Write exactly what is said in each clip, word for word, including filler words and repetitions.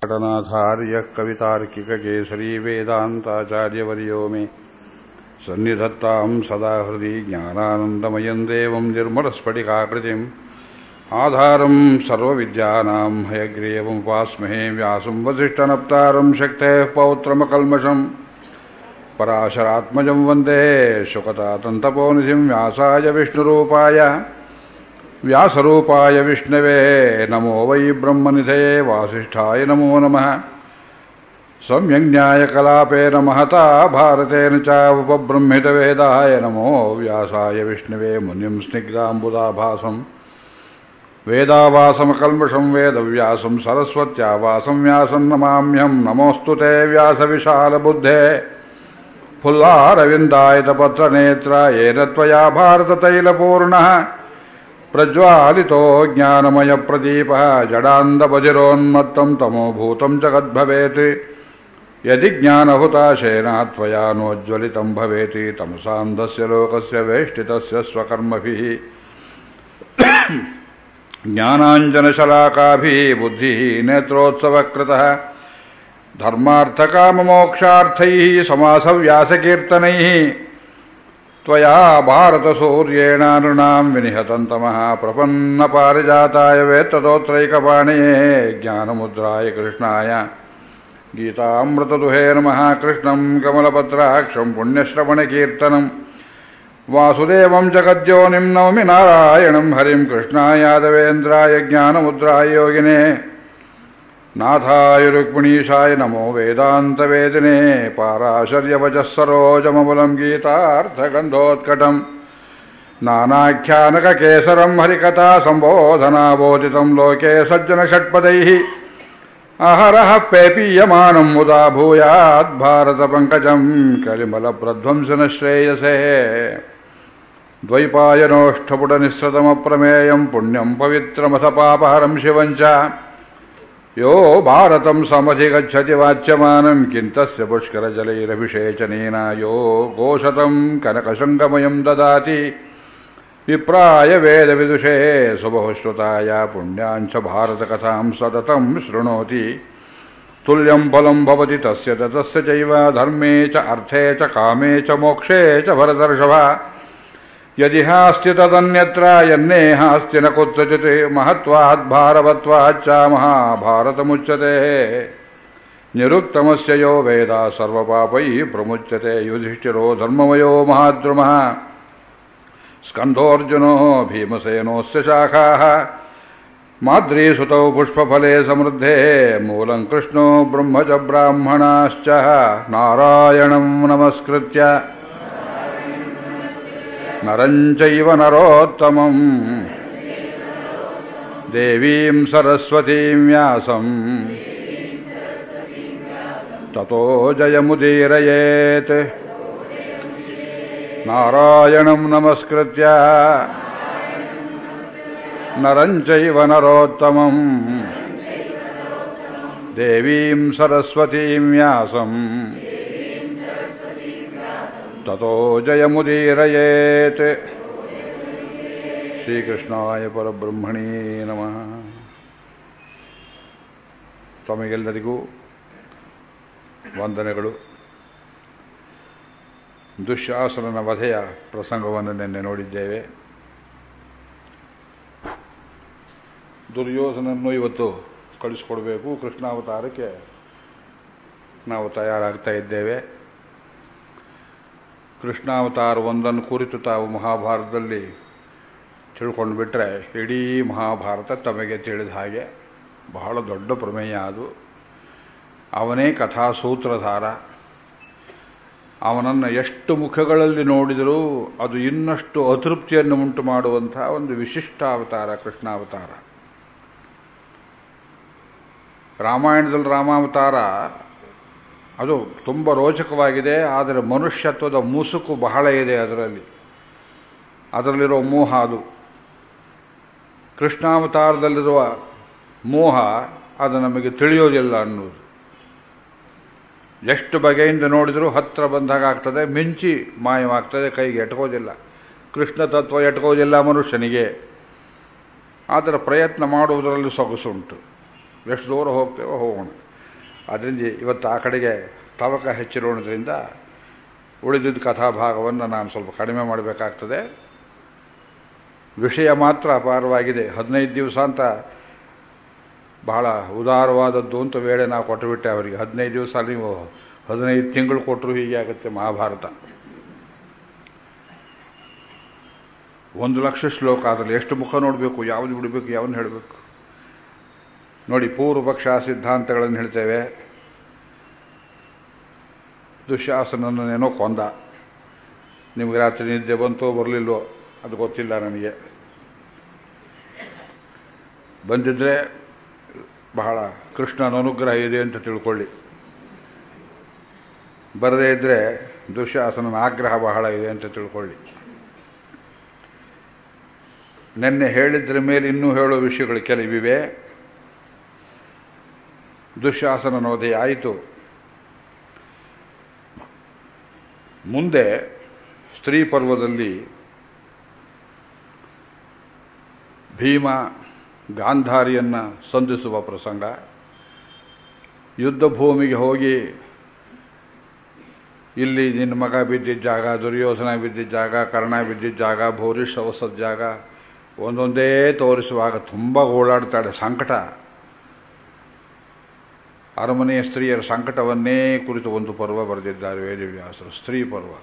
घटनाचार्यः कवितार्किककेसरी वेदान्ताचार्यवर्यो मे सन्निधत्तां सदा हृदि ज्ञानानन्दमयं देवं निर्मलस्फटिकाकृतिम् आधारं सर्वविद्यानां हयग्रीवमुपास्महे व्यासं वसिष्ठनप्तारं शक्तेः पौत्रमकल्मषम् पराशरात्मजं वन्दे शुकतातन्तपोनिधिं व्यासाय विष्णुरूपाय व्यासरूपाय विष्णवे नमो वै ब्रह्मनिधये वासिष्ठाय नमो नमः। सम्यग्न्यायकलापेन महता भारतेन च उपब्रह्मितवेदाय नमो व्यासाय विष्णवे मुनिं स्निग्धाम्बुदाभासं वेदावासमकल्मषं वेदव्यासं सरस्वत्यावासं व्यासं नमाम्यहं। नमोऽस्तु ते व्यासविशालबुद्धे फुल्लारविन्दायतपत्रनेत्र येन त्वया भारततैलपूर्णः प्रज्वालितो ज्ञानमयप्रदीपः जडान्धबधिरोन्मत्तं तमोभूतं जगद्भवेत्। यदि ज्ञानहुताशेन त्वया नोज्ज्वलितं भवेत् तमसान्धस्य लोकस्य वेष्टितस्य स्वकर्मभिः ज्ञानाञ्जनशलाकाभिः बुद्धिः नेत्रोत्सवकृतः धर्मार्थकाममोक्षार्थैः समासव्यासकीर्तनैः त्वया भारतसूर्येण नृणां विनिहतं तमः प्रपन्नपारिजाताय वेत्ततोत्रैकपाणये ज्ञानमुद्राय कृष्णाय गीतामृतदुहे नमः। कृष्णं कमलपत्राक्षं पुण्यश्रवणकीर्तनं वासुदेवं जगद्योनिं नौमि नारायणं हरिं। कृष्णाय यादवेन्द्राय ज्ञानमुद्राय योगिने नाथाय रुक्मिणीशाय नमो वेदान्तवेदिने पाराशर्यवचः सरोजमबलं गीतार्थगन्धोत्कटं नानाख्यानककेसरं हरिकथा सम्बोधनाबोधितं लोके सज्जनषट्पदैः अहरः पेपीयमानं मुदा भूयात् भारतपङ्कजं कलिमलप्रध्वंसन श्रेयसे। द्वैपायनोष्ठपुटनिःसृतमप्रमेयं पुण्यं पवित्रमथ पापहरं शिवं च यो भारतं समधिगच्छति वाच्यमानं किन्तस्य पुष्करजलैरभिषेचनेन यो गोशतं कनकशङ्गमयं ददाति विप्राय वेदविदुषे सुबहुश्रुताय पुण्याञ्च भारतकथां सततं शृणोति तुल्यं फलं भवति तस्य ततस्य चैव धर्मे च अर्थे च कामे च मोक्षे च भरतर्षभ। यदि हास्ति तदन्यत्र यन्नेहास्ति न कुत्रचित् महत्वात् भारवत्वाच्च महाभारतमुच्यते। निरुक्तमस्य यो वेद सर्वपापैः प्रमुच्यते युधिष्ठिरो धर्ममयो महाद्रुमः स्कन्धोऽर्जुनो भीमसेनोऽस्य शाखाः माद्रीसुतौ पुष्पफले समृद्धे मूलं कृष्णो ब्रह्म च ब्राह्मणाश्च नारायणं नमस्कृत्य नरं चैव नरोत्तमं देवीं सरस्वतीं व्यासं ततो जयमुदीरयेत्। नारायणं नमस्कृत्य नरं चैव नरोत्तमं देवीं सरस्वतीं व्यासं ततो जयमुदीरयेत्। ಶ್ರೀಕೃಷ್ಣಾಯ ಪರಬ್ರಹ್ಮಣೇ ನಮಃ. ತಮಗೆಲ್ಲರಿಗೂ ವಂದನೆಗಳು. ದುಶ್ಯಾಸನನ ವಧೆಯ ಪ್ರಸಂಗವನ್ನು ನಿನ್ನೆ ನೋಡಿದ್ದೇವೆ. ದುರ್ಯೋಧನನ್ನು ಇವತ್ತು ಕಳಿಸಿಕೊಡಬೇಕು. ಕೃಷ್ಣಾವತಾರಕ್ಕೆ ನಾವು ತಯಾರಾಗ್ತಾ ಇದ್ದೇವೆ. ಕೃಷ್ಣಾವತಾರ ಒಂದನ್ನು ಕುರಿತು ತಾವು ಮಹಾಭಾರತದಲ್ಲಿ ತಿಳ್ಕೊಂಡು ಬಿಟ್ಟರೆ ಇಡೀ ಮಹಾಭಾರತ ತಮಗೆ ತಿಳಿದ ಹಾಗೆ ಬಹಳ ದೊಡ್ಡ ಪ್ರಮೇಯ. ಅದು ಅವನೇ ಕಥಾಸೂತ್ರಧಾರ. ಅವನನ್ನು ಎಷ್ಟು ಮುಖಗಳಲ್ಲಿ ನೋಡಿದರೂ ಅದು ಇನ್ನಷ್ಟು ಅತೃಪ್ತಿಯನ್ನು ಉಂಟು ಮಾಡುವಂತಹ ಒಂದು ವಿಶಿಷ್ಟ ಅವತಾರ ಕೃಷ್ಣಾವತಾರ. ರಾಮಾಯಣದಲ್ಲಿ ರಾಮಾವತಾರ ಅದು ತುಂಬ ರೋಚಕವಾಗಿದೆ. ಆದರೆ ಮನುಷ್ಯತ್ವದ ಮುಸುಕು ಬಹಳ ಇದೆ ಅದರಲ್ಲಿ. ಅದರಲ್ಲಿರೋ ಮೋಹ ಅದು. ಕೃಷ್ಣಾವತಾರದಲ್ಲಿರುವ ಮೋಹ ಅದು ನಮಗೆ ತಿಳಿಯೋದಿಲ್ಲ ಅನ್ನೋದು. ಎಷ್ಟು ಬಗೆಯಿಂದ ನೋಡಿದರೂ ಹತ್ತಿರ ಬಂದಾಗ ಆಗ್ತದೆ, ಮಿಂಚಿ ಮಾಯವಾಗ್ತದೆ, ಕೈಗೆ ಎಟ್ಕೋದಿಲ್ಲ. ಕೃಷ್ಣ ತತ್ವ ಎಟ್ಕೋದಿಲ್ಲ ಮನುಷ್ಯನಿಗೆ. ಆದರೆ ಪ್ರಯತ್ನ ಮಾಡುವುದರಲ್ಲಿ ಸೊಗಸುಂಟು. ಎಷ್ಟು ದೂರ ಹೋಗ್ತೇವೋ ಹೋಗೋಣ. ಅದರಿಂದ ಇವತ್ತು ಆ ಕಡೆಗೆ ತವಕ ಹೆಚ್ಚಿರೋದ್ರಿಂದ ಉಳಿದಿದ್ದ ಕಥಾಭಾಗವನ್ನು ನಾನು ಸ್ವಲ್ಪ ಕಡಿಮೆ ಮಾಡಬೇಕಾಗ್ತದೆ. ವಿಷಯ ಮಾತ್ರ ಅಪಾರವಾಗಿದೆ. ಹದಿನೈದು ದಿವಸ ಅಂತ ಬಹಳ ಉದಾರವಾದದ್ದು ಅಂತ ವೇಳೆ ನಾವು ಕೊಟ್ಟುಬಿಟ್ಟೆ ಅವರಿಗೆ. ಹದಿನೈದು ದಿವಸ ನೀವು ಹದಿನೈದು ತಿಂಗಳು ಕೊಟ್ಟರು ಹೀಗೆ ಆಗುತ್ತೆ ಮಹಾಭಾರತ. ಒಂದು ಲಕ್ಷ ಶ್ಲೋಕ, ಅದರಲ್ಲಿ ಎಷ್ಟು ಮುಖ ನೋಡಬೇಕು, ಯಾವುದು ಬಿಡಬೇಕು, ಯಾವನ್ನ ಹೇಳಬೇಕು ನೋಡಿ. ಪೂರ್ವಪಕ್ಷ ಸಿದ್ಧಾಂತಗಳನ್ನು ಹೇಳ್ತೇವೆ. ದುಶ್ಯಾಸನನ್ನೇನೋ ಕೊಂದ, ನಿಮಗೆ ರಾತ್ರಿ ನಿದ್ದೆ ಬಂತೋ ಬರಲಿಲ್ಲೋ ಅದು ಗೊತ್ತಿಲ್ಲ ನನಗೆ. ಬಂದಿದ್ರೆ ಬಹಳ ಕೃಷ್ಣನ ಅನುಗ್ರಹ ಇದೆ ಅಂತ ತಿಳ್ಕೊಳ್ಳಿ, ಬರದೇ ಇದ್ರೆ ದುಶ್ಯಾಸನನ ಆಗ್ರಹ ಬಹಳ ಇದೆ ಅಂತ ತಿಳ್ಕೊಳ್ಳಿ. ನಿನ್ನೆ ಹೇಳಿದ್ರ ಮೇಲೆ ಇನ್ನೂ ಹೇಳೋ ವಿಷಯಗಳು ಕೆಲವಿವೆ. ದುಶ್ಯಾಸನ ವಧೆ ಆಯಿತು. ಮುಂದೆ ಸ್ತ್ರೀ ಪರ್ವದಲ್ಲಿ ಭೀಮ ಗಾಂಧಾರಿಯನ್ನ ಸಂಧಿಸುವ ಪ್ರಸಂಗ. ಯುದ್ಧ ಭೂಮಿಗೆ ಹೋಗಿ ಇಲ್ಲಿ ನಿನ್ನ ಮಗ ಬಿದ್ದಿದ್ದ ಜಾಗ, ದುರ್ಯೋಧನ ಬಿದ್ದಿದ್ದ ಜಾಗ, ಕರ್ಣ ಬಿದ್ದಿದ್ದ ಜಾಗ, ಭೂರಿಷ್ ಅವಸದ ಜಾಗ ಒಂದೊಂದೇ ತೋರಿಸುವಾಗ ತುಂಬ ಓಡಾಡ್ತಾಳೆ. ಸಂಕಟ, ಅರಮನೆಯ ಸ್ತ್ರೀಯರ ಸಂಕಟವನ್ನೇ ಕುರಿತು ಒಂದು ಪರ್ವ ಬರೆದಿದ್ದಾರೆ ವೇದವ್ಯಾಸರು, ಸ್ತ್ರೀ ಪರ್ವ.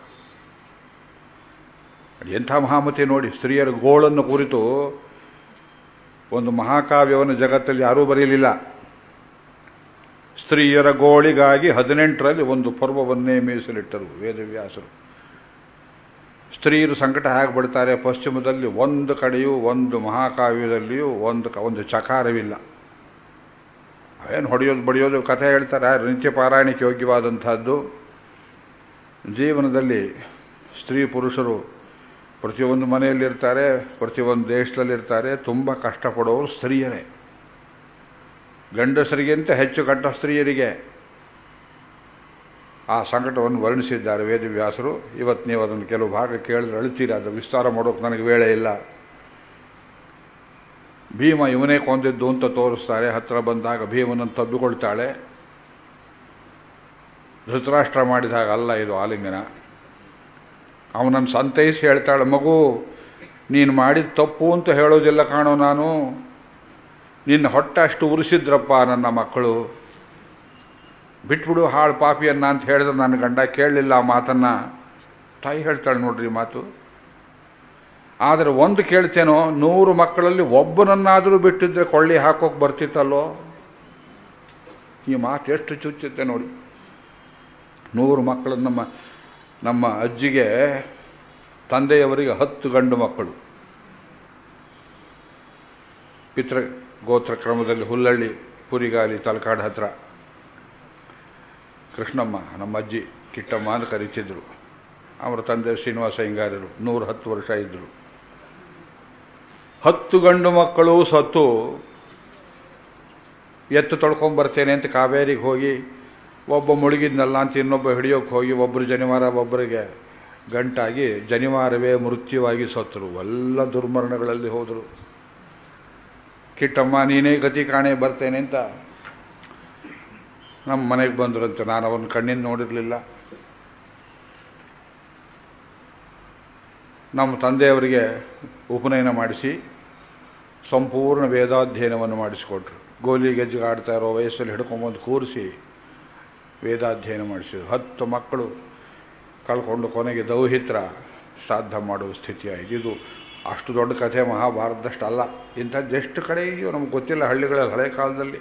ಎಂಥ ಮಹಾಮತಿ ನೋಡಿ. ಸ್ತ್ರೀಯರ ಗೋಳನ್ನು ಕುರಿತು ಒಂದು ಮಹಾಕಾವ್ಯವನ್ನು ಜಗತ್ತಲ್ಲಿ ಯಾರೂ ಬರೆಯಲಿಲ್ಲ. ಸ್ತ್ರೀಯರ ಗೋಳಿಗಾಗಿ ಹದಿನೆಂಟರಲ್ಲಿ ಒಂದು ಪರ್ವವನ್ನೇ ಮೀಸಲಿಟ್ಟರು ವೇದವ್ಯಾಸರು. ಸ್ತ್ರೀಯರು ಸಂಕಟ ಹೇಗೆ ಬಿಡ್ತಾರೆ. ಪಶ್ಚಿಮದಲ್ಲಿ ಒಂದು ಕಡೆಯೂ ಒಂದು ಮಹಾಕಾವ್ಯದಲ್ಲಿಯೂ ಒಂದು ಒಂದು ಚಕಾರವಿಲ್ಲ. ಅವೇನು ಹೊಡೆಯೋದು ಬಡಿಯೋದು ಕಥೆ ಹೇಳ್ತಾರೆ. ನಿತ್ಯ ಪಾರಾಯಣಕ್ಕೆ ಯೋಗ್ಯವಾದಂತಹದ್ದು. ಜೀವನದಲ್ಲಿ ಸ್ತ್ರೀ ಪುರುಷರು ಪ್ರತಿಯೊಂದು ಮನೆಯಲ್ಲಿರ್ತಾರೆ, ಪ್ರತಿಯೊಂದು ದೇಶದಲ್ಲಿರ್ತಾರೆ. ತುಂಬ ಕಷ್ಟಪಡೋರು ಸ್ತ್ರೀಯರೇ. ಗಂಡಸರಿಗಿಂತ ಹೆಚ್ಚು ಕಷ್ಟ ಸ್ತ್ರೀಯರಿಗೆ. ಆ ಸಂಕಟವನ್ನು ವರ್ಣಿಸಿದ್ದಾರೆ ವೇದವ್ಯಾಸರು. ಇವತ್ತು ನೀವು ಅದನ್ನು ಕೆಲವು ಭಾಗ ಕೇಳಿದ್ರೆ ಅಳ್ತೀರಿ. ಅದು ವಿಸ್ತಾರ ಮಾಡೋಕೆ ನನಗೆ ವೇಳೆ ಇಲ್ಲ. ಭೀಮ ಇವನೇ ಕೊಂದಿದ್ದು ಅಂತ ತೋರಿಸ್ತಾರೆ. ಹತ್ರ ಬಂದಾಗ ಭೀಮನನ್ನು ತಬ್ಬಿಕೊಳ್ತಾಳೆ. ಧೃತರಾಷ್ಟ್ರ ಮಾಡಿದಾಗ ಅಲ್ಲ ಇದು ಆಲಿಂಗನ. ಅವನನ್ನು ಸಂತೈಸಿ ಹೇಳ್ತಾಳೆ, ಮಗು ನೀನು ಮಾಡಿದ ತಪ್ಪು ಅಂತ ಹೇಳೋದಿಲ್ಲ ಕಾಣೋ, ನಾನು ನಿನ್ನ ಹೊಟ್ಟೆ ಅಷ್ಟು ಉರಿಸಿದ್ರಪ್ಪ ನನ್ನ ಮಕ್ಕಳು, ಬಿಟ್ಬಿಡು ಹಾಳು ಪಾಪಿಯನ್ನ ಅಂತ ಹೇಳಿದ್ರೆ ನನ್ನ ಗಂಡ ಕೇಳಲಿಲ್ಲ ಆ ಮಾತನ್ನ. ತಾಯಿ ಹೇಳ್ತಾಳೆ ನೋಡ್ರಿ ಮಾತು. ಆದರೆ ಒಂದು ಕೇಳ್ತೇನೋ, ನೂರು ಮಕ್ಕಳಲ್ಲಿ ಒಬ್ಬನನ್ನಾದರೂ ಬಿಟ್ಟಿದ್ರೆ ಕೊಳ್ಳಿ ಹಾಕೋಕ್ ಬರ್ತಿತ್ತಲ್ಲೋ. ಈ ಮಾತು ಎಷ್ಟು ಚುಚ್ಚುತ್ತೆ ನೋಡಿ. ನೂರು ಮಕ್ಕಳು. ನಮ್ಮ ನಮ್ಮ ಅಜ್ಜಿಗೆ ತಂದೆಯವರಿಗೆ ಹತ್ತು ಗಂಡು ಮಕ್ಕಳು. ಪಿತೃ ಗೋತ್ರ ಕ್ರಮದಲ್ಲಿ ಹುಲ್ಲಳ್ಳಿ, ಪುರಿಗಾಲಿ, ತಲಕಾಡು ಹತ್ರ ಕೃಷ್ಣಮ್ಮ ನಮ್ಮ ಅಜ್ಜಿ ಕಿಟ್ಟಮ್ಮ ಅಂತ ಕರೀತಿದ್ರು. ಅವರ ತಂದೆ ಶ್ರೀನಿವಾಸ ಹಿಂಗಾರರು ನೂರ ಹತ್ತು ವರ್ಷ ಇದ್ರು. ಹತ್ತು ಗಂಡು ಮಕ್ಕಳು ಸತ್ತು ಎತ್ತು ತೊಳ್ಕೊಂಡ್ಬರ್ತೇನೆ ಅಂತ ಕಾವೇರಿಗೆ ಹೋಗಿ ಒಬ್ಬ ಮುಳುಗಿದ್ನಲ್ಲ ಅಂತ ಇನ್ನೊಬ್ಬ ಹಿಡಿಯೋಕೆ ಹೋಗಿ ಒಬ್ಬರು ಜನಿವಾರ ಒಬ್ಬರಿಗೆ ಗಂಟಾಗಿ ಜನಿವಾರವೇ ಮೃತ್ಯುವಾಗಿ ಸತ್ತರು. ಎಲ್ಲ ದುರ್ಮರಣಗಳಲ್ಲಿ ಹೋದರು. ಕಿಟ್ಟಮ್ಮ ನೀನೇ ಗತಿ ಕಾಣೆ ಬರ್ತೇನೆ ಅಂತ ನಮ್ಮ ಮನೆಗೆ ಬಂದ್ರಂತೆ. ನಾನು ಅವನ ಕಣ್ಣಿಂದ ನೋಡಿರಲಿಲ್ಲ. ನಮ್ಮ ತಂದೆಯವರಿಗೆ ಉಪನಯನ ಮಾಡಿಸಿ ಸಂಪೂರ್ಣ ವೇದಾಧ್ಯಯನವನ್ನು ಮಾಡಿಸಿಕೊಟ್ರು. ಗೋಲಿ ಗೆಜ್ಜೆ ಆಡ್ತಾ ಇರೋ ವಯಸ್ಸಲ್ಲಿ ಹಿಡ್ಕೊಂಬಂದು ಕೂರಿಸಿ ವೇದಾಧ್ಯಯನ ಮಾಡಿಸಿದ್ರು. ಹತ್ತು ಮಕ್ಕಳು ಕಳ್ಕೊಂಡು ಕೊನೆಗೆ ದೌಹಿತ್ರ ಶ್ರಾದ್ದ ಮಾಡುವ ಸ್ಥಿತಿ ಆಯಿತು. ಇದು ಅಷ್ಟು ದೊಡ್ಡ ಕಥೆ ಮಹಾಭಾರತದಷ್ಟಲ್ಲ. ಇಂಥದ್ದೆಷ್ಟು ಕಡೆ ಇದೆಯೋ ನಮ್ಗೆ ಗೊತ್ತಿಲ್ಲ. ಹಳ್ಳಿಗಳಲ್ಲಿ ಹಳೆ ಕಾಲದಲ್ಲಿ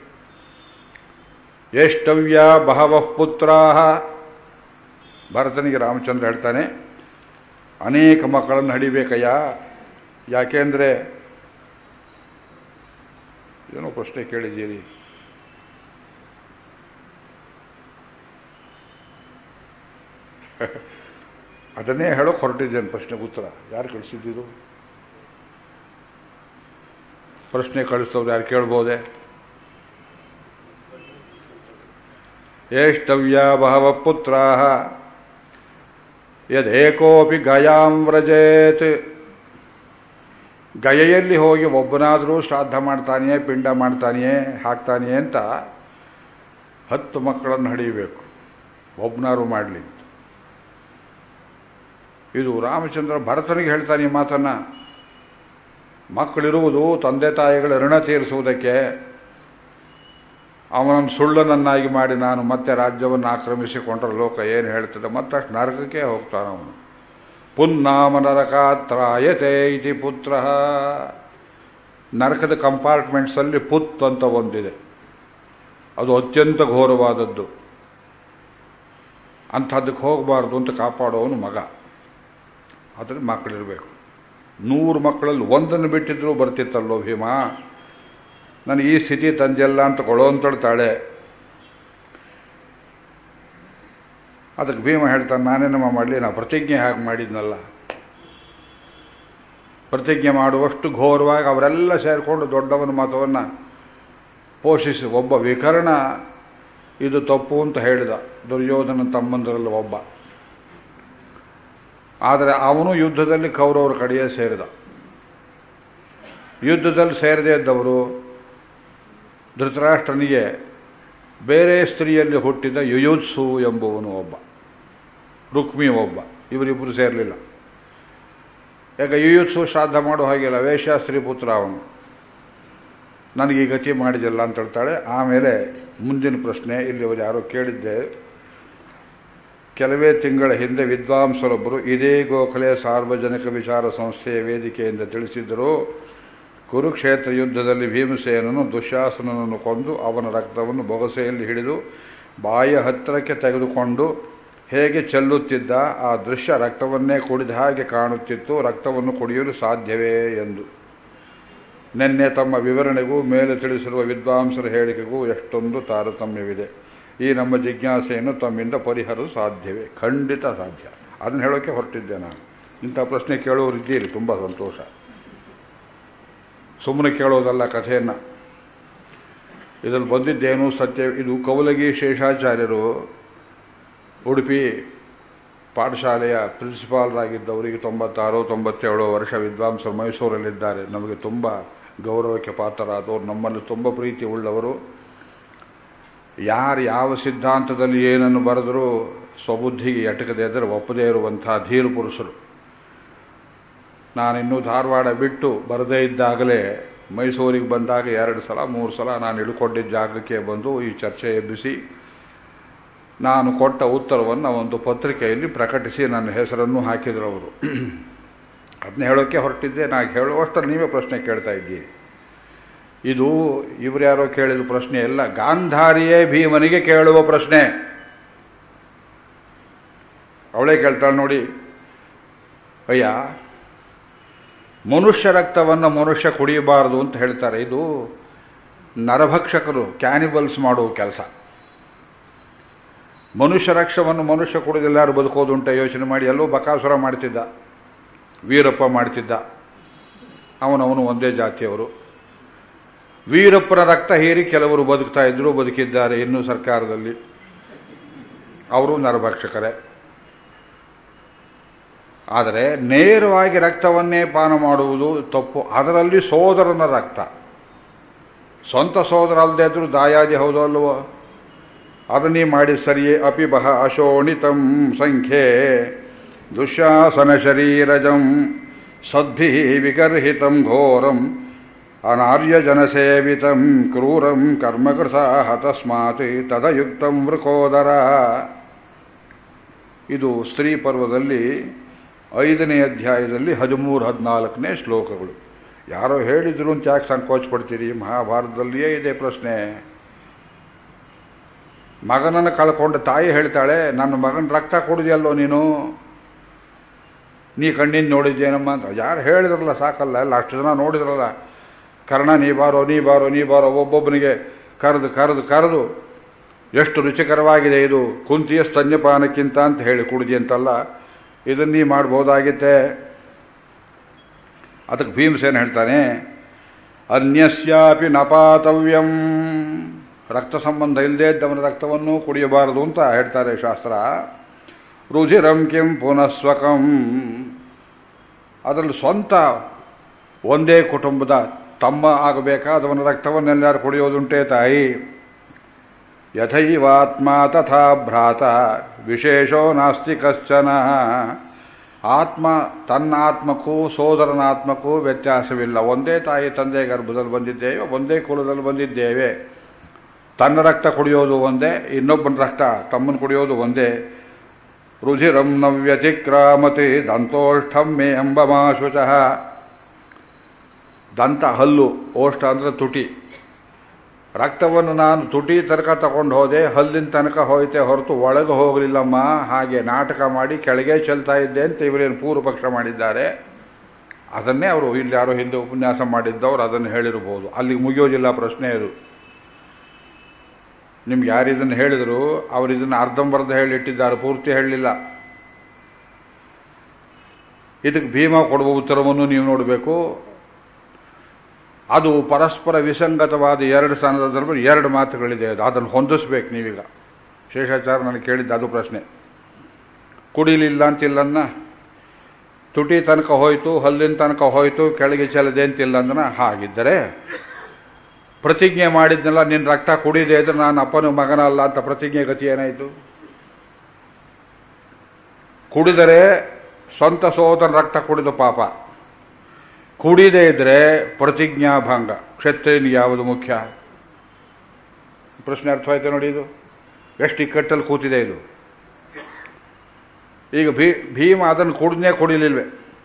ಎಷ್ಟವ್ಯ ಬಹವಃ ಪುತ್ರಾಹ. ಭರತನಿಗೆ ರಾಮಚಂದ್ರ ಹೇಳ್ತಾನೆ, ಅನೇಕ ಮಕ್ಕಳನ್ನು ಹಡಿಬೇಕಯ್ಯ. ಯಾಕೆಂದ್ರೆ ಏನೋ ಪ್ರಶ್ನೆ ಕೇಳಿದ್ದೀರಿ. ಅದನ್ನೇ ಹೇಳೋಕೆ ಹೊರಟಿದ್ದೇನೆ. ಪ್ರಶ್ನೆಗೆ ಉತ್ತರ ಯಾರು ಕಳಿಸಿದ್ದು? ಪ್ರಶ್ನೆ ಕಳಿಸ್ತವ್ರು ಯಾರು ಕೇಳ್ಬೋದೆ? ಏಷ್ಟವ್ಯ ಬಹವ ಪುತ್ರಾಹ ಯದೇಕೋಪಿ ಗಯಾಂ ವ್ರಜೇತ್. ಗಯೆಯಲ್ಲಿ ಹೋಗಿ ಒಬ್ಬನಾದರೂ ಶ್ರಾದ್ದ ಮಾಡ್ತಾನೆಯೇ, ಪಿಂಡ ಮಾಡ್ತಾನೆಯೇ, ಹಾಕ್ತಾನೆಯೇ ಅಂತ ಹತ್ತು ಮಕ್ಕಳನ್ನು ಹಡಿಬೇಕು, ಒಬ್ಬನಾರು ಮಾಡಲಿ. ಇದು ರಾಮಚಂದ್ರ ಭರತನಿಗೆ ಹೇಳ್ತಾನೆ ಈ ಮಾತನ್ನ. ಮಕ್ಕಳಿರುವುದು ತಂದೆ ತಾಯಿಗಳ ಋಣ ತೀರಿಸುವುದಕ್ಕೆ. ಅವನನ್ನು ಸುಳ್ಳನನ್ನಾಗಿ ಮಾಡಿ ನಾನು ಮತ್ತೆ ರಾಜ್ಯವನ್ನು ಆಕ್ರಮಿಸಿಕೊಂಡ್ರೆ ಲೋಕ ಏನು ಹೇಳ್ತದೆ, ಮತ್ತಷ್ಟು ನರಕಕ್ಕೆ ಹೋಗ್ತಾನೆ ಅವನು. ಪುನ್ನಾಮ ನರಕಾತ್ರಾಯತೆ ಇತಿ ಪುತ್ರ. ನರಕದ ಕಂಪಾರ್ಟ್ಮೆಂಟ್ಸ್ ಅಲ್ಲಿ ಪುತ್ ಅಂತ ಒಂದಿದೆ, ಅದು ಅತ್ಯಂತ ಘೋರವಾದದ್ದು. ಅಂಥದ್ದಕ್ಕೆ ಹೋಗಬಾರ್ದು ಅಂತ ಕಾಪಾಡೋವನು ಮಗ. ಆದರೆ ಮಕ್ಕಳಿರಬೇಕು. ನೂರು ಮಕ್ಕಳಲ್ಲಿ ಒಂದನ್ನು ಬಿಟ್ಟಿದ್ರು ಬರ್ತಿತ್ತಲ್ಲೋ ಭೀಮ, ನನಗೆ ಈ ಸ್ಥಿತಿ ತಂದೆಲ್ಲ ಅಂತ ಕೊಡೋ ಅಂತಳ್ತಾಳೆ. ಅದಕ್ಕೆ ಭೀಮ ಹೇಳ್ತಾನೆ, ನಾನೇನಮ್ಮ ಮಾಡಲಿ, ನಾ ಪ್ರತಿಜ್ಞೆ ಹಾಗೆ ಮಾಡಿದ್ನಲ್ಲ. ಪ್ರತಿಜ್ಞೆ ಮಾಡುವಷ್ಟು ಘೋರವಾಗಿ ಅವರೆಲ್ಲ ಸೇರಿಕೊಂಡು ದೊಡ್ಡವನ ಮತವನ್ನು ಪೋಷಿಸಿ ಒಬ್ಬ ವಿಕರ್ಣ ಇದು ತಪ್ಪು ಅಂತ ಹೇಳಿದ, ದುರ್ಯೋಧನ ತಮ್ಮಂದರಲ್ಲಿ ಒಬ್ಬ. ಆದರೆ ಅವನು ಯುದ್ಧದಲ್ಲಿ ಕೌರವರ ಕಡೆಯೇ ಸೇರಿದ. ಯುದ್ಧದಲ್ಲಿ ಸೇರದೇ ಇದ್ದವರು ಧೃತರಾಷ್ಟ್ರನಿಗೆ ಬೇರೆ ಸ್ತ್ರೀಯಲ್ಲಿ ಹುಟ್ಟಿದ ಯುಯುತ್ಸು ಎಂಬುವನು ಒಬ್ಬ, ರುಕ್ಮಿ ಒಬ್ಬ. ಇವರಿಬ್ಬರು ಸೇರಲಿಲ್ಲ. ಯಾಕೆ ಯುಯುತ್ಸು ಶ್ರಾದ್ದ ಮಾಡೋ ಹಾಗಿಲ್ಲ, ವೇಶ್ಯಾಸ್ತ್ರೀ ಪುತ್ರ ಅವನು. ನನಗೆ ಈ ಗತಿ ಮಾಡಿದಿಲ್ಲ ಅಂತ ಹೇಳ್ತಾಳೆ. ಆಮೇಲೆ ಮುಂದಿನ ಪ್ರಶ್ನೆ ಇಲ್ಲಿವರು ಯಾರೋ ಕೇಳಿದ್ದೆ. ಕೆಲವೇ ತಿಂಗಳ ಹಿಂದೆ ವಿದ್ವಾಂಸರೊಬ್ಬರು ಇದೇ ಗೋಖಲೆ ಸಾರ್ವಜನಿಕ ವಿಚಾರ ಸಂಸ್ಥೆಯ ವೇದಿಕೆಯಿಂದ ತಿಳಿಸಿದ್ದರು, ಕುರುಕ್ಷೇತ್ರ ಯುದ್ಧದಲ್ಲಿ ಭೀಮಸೇನನು ದುಶ್ಯಾಸನನನ್ನು ಕೊಂದು ಅವನ ರಕ್ತವನ್ನು ಬೊಗಸೆಯಲ್ಲಿ ಹಿಡಿದು ಬಾಯ ಹತ್ತಿರಕ್ಕೆ ತೆಗೆದುಕೊಂಡು ಹೇಗೆ ಚೆಲ್ಲುತ್ತಿದ್ದ ಆ ದೃಶ್ಯ ರಕ್ತವನ್ನೇ ಕುಡಿದ ಹಾಗೆ ಕಾಣುತ್ತಿತ್ತು. ರಕ್ತವನ್ನು ಕುಡಿಯಲು ಸಾಧ್ಯವೇ ಎಂದು. ನಿನ್ನೆ ತಮ್ಮ ವಿವರಣೆಗೂ ಮೇಲೆ ತಿಳಿಸಿರುವ ವಿದ್ವಾಂಸರ ಹೇಳಿಕೆಗೂ ಎಷ್ಟೊಂದು ತಾರತಮ್ಯವಿದೆ. ಈ ನಮ್ಮ ಜಿಜ್ಞಾಸೆಯನ್ನು ತಮ್ಮಿಂದ ಪರಿಹರಿಸಲು ಸಾಧ್ಯವೇ? ಖಂಡಿತ ಸಾಧ್ಯ. ಅದನ್ನು ಹೇಳೋಕೆ ಹೊರಟಿದ್ದೆ ನಾನು. ಇಂಥ ಪ್ರಶ್ನೆ ಕೇಳೋರಿದ್ದೀರಿ, ತುಂಬ ಸಂತೋಷ. ಸುಮ್ಮನೆ ಕೇಳೋದಲ್ಲ ಕಥೆಯನ್ನು. ಇದರಲ್ಲಿ ಬಂದಿದ್ದೇನು ಸತ್ಯ. ಇದು ಕೌಲಗಿ ಶೇಷಾಚಾರ್ಯರು ಉಡುಪಿ ಪಾಠಶಾಲೆಯ ಪ್ರಿನ್ಸಿಪಾಲ್ರಾಗಿದ್ದವರಿಗೆ ತೊಂಬತ್ತಾರು ತೊಂಬತ್ತೇಳು ವರ್ಷ ವಿದ್ವಾಂಸರು ಮೈಸೂರಲ್ಲಿದ್ದಾರೆ. ನಮಗೆ ತುಂಬ ಗೌರವಕ್ಕೆ ಪಾತ್ರರಾದವರು, ನಮ್ಮಲ್ಲಿ ತುಂಬ ಪ್ರೀತಿ ಉಳ್ಳವರು. ಯಾರು ಯಾವ ಸಿದ್ಧಾಂತದಲ್ಲಿ ಏನನ್ನು ಬರೆದರೂ ಸ್ವಬುದ್ಧಿಗೆ ಎಟಕದೇ ಇದ್ದರೆ ಒಪ್ಪದೇ ಇರುವಂಥ ಧೀರ ಪುರುಷರು. ನಾನಿನ್ನೂ ಧಾರವಾಡ ಬಿಟ್ಟು ಬರದೇ ಇದ್ದಾಗಲೇ ಮೈಸೂರಿಗೆ ಬಂದಾಗ ಎರಡು ಸಲ ಮೂರು ಸಲ ನಾನು ಇಳ್ಕೊಂಡಿದ್ದ ಜಾಗಕ್ಕೆ ಬಂದು ಈ ಚರ್ಚೆ ಎಬ್ಬಿಸಿ ನಾನು ಕೊಟ್ಟ ಉತ್ತರವನ್ನು ಒಂದು ಪತ್ರಿಕೆಯಲ್ಲಿ ಪ್ರಕಟಿಸಿ ನನ್ನ ಹೆಸರನ್ನು ಹಾಕಿದ್ರು ಅವರು. ಅದನ್ನ ಹೇಳೋಕ್ಕೆ ಹೊರಟಿದ್ದೆ. ನಾನು ಹೇಳುವಷ್ಟರಲ್ಲಿ ನೀವೇ ಪ್ರಶ್ನೆ ಕೇಳ್ತಾ ಇದ್ದೀರಿ. ಇದು ಇವರ್ಯಾರೋ ಕೇಳಿದ ಪ್ರಶ್ನೆ ಎಲ್ಲ, ಗಾಂಧಾರಿಯೇ ಭೀಮನಿಗೆ ಕೇಳುವ ಪ್ರಶ್ನೆ. ಅವಳೇ ಕೇಳ್ತಾಳೆ ನೋಡಿ, ಅಯ್ಯ ಮನುಷ್ಯ ರಕ್ತವನ್ನು ಮನುಷ್ಯ ಕುಡಿಯಬಾರದು ಅಂತ ಹೇಳ್ತಾರೆ. ಇದು ನರಭಕ್ಷಕರು ಕ್ಯಾನಿಬಲ್ಸ್ ಮಾಡುವ ಕೆಲಸ. ಮನುಷ್ಯ ರಕ್ತವನ್ನು ಮನುಷ್ಯ ಕುಡಿದಿಲ್ಲ, ಯಾರು ಬದುಕೋದುಂಟೆ ಯೋಚನೆ ಮಾಡಿ. ಎಲ್ಲೋ ಬಕಾಸುರ ಮಾಡ್ತಿದ್ದ, ವೀರಪ್ಪ ಮಾಡ್ತಿದ್ದ, ಅವನವನು ಒಂದೇ ಜಾತಿಯವರು. ವೀರಪ್ಪನ ರಕ್ತ ಹೀರಿ ಕೆಲವರು ಬದುಕ್ತಾ ಇದ್ರು, ಬದುಕಿದ್ದಾರೆ ಇನ್ನೂ ಸರ್ಕಾರದಲ್ಲಿ. ಅವರು ನರಭಕ್ಷಕರೇ. ಆದರೆ ನೇರವಾಗಿ ರಕ್ತವನ್ನೇ ಪಾನ ಮಾಡುವುದು ತಪ್ಪು. ಅದರಲ್ಲಿ ಸೋದರನ ರಕ್ತ, ಸ್ವಂತ ಸೋದರ ಅಲ್ಲದೆ ಇದ್ರು ದಾಯಾದಿ ಹೌದು ಅಲ್ವೋ, ಅದನ್ನೇ ಮಾಡಿ ಸರಿಯೇ. ಅಪಿಬಹ ಅಶೋಣಿತಂ ಸಂಖ್ಯೆ ದುಶ್ಯಾಸನ ಶರೀರಜಂ ಸದ್ಭಿ ವಿಗರ್ಹಿತಂ ಘೋರಂ ಅನಾರ್ಯ ಜನಸೇವಿತಂ ಕ್ರೂರಂ ಕರ್ಮಕೃತ ಹತಸ್ಮಾತ್ ತದಯುಕ್ತಂ ವೃಕೋದರ. ಇದು ಸ್ತ್ರೀ ಪರ್ವದಲ್ಲಿ ಐದನೇ ಅಧ್ಯಾಯದಲ್ಲಿ ಹದಿಮೂರು ಹದಿನಾಲ್ಕನೇ ಶ್ಲೋಕಗಳು. ಯಾರೋ ಹೇಳಿದ್ರು ಅಂತ ಯಾಕೆ ಸಂಕೋಚ ಪಡ್ತೀರಿ? ಮಹಾಭಾರತದಲ್ಲಿಯೇ ಇದೆ ಪ್ರಶ್ನೆ. ಮಗನನ್ನು ಕಳ್ಕೊಂಡ ತಾಯಿ ಹೇಳ್ತಾಳೆ, ನನ್ನ ಮಗನ ರಕ್ತ ಕುಡಿದೆಯಲ್ಲೋ ನೀನು, ನೀ ಕಣ್ಣಿಂದ ನೋಡಿದ್ದೇನಮ್ಮ ಅಂತ. ಯಾರು ಹೇಳಿದ್ರಲ್ಲ ಸಾಕಲ್ಲ, ಎಲ್ಲ ಅಷ್ಟು ಜನ ನೋಡಿದ್ರಲ್ಲ. ಕರ್ಣ ನೀ ಬಾರೋ ನೀ ಬಾರೋ ನೀ ಬಾರೋ ಒಬ್ಬೊಬ್ಬನಿಗೆ ಕರೆದು ಕರೆದು ಕರೆದು ಎಷ್ಟು ರುಚಿಕರವಾಗಿದೆ ಇದು, ಕುಂತಿಯ ಸ್ತನ್ಯಪಾನಕ್ಕಿಂತ ಅಂತ ಹೇಳಿ ಕುಡಿದಿ ಅಂತಲ್ಲ, ಇದನ್ನೀ ಮಾಡಬಹುದಾಗಿತ್ತೆ. ಅದಕ್ಕೆ ಭೀಮಸೇನ ಹೇಳ್ತಾನೆ, ಅನ್ಯಸ್ಯಾಪಿ ನಪಾತವ್ಯಂ, ರಕ್ತ ಸಂಬಂಧ ಇಲ್ಲದೆ ಇದ್ದವನ ರಕ್ತವನ್ನು ಕುಡಿಯಬಾರದು ಅಂತ ಹೇಳ್ತಾರೆ ಶಾಸ್ತ್ರ. ರುಧಿರಂ ಕಿಂ ಪುನಃಸ್ವಕಂ, ಅದರಲ್ಲಿ ಸ್ವಂತ ಒಂದೇ ಕುಟುಂಬದ ತಮ್ಮ ಆಗಬೇಕಾದವನ ರಕ್ತವನ್ನೆಲ್ಲಾರು ಕುಡಿಯೋದುಂಟೆ ತಾಯಿ. ಯಥೈವಾತ್ಮ ತಥಾ ಭ್ರಾತ ವಿಶೇಷೋ ನಾಸ್ತಿ ಕಶ್ಚನ. ಆತ್ಮ ತನ್ನ ಆತ್ಮಕ್ಕೂ ಸೋದರನ ಆತ್ಮಕ್ಕೂ ವ್ಯತ್ಯಾಸವಿಲ್ಲ. ಒಂದೇ ತಾಯಿ ತಂದೆ ಗರ್ಭದಲ್ಲಿ ಬಂದಿದ್ದೇವೆ, ಒಂದೇ ಕುಲದಲ್ಲಿ ಬಂದಿದ್ದೇವೆ. ತನ್ನ ರಕ್ತ ಕುಡಿಯೋದು ಒಂದೇ, ಇನ್ನೊಬ್ಬನ ರಕ್ತ ತಮ್ಮನ್ನು ಕುಡಿಯೋದು ಒಂದೇ. ರುಧಿರಂ ನ ವ್ಯತಿಕ್ರಾಮತಿ ದಂತೋಷ್ಠಂ ಮೇ ಅಂಬಮಾಶುಚಃ. ದಂತ ಹಲ್ಲು, ಓಷ್ಠ ಅಂದ್ರೆ ತುಟಿ. ರಕ್ತವನ್ನು ನಾನು ತುಟಿ ತನಕ ತಗೊಂಡು ಹೋದೆ, ಹಲ್ಲಿನ ತನಕ ಹೋಯ್ತೆ ಹೊರತು ಒಳಗೆ ಹೋಗಲಿಲ್ಲಮ್ಮ. ಹಾಗೆ ನಾಟಕ ಮಾಡಿ ಕೆಳಗೆ ಚೆಲ್ತಾ ಇದ್ದೆ ಅಂತ ಇವರೇನು ಪೂರ್ವ ಪಕ್ಷ ಮಾಡಿದ್ದಾರೆ. ಅದನ್ನೇ ಅವರು ಇಲ್ಲಿ ಯಾರೋ ಹಿಂದೆ ಉಪನ್ಯಾಸ ಮಾಡಿದ್ದವರು ಅದನ್ನು ಹೇಳಿರಬಹುದು. ಅಲ್ಲಿಗೆ ಮುಗಿಯೋದಿಲ್ಲ ಪ್ರಶ್ನೆ ಇದು. ನಿಮ್ಗೆ ಯಾರು ಇದನ್ನು ಹೇಳಿದ್ರು ಅವರು ಇದನ್ನು ಅರ್ಧಂಬರ್ಧ ಹೇಳಿಟ್ಟಿದ್ದಾರೆ, ಪೂರ್ತಿ ಹೇಳಲಿಲ್ಲ. ಇದಕ್ಕೆ ಭೀಮ ಕೊಡುವ ಉತ್ತರವನ್ನು ನೀವು ನೋಡಬೇಕು. ಅದು ಪರಸ್ಪರ ವಿಸಂಗತವಾದ ಎರಡು ಸಂದರ್ಭದಲ್ಲಿ ಎರಡು ಮಾತುಗಳಿದೆ. ಅದು ಅದನ್ನು ಹೊಂದಿಸ್ಬೇಕು ನೀವೀಗ. ಶೇಷಾಚಾರ್ಯ ನನಗೆ ಕೇಳಿದ್ದ ಅದು ಪ್ರಶ್ನೆ. ಕುಡಿಲಿಲ್ಲ ಅಂತಿಲ್ಲನ್ನ, ತುಟಿ ತನಕ ಹೋಯ್ತು, ಹಲ್ಲಿನ ತನಕ ಹೋಯ್ತು, ಕೆಳಗೆ ಚೆಲ್ಲದೆ ಅಂತಿಲ್ಲ ಅಂದನ. ಹಾಗಿದ್ದರೆ ಪ್ರತಿಜ್ಞೆ ಮಾಡಿದ್ನಲ್ಲ, ನಿನ್ನ ರಕ್ತ ಕುಡಿದೆ ಇದ್ರೆ ನಾನು ಅಪ್ಪನ ಮಗನ ಅಲ್ಲ ಅಂತ ಪ್ರತಿಜ್ಞೆ ಗತಿ ಏನಾಯಿತು? ಕುಡಿದರೆ ಸ್ವಂತ ಸೋದರನ ರಕ್ತ ಕುಡಿದು ಪಾಪ, ಕುಡಿದೇ ಇದ್ರೆ ಪ್ರತಿಜ್ಞಾಭಂಗ. ಕ್ಷತ್ರಿಯನಿಗೆ ಯಾವುದು ಮುಖ್ಯ? ಪ್ರಶ್ನೆ ಅರ್ಥವಾಯ್ತು ನೋಡಿ. ಇದು ಎಷ್ಟು ಇಕ್ಕಟ್ಟಲ್ಲಿ ಕೂತಿದೆ ಇದು. ಈಗ ಭೀ ಭೀಮ ಅದನ್ನು ಕುಡಿದೇ ಕುಡಿಲಿಲ್ವೇ?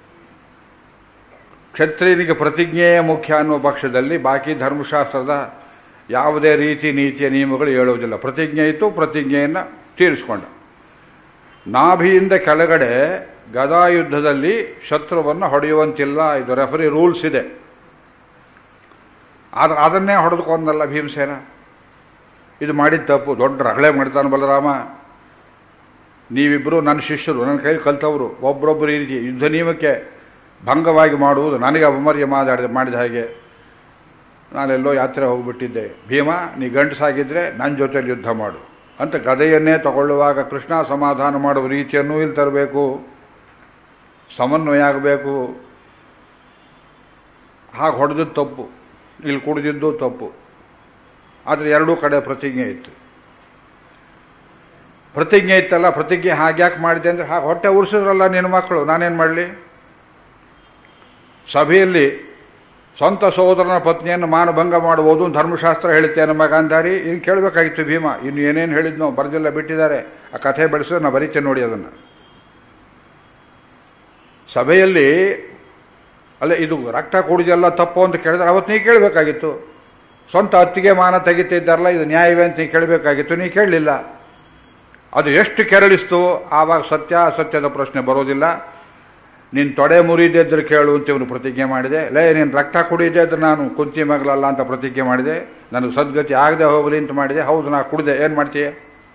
ಕ್ಷತ್ರಿಯನಿಗೆ ಪ್ರತಿಜ್ಞೆಯೇ ಮುಖ್ಯ ಅನ್ನುವ ಪಕ್ಷದಲ್ಲಿ ಬಾಕಿ ಧರ್ಮಶಾಸ್ತ್ರದ ಯಾವುದೇ ರೀತಿ ನೀತಿಯ ನಿಯಮಗಳು ಹೇಳುವುದಿಲ್ಲ. ಪ್ರತಿಜ್ಞೆ ಇತ್ತು, ಪ್ರತಿಜ್ಞೆಯನ್ನು ತೀರಿಸಿಕೊಂಡ. ನಾಭಿಯಿಂದ ಕೆಳಗಡೆ ಗದಾಯುದ್ಧದಲ್ಲಿ ಶತ್ರುವನ್ನು ಹೊಡೆಯುವಂತಿಲ್ಲ, ಇದು ರೆಫರಿ ರೂಲ್ಸ್ ಇದೆ. ಆದ್ರೆ ಅದನ್ನೇ ಹೊಡೆದುಕೊಂಡಲ್ಲ ಭೀಮಸೇನ. ಇದು ಮಾಡಿದ ತಪ್ಪು. ದೊಡ್ಡ ರಗಳೆ ಮಾಡ್ತಾನೆ ಬಲರಾಮ. ನೀವಿಬ್ರು ನನ್ನ ಶಿಷ್ಯರು, ನನ್ನ ಕೈ ಕಲ್ತವರು, ಒಬ್ಬರೊಬ್ಬರು ಈ ರೀತಿ ಯುದ್ಧ ನಿಯಮಕ್ಕೆ ಭಂಗವಾಗಿ ಮಾಡುವುದು ನನಗೆ ಅಪಮರ್ಯ ಮಾತಾಡಿದ ಮಾಡಿದ ಹಾಗೆ. ನಾನೆಲ್ಲೋ ಯಾತ್ರೆ ಹೋಗ್ಬಿಟ್ಟಿದ್ದೆ. ಭೀಮ, ನೀ ಗಂಟಸಾಗಿದ್ರೆ ನನ್ನ ಜೊತೆಲಿ ಯುದ್ಧ ಮಾಡು ಅಂತ ಗದೆಯನ್ನೇ ತಗೊಳ್ಳುವಾಗ ಕೃಷ್ಣ ಸಮಾಧಾನ ಮಾಡುವ ರೀತಿಯನ್ನೂ ಇಲ್ಲಿ ತರಬೇಕು, ಸಮನ್ವಯ ಆಗಬೇಕು. ಹಾಗೆ ಹೊಡೆದಿದ್ದು ತಪ್ಪು, ಇಲ್ಲಿ ಕುಡಿದಿದ್ದು ತಪ್ಪು. ಆದರೆ ಎರಡೂ ಕಡೆ ಪ್ರತಿಜ್ಞೆ ಇತ್ತು. ಪ್ರತಿಜ್ಞೆ ಇತ್ತಲ್ಲ, ಪ್ರತಿಜ್ಞೆ ಹಾಗ್ಯಾಕೆ ಮಾಡಿದೆ ಅಂದ್ರೆ ಹಾಗೆ ಹೊಟ್ಟೆ ಉರ್ಸಿದ್ರಲ್ಲ ನಿನ್ನ ಮಕ್ಕಳು, ನಾನೇನು ಮಾಡಲಿ? ಸಭೆಯಲ್ಲಿ ಸ್ವಂತ ಸಹೋದರನ ಪತ್ನಿಯನ್ನು ಮಾನಭಂಗ ಮಾಡಬಹುದು ಧರ್ಮಶಾಸ್ತ್ರ ಹೇಳುತ್ತೆ ನಮ್ಮ ಗಾಂಧಾರಿ. ಇನ್ನು ಕೇಳಬೇಕಾಗಿತ್ತು ಭೀಮ. ಇನ್ನು ಏನೇನು ಹೇಳಿದ್ನೋ ಬರೆದಿಲ್ಲ, ಬಿಟ್ಟಿದ್ದಾರೆ. ಆ ಕಥೆ ಬೆಳೆಸೋ ನಾ ಬರೀತೇನೆ ನೋಡಿ ಅದನ್ನು. ಸಭೆಯಲ್ಲಿ ಅಲ್ಲ ಇದು ರಕ್ತ ಕುಡಿದೆಲ್ಲ ತಪ್ಪು ಅಂತ ಕೇಳಿದ್ರೆ ಅವತ್ತು ನೀ ಕೇಳಬೇಕಾಗಿತ್ತು. ಸ್ವಂತ ಅತ್ತಿಗೆ ಮಾನ ತೆಗಿತಿದ್ದಾರಲ್ಲ, ಇದು ನ್ಯಾಯವೇ ಅಂತ ನೀ ಕೇಳಬೇಕಾಗಿತ್ತು, ನೀ ಕೇಳಲಿಲ್ಲ. ಅದು ಎಷ್ಟು ಕೆರಳಿಸ್ತು. ಆವಾಗ ಸತ್ಯ ಅಸತ್ಯದ ಪ್ರಶ್ನೆ ಬರೋದಿಲ್ಲ. ನಿನ್ ತೊಡೆ ಮುರಿದೆ ಇದ್ರೆ ಕೇಳು ಅಂತ ಇವನು ಪ್ರತಿಜ್ಞೆ ಮಾಡಿದೆ. ಲೇ, ನೀನು ರಕ್ತ ಕುಡಿದೆ ಇದ್ರೆ ನಾನು ಕುಂತಿ ಮಗಳಲ್ಲ ಅಂತ ಪ್ರತಿಜ್ಞೆ ಮಾಡಿದೆ. ನನಗೆ ಸದ್ಗತಿ ಆಗದೆ ಹೋಗಲಿ ಅಂತ ಮಾಡಿದೆ. ಹೌದು, ನಾ ಕುಡಿದೆ, ಏನ್ ಮಾಡ್ತೀಯ?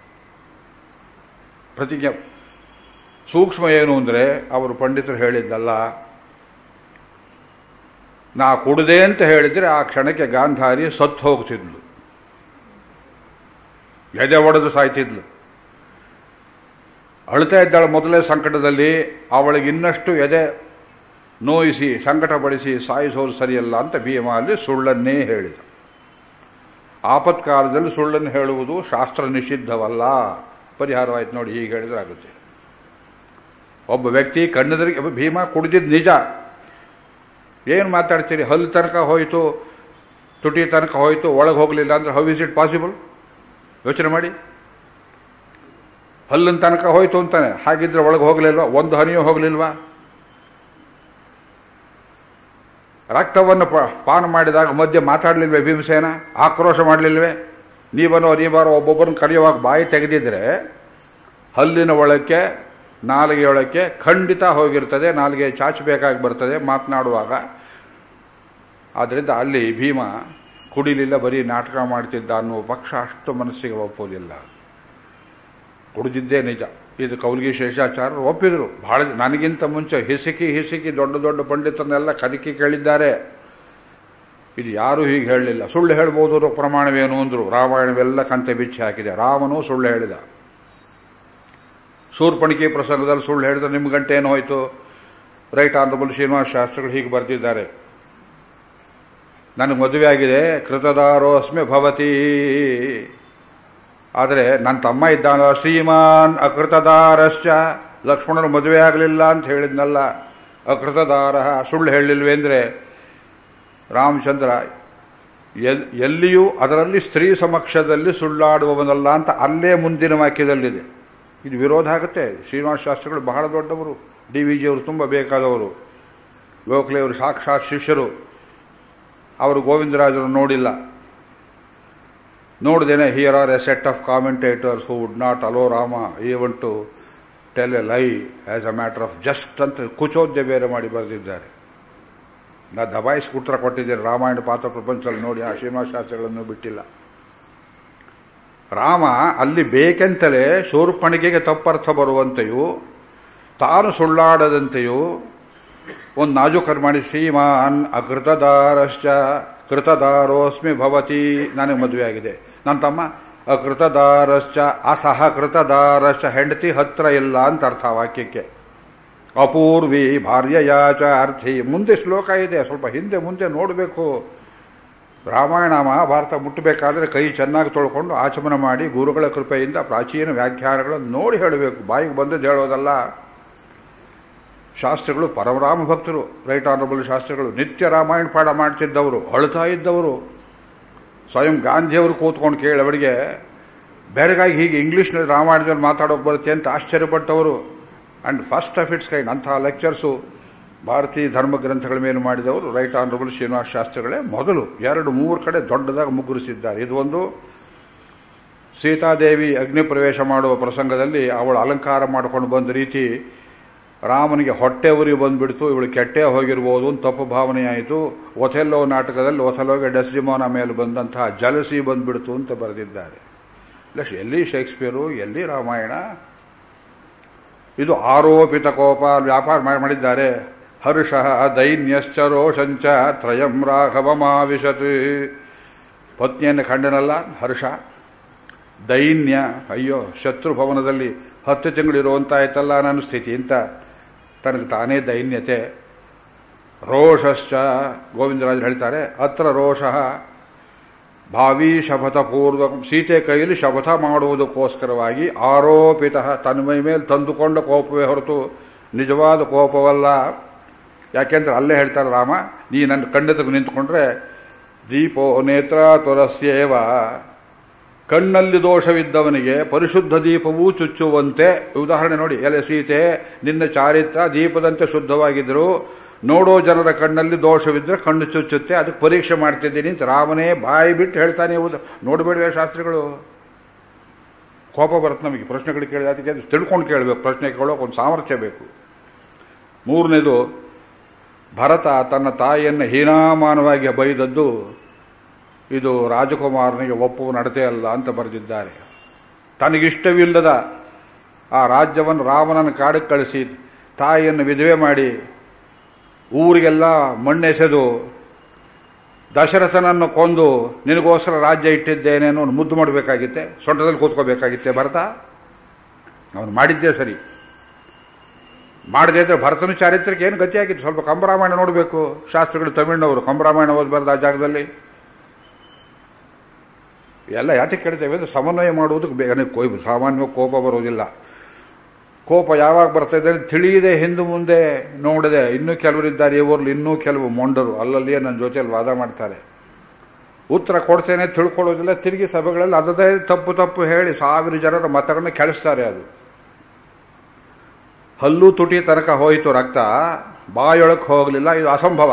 ಪ್ರತಿಜ್ಞೆ ಸೂಕ್ಷ್ಮ ಏನು ಅಂದ್ರೆ ಅವರು ಪಂಡಿತರು ಹೇಳಿದ್ದಲ್ಲ. ನಾ ಕುಡಿದೆ ಅಂತ ಹೇಳಿದ್ರೆ ಆ ಕ್ಷಣಕ್ಕೆ ಗಾಂಧಾರಿ ಸತ್ತು ಹೋಗ್ತಿದ್ಲು, ಎದೆ ಒಡೆದು ಸಾಯ್ತಿದ್ಲು. ಅಳ್ತಾ ಇದ್ದಾಳೆ ಮೊದಲೇ ಸಂಕಟದಲ್ಲಿ. ಅವಳಿಗೆ ಇನ್ನಷ್ಟು ಎದೆ ನೋಯಿಸಿ ಸಂಕಟಪಡಿಸಿ ಸಾಯಿಸೋದು ಸರಿಯಲ್ಲ ಅಂತ ಭೀಮ ಅಲ್ಲಿ ಸುಳ್ಳನ್ನೇ ಹೇಳಿದ. ಆಪತ್ಕಾಲದಲ್ಲಿ ಸುಳ್ಳನ್ನು ಹೇಳುವುದು ಶಾಸ್ತ್ರ ನಿಷಿದ್ಧವಲ್ಲ. ಪರಿಹಾರವಾಯ್ತು ನೋಡಿ, ಹೀಗೆ ಹೇಳಿದ್ರೆ ಆಗುತ್ತೆ. ಒಬ್ಬ ವ್ಯಕ್ತಿ ಕಣ್ಣೆದುರಿಗೆ ಭೀಮ ಕುಡಿದಿದ್ದು ನಿಜ, ಏನು ಮಾತಾಡ್ತೀರಿ? ಹಲ್ಲು ತನಕ ಹೋಯಿತು, ತುಟಿ ತನಕ ಹೋಯಿತು, ಒಳಗೆ ಹೋಗಲಿಲ್ಲ ಅಂದ್ರೆ ಹೌ ಇಸ್ ಇಟ್ ಪಾಸಿಬಲ್? ಯೋಚನೆ ಮಾಡಿ. ಹಲ್ಲಿನ ತನಕ ಹೋಯ್ತು ಅಂತಾನೆ, ಹಾಗಿದ್ರೆ ಒಳಗೆ ಹೋಗಲಿಲ್ವಾ? ಒಂದು ಹನಿಯೂ ಹೋಗಲಿಲ್ವಾ? ರಕ್ತವನ್ನು ಪಾನ ಮಾಡಿದಾಗ ಮಧ್ಯೆ ಮಾತಾಡಲಿಲ್ವೇ ಭೀಮಸೇನ? ಆಕ್ರೋಶ ಮಾಡಲಿಲ್ವೇ? ನೀವನೋ ನೀವಾರೋ ಒಬ್ಬೊಬ್ಬರನ್ನು ಕರೆಯುವಾಗ ಬಾಯಿ ತೆಗೆದಿದ್ರೆ ಹಲ್ಲಿನ ಒಳಕ್ಕೆ ನಾಲಿಗೆಯೊಳಕ್ಕೆ ಖಂಡಿತ ಹೋಗಿರ್ತದೆ, ನಾಲಿಗೆ ಚಾಚಬೇಕಾಗಿ ಬರ್ತದೆ ಮಾತನಾಡುವಾಗ. ಆದ್ರಿಂದ ಅಲ್ಲಿ ಭೀಮ ಕುಡಿಲಿಲ್ಲ, ಬರೀ ನಾಟಕ ಮಾಡ್ತಿದ್ದ ಅನ್ನುವ ಪಕ್ಷ ಅಷ್ಟು ಮನಸ್ಸಿಗೆ ಒಪ್ಪೋದಿಲ್ಲ. ಕುಡಿದಿದ್ದೇ ನಿಜ. ಇದು ಕೌಲ್ಗಿ ಶೇಷಾಚಾರ್ಯರು ಒಪ್ಪಿದ್ರು. ಬಹಳ ನನಗಿಂತ ಮುಂಚೆ ಹಿಸುಕಿ ಹಿಸುಕಿ ದೊಡ್ಡ ದೊಡ್ಡ ಪಂಡಿತರನ್ನೆಲ್ಲ ಕದಕಿ ಕೇಳಿದ್ದಾರೆ. ಇದು ಯಾರೂ ಹೀಗೆ ಹೇಳಲಿಲ್ಲ. ಸುಳ್ಳು ಹೇಳ್ಬೋದು ಅನ್ನೋ ಪ್ರಮಾಣವೇನು ಅಂದ್ರು. ರಾಮಾಯಣವೆಲ್ಲ ಕಂತೆ ಬಿಚ್ಚಿ ಹಾಕಿದೆ. ರಾಮನು ಸುಳ್ಳು ಹೇಳಿದ. ಶೂರ್ಪಣಿಕೆ ಪ್ರಸಂಗದಲ್ಲಿ ಸುಳ್ಳು ಹೇಳಿದ್ರೆ ನಿಮ್ಮ ಗಂಟೆ ಏನು ಹೋಯ್ತು? ರೈಟ್ ಆನರಬಲ್ ಶ್ರೀನಿವಾಸ ಶಾಸ್ತ್ರಿಗಳು ಹೀಗೆ ಬರೆದಿದ್ದಾರೆ. ನನಗೆ ಮದುವೆ ಆಗಿದೆ, ಕೃತದಾರೋಸ್ಮೆ ಭವತಿ, ಆದರೆ ನನ್ನ ತಮ್ಮ ಇದ್ದಾನ ಶ್ರೀಮಾನ್ ಅಕೃತದಾರಶ್ಚ, ಲಕ್ಷ್ಮಣರು ಮದುವೆ ಆಗಲಿಲ್ಲ ಅಂತ ಹೇಳಿದ್ನಲ್ಲ, ಅಕೃತದಾರ ಸುಳ್ಳು ಹೇಳಿಲ್ವೇ ಅಂದರೆ ರಾಮಚಂದ್ರ ಎಲ್ಲಿಯೂ ಅದರಲ್ಲಿ ಸ್ತ್ರೀ ಸಮಕ್ಷದಲ್ಲಿ ಸುಳ್ಳಾಡುವವನಲ್ಲ ಅಂತ ಅಲ್ಲೇ ಮುಂದಿನ ವಾಕ್ಯದಲ್ಲಿದೆ. ಇದು ವಿರೋಧ ಆಗುತ್ತೆ. ಶ್ರೀನಿವಾಸ ಶಾಸ್ತ್ರಿಗಳು ಬಹಳ ದೊಡ್ಡವರು, ಡಿ ವಿ ಜಿಯವರು ತುಂಬ ಬೇಕಾದವರು, ಗೋಖಲೆಯವರು ಸಾಕ್ಷಾತ್ ಶಿಷ್ಯರು. ಅವರು ಗೋವಿಂದರಾಜರು ನೋಡಿಲ್ಲ. ನೋಡಿದೇನೆ here are a set of commentators who would not allow Rama even to tell a lie as a matter of just ಅಂತ ಕುಚೋದ್ಯ ಬೇರೆ ಮಾಡಿ ಬರೆದಿದ್ದಾರೆ. ನಾ ದಬಾಯಿಸಿ ಉತ್ತರ ಕೊಟ್ಟಿದ್ದೇನೆ. ರಾಮಾಯಣ ಪಾತ್ರ ಪ್ರಪಂಚದಲ್ಲಿ ನೋಡಿ ಆ ಶ್ರೀನಿವಾಸ ಶಾಸ್ತ್ರಿಗಳನ್ನು ಬಿಟ್ಟಿಲ್ಲ. ರಾಮ ಅಲ್ಲಿ ಬೇಕೆಂತಲೇ ಶೂರ್ಪಣಿಗೆಗೆ ತಪ್ಪರ್ಥ ಬರುವಂತೆಯೂ ತಾನು ಸುಳ್ಳಾಡದಂತೆಯೂ ಒಂದು ನಾಜೂಕರು ಮಾಡಿ ಶ್ರೀಮಾನ್ ಅಕೃತದಾರಶ್ಚ ಕೃತದಾರೋಸ್ಮಿ ಭವತಿ, ನನಗೆ ಮದುವೆ ಆಗಿದೆ, ನನ್ನ ತಮ್ಮ ಅಕೃತದಾರಶ್ಚ ಅಸಹಕೃತದಾರಶ್ಚ, ಹೆಂಡತಿ ಹತ್ರ ಇಲ್ಲ ಅಂತ ಅರ್ಥ ವಾಕ್ಯಕ್ಕೆ. ಅಪೂರ್ವಿ ಭಾರ್ಯಯಾಚ ಅರ್ಥಿ, ಮುಂದೆ ಶ್ಲೋಕ ಇದೆ, ಸ್ವಲ್ಪ ಹಿಂದೆ ಮುಂದೆ ನೋಡಬೇಕು. ರಾಮಾಯಣ ಮಹಾಭಾರತ ಮುಟ್ಟಬೇಕಾದ್ರೆ ಕೈ ಚೆನ್ನಾಗಿ ತೊಳ್ಕೊಂಡು ಆಚಮನ ಮಾಡಿ ಗುರುಗಳ ಕೃಪೆಯಿಂದ ಪ್ರಾಚೀನ ವ್ಯಾಖ್ಯಾನಗಳನ್ನು ನೋಡಿ ಹೇಳಬೇಕು, ಬಾಯಿಗೆ ಬಂದದ್ದು ಹೇಳೋದಲ್ಲ. ಶಾಸ್ತ್ರಿಗಳು ಪರಮರಾಮ ಭಕ್ತರು, ರೈಟ್ ಆನರಬಲ್ ಶಾಸ್ತ್ರಿಗಳು ನಿತ್ಯ ರಾಮಾಯಣ ಪಾಠ ಮಾಡ್ತಿದ್ದವರು, ಅಳ್ತಾ ಇದ್ದವರು. ಸ್ವಯಂ ಗಾಂಧಿಯವರು ಕೂತ್ಕೊಂಡು ಕೇಳಿ ಅವರಿಗೆ ಬೇರೆಗಾಗಿ ಹೀಗೆ ಇಂಗ್ಲಿಷ್ನಲ್ಲಿ ರಾಮಾಯಣದಲ್ಲಿ ಮಾತಾಡೋಕೆ ಬರುತ್ತೆ ಅಂತ ಆಶ್ಚರ್ಯಪಟ್ಟವರು. And first of its kind ಅಂತಹ ಲೆಕ್ಚರ್ಸು ಭಾರತೀಯ ಧರ್ಮ ಗ್ರಂಥಗಳ ಮೇಲೆ ಮಾಡಿದವರು ರೈಟ್ ಆನರಬಲ್ ಶ್ರೀನಿವಾಸ ಶಾಸ್ತ್ರಿಗಳೇ ಮೊದಲು. ಎರಡು ಮೂರು ಕಡೆ ದೊಡ್ಡದಾಗಿ ಮುಗ್ಗುರಿಸಿದ್ದಾರೆ. ಇದು ಒಂದು ಸೀತಾದೇವಿ ಅಗ್ನಿ ಪ್ರವೇಶ ಮಾಡುವ ಪ್ರಸಂಗದಲ್ಲಿ ಅವಳು ಅಲಂಕಾರ ಮಾಡಿಕೊಂಡು ಬಂದ ರೀತಿ ರಾಮನಿಗೆ ಹೊಟ್ಟೆ ಉರಿ ಬಂದ್ಬಿಡ್ತು, ಇವಳು ಕೆಟ್ಟೆ ಹೋಗಿರ್ಬೋದು ಅಂತ ತಪ್ಪು ಭಾವನೆಯಾಯಿತು. ಒಥೆಲ್ಲೋ ನಾಟಕದಲ್ಲಿ ಒಥೆಲ್ಲೋಗೆ ಡೆಸ್ಡಿಮೋನ ಮೇಲೆ ಬಂದಂತಹ ಜಲಸಿ ಬಂದ್ಬಿಡ್ತು ಅಂತ ಬರೆದಿದ್ದಾರೆ. ಎಲ್ಲಿ ಶೇಕ್ಸ್ಪಿಯರು, ಎಲ್ಲಿ ರಾಮಾಯಣ? ಇದು ಆರೋಪಿತ ಕೋಪ ವ್ಯಾಪಾರ ಮಾಡಿದ್ದಾರೆ. ಹರ್ಷ ದೈನ್ಯಶ್ಚ ರೋಷಂಚ ತ್ರಯಂ ರಾಘವಮಾವಿಶತ್, ಪತ್ನಿಯನ್ನು ಕಂಡನಲ್ಲ ಹರ್ಷ, ದೈನ್ಯ ಅಯ್ಯೋ ಶತ್ರು ಭವನದಲ್ಲಿ ಹತ್ತು ತಿಂಗಳಿರುವಂತಾಯ್ತಲ್ಲ ನನ್ನ ಸ್ಥಿತಿ ಅಂತ ತನಗೆ ತಾನೇ ದೈನ್ಯತೆ. ರೋಷಶ್ಚ ಗೋವಿಂದರಾಜರು ಹೇಳ್ತಾರೆ ಅತ್ರ ರೋಷಃ ಭಾವಿ ಶಪಥ ಪೂರ್ವ, ಸೀತೆ ಕೈಯಲ್ಲಿ ಶಪಥ ಮಾಡುವುದಕ್ಕೋಸ್ಕರವಾಗಿ ಆರೋಪಿತ, ತನ್ನ ಮೈ ಮೇಲೆ ತಂದುಕೊಂಡ ಕೋಪವೇ ಹೊರತು ನಿಜವಾದ ಕೋಪವಲ್ಲ. ಯಾಕೆಂದ್ರೆ ಅಲ್ಲೇ ಹೇಳ್ತಾರೆ ರಾಮ, ನೀ ನನ್ನ ಕಣ್ಣೆದುರು ನಿಂತ್ಕೊಂಡ್ರೆ ದೀಪೋ ನೇತ್ರ ತೊರಸ್ಯೇವ, ಕಣ್ಣಲ್ಲಿ ದೋಷವಿದ್ದವನಿಗೆ ಪರಿಶುದ್ಧ ದೀಪವೂ ಚುಚ್ಚುವಂತೆ. ಉದಾಹರಣೆ ನೋಡಿ, ಎಲೆ ಸೀತೆ ನಿನ್ನ ಚಾರಿತ್ರ ದೀಪದಂತೆ ಶುದ್ಧವಾಗಿದ್ರು, ನೋಡೋ ಜನರ ಕಣ್ಣಲ್ಲಿ ದೋಷವಿದ್ರೆ ಕಣ್ಣು ಚುಚ್ಚುತ್ತೆ, ಅದಕ್ಕೆ ಪರೀಕ್ಷೆ ಮಾಡ್ತಿದ್ದೀನಿ ಅಂತ ರಾಮನೇ ಬಾಯಿ ಬಿಟ್ಟು ಹೇಳ್ತಾನೆ. ನೋಡಬೇಡವೇ ಶಾಸ್ತ್ರಿಗಳು? ಕೋಪ ಬರುತ್ತೆ ನಮಗೆ ಪ್ರಶ್ನೆಗಳು ಕೇಳಿದ, ಅದಕ್ಕೆ ತಿಳ್ಕೊಂಡು ಕೇಳಬೇಕು, ಪ್ರಶ್ನೆ ಕೇಳೋಕೆ ಒಂದು ಸಾಮರ್ಥ್ಯ ಬೇಕು. ಮೂರನೇದು, ಭರತ ತನ್ನ ತಾಯಿಯನ್ನು ಹೀನಾಮಾನವಾಗಿ ಬೈದದ್ದು ಇದು ರಾಜಕುಮಾರನಿಗೆ ಒಪ್ಪುವ ನಡತೆ ಅಲ್ಲ ಅಂತ ಬರೆದಿದ್ದಾರೆ. ತನಗಿಷ್ಟವಿಲ್ಲದ ಆ ರಾಜ್ಯವನ್ನು ರಾಮನನ್ನು ಕಾಡಕ್ಕೆ ಕಳಿಸಿ ತಾಯಿಯನ್ನು ವಿಧವೆ ಮಾಡಿ ಊರಿಗೆಲ್ಲ ಮಣ್ಣೆಸೆದು ದಶರಥನನ್ನು ಕೊಂದು ನಿನಗೋಸ್ಕರ ರಾಜ್ಯ ಇಟ್ಟಿದ್ದೇನೆ ಅನ್ನೋ ಮುದ್ದು ಮಾಡಬೇಕಾಗಿತ್ತೆ, ಸೊಂಟದಲ್ಲಿ ಕೂತ್ಕೋಬೇಕಾಗಿತ್ತೆ ಭರತ. ಅವನು ಮಾಡಿದ್ದೇ ಸರಿ, ಮಾಡದೇ ಇದ್ರೆ ಭರತನ ಚಾರಿತ್ರಕ್ಕೆ ಏನು ಗತಿಯಾಗಿತ್ತು? ಸ್ವಲ್ಪ ಕಂಬರಾಮಾಯಣ ನೋಡಬೇಕು. ಶಾಸ್ತ್ರಿಗಳು ತಮಿಳಿನವರು ಕಂಬರಾಮಾಯಣ ಓದಬಾರ್ದು ಆ ಜಾಗದಲ್ಲಿ. ಎಲ್ಲ ಯಾತಕ್ಕೆ ಕೇಳ್ತೇವೆ ಅಂದರೆ ಸಮನ್ವಯ ಮಾಡುವುದಕ್ಕೆ ಬೇಗನೆ ಕೊಯ್ ಸಾಮಾನ್ಯವಾಗಿ ಕೋಪ ಬರೋದಿಲ್ಲ. ಕೋಪ ಯಾವಾಗ ಬರ್ತಾ ಇದೆ ತಿಳಿಯದೆ ಹಿಂದೆ ಮುಂದೆ ನೋಡದೆ. ಇನ್ನೂ ಕೆಲವರಿದ್ದಾರೆ ಇವರಲ್ಲಿ, ಇನ್ನೂ ಕೆಲವು ಮೊಂಡರು ಅಲ್ಲಲ್ಲಿಯೇ ನನ್ನ ಜೊತೆಯಲ್ಲಿ ವಾದ ಮಾಡ್ತಾರೆ. ಉತ್ತರ ಕೊಡ್ತೇನೆ ತಿಳ್ಕೊಳ್ಳೋದಿಲ್ಲ, ತಿರುಗಿ ಸಭೆಗಳಲ್ಲಿ ಅದದೇ ತಪ್ಪು ತಪ್ಪು ಹೇಳಿ ಸಾವಿರ ಜನರ ಮತಗಳನ್ನ ಕೆಳಿಸ್ತಾರೆ. ಅದು ಹಲ್ಲು ತುಟಿ ತನಕ ಹೋಯಿತು ರಕ್ತ, ಬಾಯೊಳಕ್ಕೆ ಹೋಗಲಿಲ್ಲ, ಇದು ಅಸಂಭವ.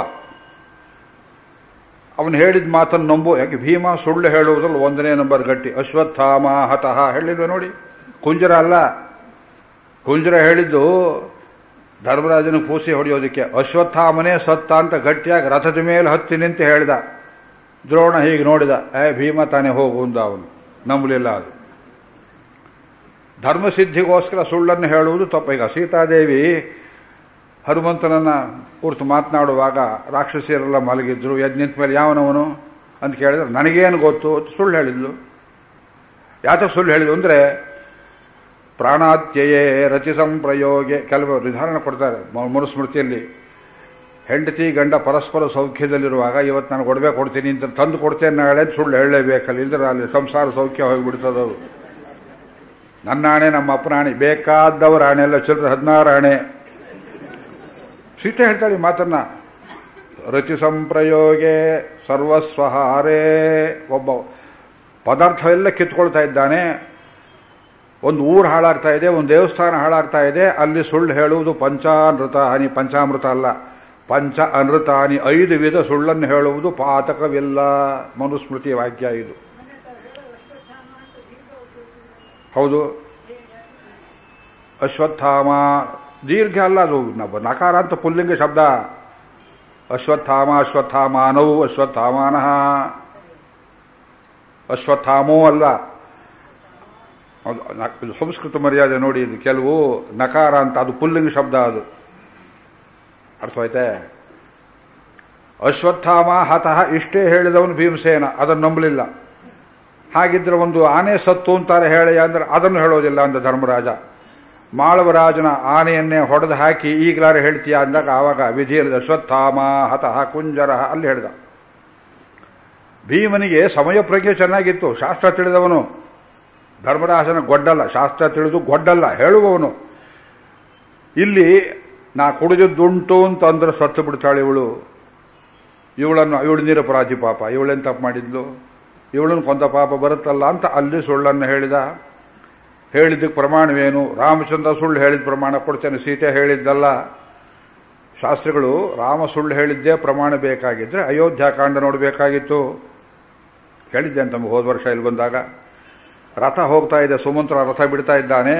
ಅವನು ಹೇಳಿದ ಮಾತನ್ನು ನಂಬು. ಯಾಕೆ ಭೀಮ ಸುಳ್ಳು ಹೇಳುವುದ್ರಲ್ಲಿ ಒಂದನೇ ನಂಬರ್ ಗಟ್ಟಿ. ಅಶ್ವತ್ಥಾಮ ಹತಃ ಹೇಳಿದ್ವಿ ನೋಡಿ, ಕುಂಜರ ಅಲ್ಲ. ಕುಂಜರ ಹೇಳಿದ್ದು ಧರ್ಮರಾಜನ ಪೂಸಿ ಹೊಡೆಯೋದಕ್ಕೆ, ಅಶ್ವತ್ಥಾಮನೇ ಸತ್ತ ಅಂತ ಗಟ್ಟಿಯಾಗಿ ರಥದ ಮೇಲೆ ಹತ್ತಿ ನಿಂತು ಹೇಳಿದ. ದ್ರೋಣ ಹೀಗೆ ನೋಡಿದ, ಏ ಭೀಮ ತಾನೇ ಹೋಗು ಅಂದ. ಅವನು ನಂಬಲಿಲ್ಲ. ಅದು ಧರ್ಮಸಿದ್ಧಿಗೋಸ್ಕರ ಸುಳ್ಳನ್ನು ಹೇಳುವುದು ತಪ್ಪು. ಈಗ ಸೀತಾದೇವಿ ಹನುಮಂತನನ್ನ ಕುರಿತು ಮಾತನಾಡುವಾಗ ರಾಕ್ಷಸಿಯರೆಲ್ಲ ಮಲಗಿದ್ರು, ಎದ್ದು ನಿಂತ ಮೇಲೆ ಯಾವನವನು ಅಂತ ಕೇಳಿದ್ರೆ ನನಗೇನು ಗೊತ್ತು ಸುಳ್ಳು ಹೇಳಿದ್ಲು. ಯಾತಕ್ಕೆ ಸುಳ್ಳು ಹೇಳಿದ್ಲು ಅಂದರೆ ಪ್ರಾಣಾತ್ಯಯೇ ರತಿ ಸಂಪ್ರಯೋಗೆ ಕೆಲವು ನಿರ್ಧಾರ ಕೊಡ್ತಾರೆ ಮನುಸ್ಮೃತಿಯಲ್ಲಿ. ಹೆಂಡತಿ ಗಂಡ ಪರಸ್ಪರ ಸೌಖ್ಯದಲ್ಲಿರುವಾಗ ಇವತ್ತು ನಾನು ಒಡವೆ ಕೊಡ್ತೀನಿ ಅಂತ ತಂದು ಕೊಡ್ತೇನೆ ನಾಳೆ ಸುಳ್ಳು ಹೇಳಲೇಬೇಕಲ್ಲ, ಇಲ್ದ್ರೆ ಅಲ್ಲಿ ಸಂಸಾರ ಸೌಖ್ಯ ಹೋಗಿಬಿಡ್ತದವು. ನನ್ನ ಆಣೆ ನಮ್ಮ ಅಪ್ಪನ ಆಣೆ, ಬೇಕಾದವರ ಆಣೆ ಎಲ್ಲ ಚಿಲ್ಲರೆ ಹದಿನಾರು ಆಣೆ. ಸೀತೆ ಹೇಳ್ತಾಳೆ ಮಾತನ್ನ. ರಚಿ ಸಂಪ್ರಯೋಗೆ ಸರ್ವಸ್ವಹಾರೇ. ಒಬ್ಬ ಪದಾರ್ಥ ಎಲ್ಲ ಕಿತ್ಕೊಳ್ತಾ ಇದ್ದಾನೆ. ಒಂದು ಊರು ಹಾಳಾಗ್ತಾ ಇದೆ, ಒಂದು ದೇವಸ್ಥಾನ ಹಾಳಾಗ್ತಾ ಇದೆ. ಅಲ್ಲಿ ಸುಳ್ಳು ಹೇಳುವುದು ಪಂಚಾನೃತ ಹಾನಿ. ಪಂಚಾಮೃತ ಅಲ್ಲ, ಪಂಚ ಅನೃತಾನಿ. ಐದು ವಿಧ ಸುಳ್ಳನ್ನು ಹೇಳುವುದು ಪಾತಕವಿಲ್ಲ. ಮನುಸ್ಮೃತಿ ವಾಕ್ಯ ಇದು. ಹೌದು, ಅಶ್ವತ್ಥಾಮ ದೀರ್ಘ ಅಲ್ಲ, ಅದು ನಕಾರ ಅಂತ ಪುಲ್ಲಿಂಗ ಶಬ್ದ. ಅಶ್ವತ್ಥಾಮ ಅಶ್ವತ್ಥಾಮಾನವು ಅಶ್ವತ್ಥಾಮಾನಃ. ಅಶ್ವತ್ಥಾಮೋ ಅಲ್ಲ. ಸಂಸ್ಕೃತ ಮರ್ಯಾದೆ ನೋಡಿ, ಇದು ಕೆಲವು ನಕಾರ ಅಂತ, ಅದು ಪುಲ್ಲಿಂಗ ಶಬ್ದ. ಅದು ಅರ್ಥವಾಯ್ತೆ? ಅಶ್ವತ್ಥಾಮ ಹತಃ ಇಷ್ಟೇ ಹೇಳಿದವನು ಭೀಮಸೇನ. ಅದನ್ನು ನಂಬಲಿಲ್ಲ. ಹಾಗಿದ್ರೆ ಒಂದು ಆನೆ ಸತ್ತು ಅಂತಾರೆ ಹೇಳಿ ಅಂದ್ರೆ ಅದನ್ನು ಹೇಳೋದಿಲ್ಲ ಅಂದ ಧರ್ಮರಾಜ. ಮಾಳವರಾಜನ ಆನೆಯನ್ನೇ ಹೊಡೆದು ಹಾಕಿ ಈಗಲಾರೆ ಹೇಳ್ತೀಯ ಅಂದಾಗ ಆವಾಗ ವಿಧಿಯಲ್ಲಿ ಅಶ್ವತ್ಥಾಮ ಹತಃ ಕುಂಜರ ಅಲ್ಲಿ ಹೇಳ್ದ. ಭೀಮನಿಗೆ ಸಮಯ ಪ್ರಜ್ಞೆ ಚೆನ್ನಾಗಿತ್ತು. ಶಾಸ್ತ್ರ ತಿಳಿದವನು. ಧರ್ಮರಾಜನ ಗೊಡ್ಡಲ್ಲ, ಶಾಸ್ತ್ರ ತಿಳಿದು ಗೊಡ್ಡಲ್ಲ, ಹೇಳುವವನು. ಇಲ್ಲಿ ನಾ ಕುಡಿದದ್ದುಂಟು ಅಂತಂದ್ರೆ ಸತ್ತು ಬಿಡ್ತಾಳೆ ಇವಳು. ಇವಳನ್ನು ಇವಳು ನಿರಪರಾಧಿ ಪಾಪ, ಇವಳೇನು ತಪ್ಪು ಮಾಡಿದ್ಲು, ಇವಳನ್ನು ಕೊಂದ ಪಾಪ ಬರುತ್ತಲ್ಲ ಅಂತ ಅಲ್ಲಿ ಸುಳ್ಳನ್ನು ಹೇಳಿದ. ಹೇಳಿದ್ದಕ್ಕೆ ಪ್ರಮಾಣವೇನು? ರಾಮಚಂದ್ರ ಸುಳ್ಳು ಹೇಳಿದ ಪ್ರಮಾಣ ಕೊಡ್ತೇನೆ, ಸೀತೆ ಹೇಳಿದ್ದಲ್ಲ. ಶಾಸ್ತ್ರಿಗಳು ರಾಮ ಸುಳ್ಳು ಹೇಳಿದ್ದೇ ಪ್ರಮಾಣ ಬೇಕಾಗಿದ್ರೆ ಅಯೋಧ್ಯಾಕಾಂಡ ನೋಡಬೇಕಾಗಿತ್ತು. ಹೇಳಿದ್ದೆ ಅಂತ ತಮಗೆ ಹೋದ ವರ್ಷ ಇಲ್ಲಿ ಬಂದಾಗ. ರಥ ಹೋಗ್ತಾ ಇದೆ, ಸುಮಂತ್ರ ರಥ ಬಿಡ್ತಾ ಇದ್ದಾನೆ.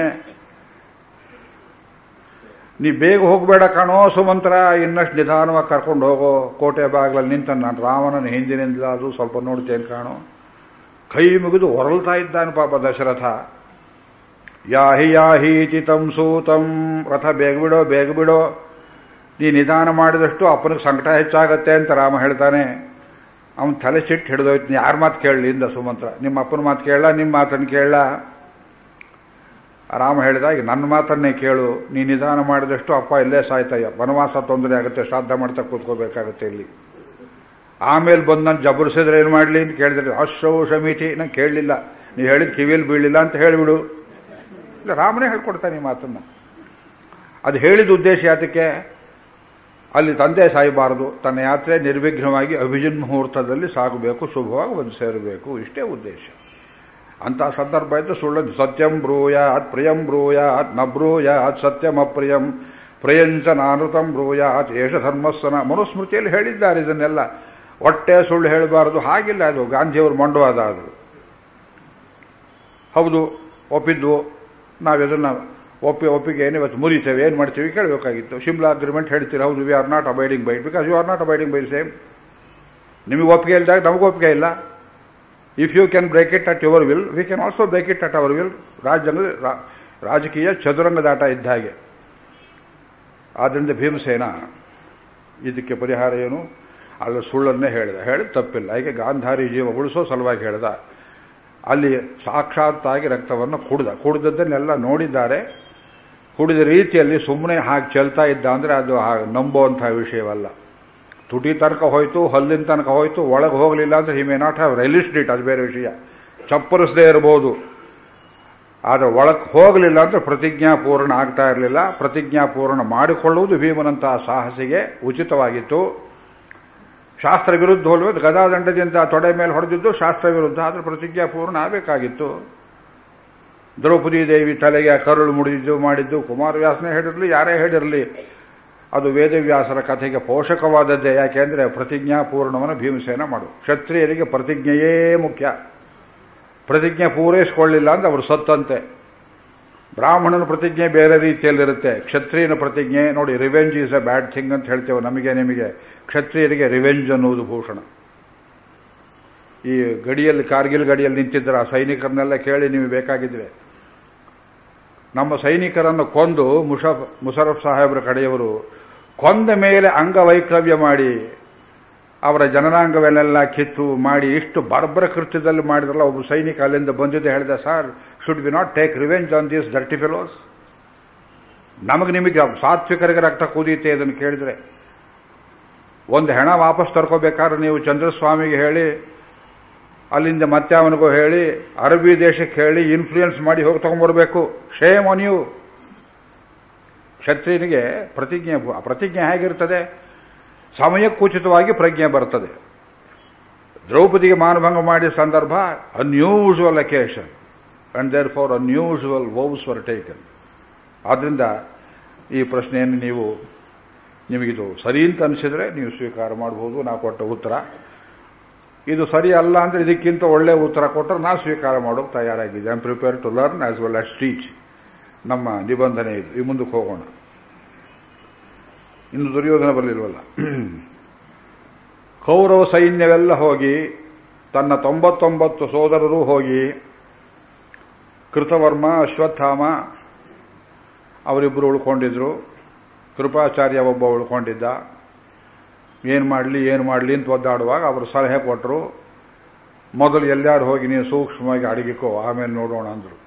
ನೀ ಬೇಗ ಹೋಗಬೇಡ ಕಾಣೋ ಸುಮಂತ್ರ, ಇನ್ನಷ್ಟು ನಿಧಾನವಾಗಿ ಕರ್ಕೊಂಡು ಹೋಗೋ. ಕೋಟೆ ಬಾಗಿಲಲ್ಲಿ ನಿಂತ ನಾನು ರಾಮನನ್ನು ಹಿಂದಿನಿಂದ ಅದು ಸ್ವಲ್ಪ ನೋಡ್ತೇನೆ ಕಾಣೋ. ಕೈ ಮುಗಿದು ಹೊರಳ್ತಾ ಇದ್ದಾನೆ ಪಾಪ ದಶರಥ. ಯಾಹಿ ಯಾಹಿ ಚಿತಂ ಸೂತಂ. ರಥ ಬೇಗ ಬಿಡೋ ಬೇಗ ಬಿಡೋ, ನೀ ನಿಧಾನ ಮಾಡಿದಷ್ಟು ಅಪ್ಪನಿಗೆ ಸಂಕಟ ಹೆಚ್ಚಾಗತ್ತೆ ಅಂತ ರಾಮ ಹೇಳ್ತಾನೆ. ಅವನ ತಲೆ ಚಿಟ್ಟು ಹಿಡಿದೋಯ್ತು. ಯಾರ ಮಾತು ಕೇಳಲಿ ಇಂದ ಸುಮಂತ್ರ. ನಿಮ್ಮ ಅಪ್ಪನ ಮಾತು ಕೇಳಲ್ಲ, ನಿಮ್ಮ ಮಾತನ್ನು ಕೇಳಲ್ಲ. ರಾಮ ಹೇಳಿದ, ಈಗ ನನ್ನ ಮಾತನ್ನೇ ಕೇಳು. ನೀ ನಿಧಾನ ಮಾಡಿದಷ್ಟು ಅಪ್ಪ ಇಲ್ಲೇ ಸಾಯ್ತಾಯ, ವನವಾಸ ತೊಂದರೆ ಆಗುತ್ತೆ, ಶ್ರಾದ್ದ ಮಾಡ್ತಾ ಕೂತ್ಕೋಬೇಕಾಗುತ್ತೆ ಇಲ್ಲಿ. ಆಮೇಲೆ ಬಂದು ನಾನು ಜಬರಿಸಿದ್ರೆ ಏನು ಮಾಡಲಿ ಅಂತ ಕೇಳಿದ್ರೆ ಅಶ್ರೌ ಶಮಿತಿ. ನಂಗೆ ಕೇಳಲಿಲ್ಲ, ನೀವು ಹೇಳಿದ ಕಿವಿಯಲ್ಲಿ ಬೀಳಲಿಲ್ಲ ಅಂತ ಹೇಳಿಬಿಡು. ಇಲ್ಲ, ರಾಮನೇ ಹೇಳ್ಕೊಡ್ತಾನೆ ಈ ಮಾತನ್ನ. ಅದು ಹೇಳಿದ ಉದ್ದೇಶ ಯಾತಕ್ಕೆ? ಅಲ್ಲಿ ತಂದೆ ಸಾಯಬಾರದು, ತನ್ನ ಯಾತ್ರೆ ನಿರ್ವಿಘ್ನವಾಗಿ ಅಭಿಜಿನ್ ಮುಹೂರ್ತದಲ್ಲಿ ಸಾಗಬೇಕು, ಶುಭವಾಗಿ ಬಂದು ಸೇರಬೇಕು, ಇಷ್ಟೇ ಉದ್ದೇಶ. ಅಂತ ಸಂದರ್ಭ ಇದ್ದು ಸುಳ್ಳು. ಸತ್ಯಂ ಬ್ರೂಯಾತ್ ಪ್ರಿಯಂ ಬ್ರೂಯಾತ್ ನ ಬ್ರೂಯಾತ್ ಸತ್ಯಂ ಅಪ್ರಿಯಂ ಪ್ರಿಯಂಚ ನಾನೃತಂ ಬ್ರೂಯಾತ್ ಏಷ ಧರ್ಮಸ್ಸನ. ಮನುಸ್ಮೃತಿಯಲ್ಲಿ ಹೇಳಿದ್ದಾರೆ ಇದನ್ನೆಲ್ಲ. ಹೊಟ್ಟೆ ಸುಳ್ಳು ಹೇಳಬಾರದು, ಹಾಗಿಲ್ಲ. ಅದು ಗಾಂಧಿಯವರು ಮಂಡವಾದ. ಅದು ಹೌದು, ಒಪ್ಪಿದ್ವು. ನಾವಿದನ್ನ ಒಪ್ಪಿ ಒಪ್ಪಿಗೆ ಏನು ಇವತ್ತು ಮುರಿತೇವೆ, ಏನು ಮಾಡ್ತೀವಿ ಕೇಳಬೇಕಾಗಿತ್ತು. ಶಿಮ್ಲಾ ಅಗ್ರಿಮೆಂಟ್ ಹೇಳ್ತೀರಿ, ಹೌದು, we are not abiding by it because you are not abiding by same. ನಿಮಗೆ ಒಪ್ಪಿಗೆ ಇಲ್ದಾಗ ನಮಗೂ ಒಪ್ಪಿಗೆ ಇಲ್ಲ. If you can break it at your will, we can also break it at our will. ರಾಜ್ಯಾಂಗ ರಾಜಕೀಯ ಚದುರಂಗದಾಟ ಇದ್ದ ಹಾಗೆ. ಆದ್ದರಿಂದ ಭೀಮಸೇನ ಇದಕ್ಕೆ ಪರಿಹಾರ ಏನು? ಅಲ್ಲಿ ಸುಳ್ಳನ್ನೇ ಹೇಳಿದ. ಹೇಳಿದ ತಪ್ಪಿಲ್ಲ. ಹೀಗೆ ಗಾಂಧಾರಿ ಜೀವ ಉಳಿಸೋ ಸಲುವಾಗಿ ಹೇಳಿದ. ಅಲ್ಲಿ ಸಾಕ್ಷಾತ್ತಾಗಿ ರಕ್ತವನ್ನು ಕುಡಿದ. ಕುಡಿದದ್ದನ್ನೆಲ್ಲ ನೋಡಿದ್ದಾರೆ. ಕುಡಿದ ರೀತಿಯಲ್ಲಿ ಸುಮ್ಮನೆ ಹಾಗೆ ಚೆಲ್ತಾ ಇದ್ದ ಅಂದರೆ ಅದು ನಂಬುವಂಥ ವಿಷಯವಲ್ಲ. ತುಟಿ ತನಕ ಹೋಯ್ತು, ಹಲ್ಲಿನ ತನಕ ಹೋಯ್ತು, ಒಳಗೆ ಹೋಗಲಿಲ್ಲ ಅಂದರೆ he may not have released it, ಅದು ಬೇರೆ ವಿಷಯ. ಚಪ್ಪರಿಸದೇ ಇರಬಹುದು. ಆದರೆ ಒಳಗೆ ಹೋಗಲಿಲ್ಲ ಅಂದರೆ ಪ್ರತಿಜ್ಞಾಪೂರ್ಣ ಆಗ್ತಾ ಇರಲಿಲ್ಲ. ಪ್ರತಿಜ್ಞಾಪೂರ್ಣ ಮಾಡಿಕೊಳ್ಳುವುದು ಭೀಮನಂತಹ ಸಾಹಸಿಗೆ ಉಚಿತವಾಗಿತ್ತು. ಶಾಸ್ತ್ರ ವಿರುದ್ಧ ಹೋಲ್ವೆ ಗದಾದಂಡದಿಂದ ತೊಡೆ ಮೇಲೆ ಹೊಡೆದಿದ್ದು ಶಾಸ್ತ್ರ ವಿರುದ್ಧ. ಆದರೆ ಪ್ರತಿಜ್ಞಾಪೂರ್ಣ ಆಗಬೇಕಾಗಿತ್ತು. ದ್ರೌಪದಿ ದೇವಿ ತಲೆಗೆ ಕರುಳು ಮುಡಿದಿದ್ದು ಮಾಡಿದ್ದು ಕುಮಾರವ್ಯಾಸನೇ ಹೇಳಿರಲಿ, ಯಾರೇ ಹೇಳಿರಲಿ, ಅದು ವೇದವ್ಯಾಸರ ಕಥೆಗೆ ಪೋಷಕವಾದದ್ದೇ. ಯಾಕೆಂದರೆ ಪ್ರತಿಜ್ಞಾಪೂರ್ಣವನ್ನು ಭೀಮಸೇನ ಮಾಡು. ಕ್ಷತ್ರಿಯರಿಗೆ ಪ್ರತಿಜ್ಞೆಯೇ ಮುಖ್ಯ. ಪ್ರತಿಜ್ಞೆ ಪೂರೈಸಿಕೊಳ್ಳಿಲ್ಲ ಅಂದ್ರೆ ಅವರು ಸತ್ತಂತೆ. ಬ್ರಾಹ್ಮಣನ ಪ್ರತಿಜ್ಞೆ ಬೇರೆ ರೀತಿಯಲ್ಲಿರುತ್ತೆ. ಕ್ಷತ್ರಿಯನ ಪ್ರತಿಜ್ಞೆ ನೋಡಿ, revenge is a bad thing ಅಂತ ಹೇಳ್ತೇವೆ ನಮಗೆ ನಿಮಗೆ. ಕ್ಷತ್ರಿಯರಿಗೆ ರಿವೆಂಜ್ ಅನ್ನುವುದು ಭೂಷಣ. ಈ ಗಡಿಯಲ್ಲಿ, ಕಾರ್ಗಿಲ್ ಗಡಿಯಲ್ಲಿ ನಿಂತಿದ್ದರೆ ಆ ಸೈನಿಕರನ್ನೆಲ್ಲ ಕೇಳಿ ನೀವು ಬೇಕಾಗಿದ್ರೆ. ನಮ್ಮ ಸೈನಿಕರನ್ನು ಕೊಂದು ಮುಷಫ್ ಮುಷರಫ್ ಸಾಹೇಬ್ರ ಕಡೆಯವರು ಕೊಂದ ಮೇಲೆ ಅಂಗವೈಕ್ಲವ್ಯ ಮಾಡಿ ಅವರ ಜನನಾಂಗವನ್ನೆಲ್ಲ ಕಿತ್ತು ಮಾಡಿ ಇಷ್ಟು ಬರ್ಬರ ಕೃತ್ಯದಲ್ಲಿ ಮಾಡಿದ್ರಲ್ಲ. ಒಬ್ಬ ಸೈನಿಕ ಅಲ್ಲಿಂದ ಬಂದಿದ್ದೆ ಹೇಳಿದ, sir should we not take revenge on these dirty fellows? ನಮಗೆ ನಿಮಗೆ ಸಾತ್ವಿಕರಿಗೆ ರಕ್ತ ಕುದೀತೆ ಇದನ್ನು ಕೇಳಿದ್ರೆ. ಒಂದು ಹೆಣ ವಾಪಸ್ ತರ್ಕೋಬೇಕಾದ್ರೆ ನೀವು ಚಂದ್ರಸ್ವಾಮಿಗೆ ಹೇಳಿ ಅಲ್ಲಿಂದ ಮತ್ತೆ ಅವನಿಗೂ ಹೇಳಿ ಅರಬ್ಬಿ ದೇಶಕ್ಕೆ ಹೇಳಿ ಇನ್ಫ್ಲೂಯೆನ್ಸ್ ಮಾಡಿ ಹೋಗಿ ತಗೊಂಡ್ಬರ್ಬೇಕು. Shame on you. ಕ್ಷತ್ರಿಯನಿಗೆ ಪ್ರತಿಜ್ಞೆ ಪ್ರತಿಜ್ಞೆ ಹೇಗಿರ್ತದೆ? ಸಮಯಕ್ಕುಚಿತವಾಗಿ ಪ್ರಜ್ಞೆ ಬರ್ತದೆ. ದ್ರೌಪದಿಗೆ ಮಾನಭಂಗ ಮಾಡಿದ ಸಂದರ್ಭ unusual occasion and therefore unusual vows were taken. ಆದ್ರಿಂದ ಈ ಪ್ರಶ್ನೆಯನ್ನು ನೀವು ನಿಮಗಿದು ಸರಿ ಅಂತ ಅನಿಸಿದ್ರೆ ನೀವು ಸ್ವೀಕಾರ ಮಾಡಬಹುದು. ನಾ ಕೊಟ್ಟ ಉತ್ತರ ಇದು ಸರಿ ಅಲ್ಲ ಅಂದ್ರೆ ಇದಕ್ಕಿಂತ ಒಳ್ಳೆ ಉತ್ತರ ಕೊಟ್ಟರೆ ನಾ ಸ್ವೀಕಾರ ಮಾಡೋಕೆ ತಯಾರಾಗಿದೆ. I am prepare to learn as well as teach. ನಮ್ಮ ನಿಬಂಧನೆ ಇದು. ಈ ಮುಂದಕ್ಕೆ ಹೋಗೋಣ. ಇನ್ನು ದುರ್ಯೋಧನ ಬರಲಿಲ್ವಲ್ಲ. ಕೌರವ ಸೈನ್ಯವೆಲ್ಲ ಹೋಗಿ, ತನ್ನ ತೊಂಬತ್ತೊಂಬತ್ತು ಸೋದರರು ಹೋಗಿ, ಕೃತವರ್ಮ, ಅಶ್ವತ್ಥಾಮ ಅವರಿಬ್ಬರು ಉಳ್ಕೊಂಡಿದ್ರು. ಕೃಪಾಚಾರ್ಯ ಒಬ್ಬ ಉಳ್ಕೊಂಡಿದ್ದ. ಏನು ಮಾಡಲಿ ಏನು ಮಾಡಲಿ ಅಂತ ಒದ್ದಾಡುವಾಗ ಅವರು ಸಲಹೆ ಕೊಟ್ಟರು. ಮೊದಲು ಎಲ್ಲಾರು ಹೋಗಿ ನೀನು ಸೂಕ್ಷ್ಮವಾಗಿ ಅಡಗಿಕೋ, ಆಮೇಲೆ ನೋಡೋಣ ಅಂದರು.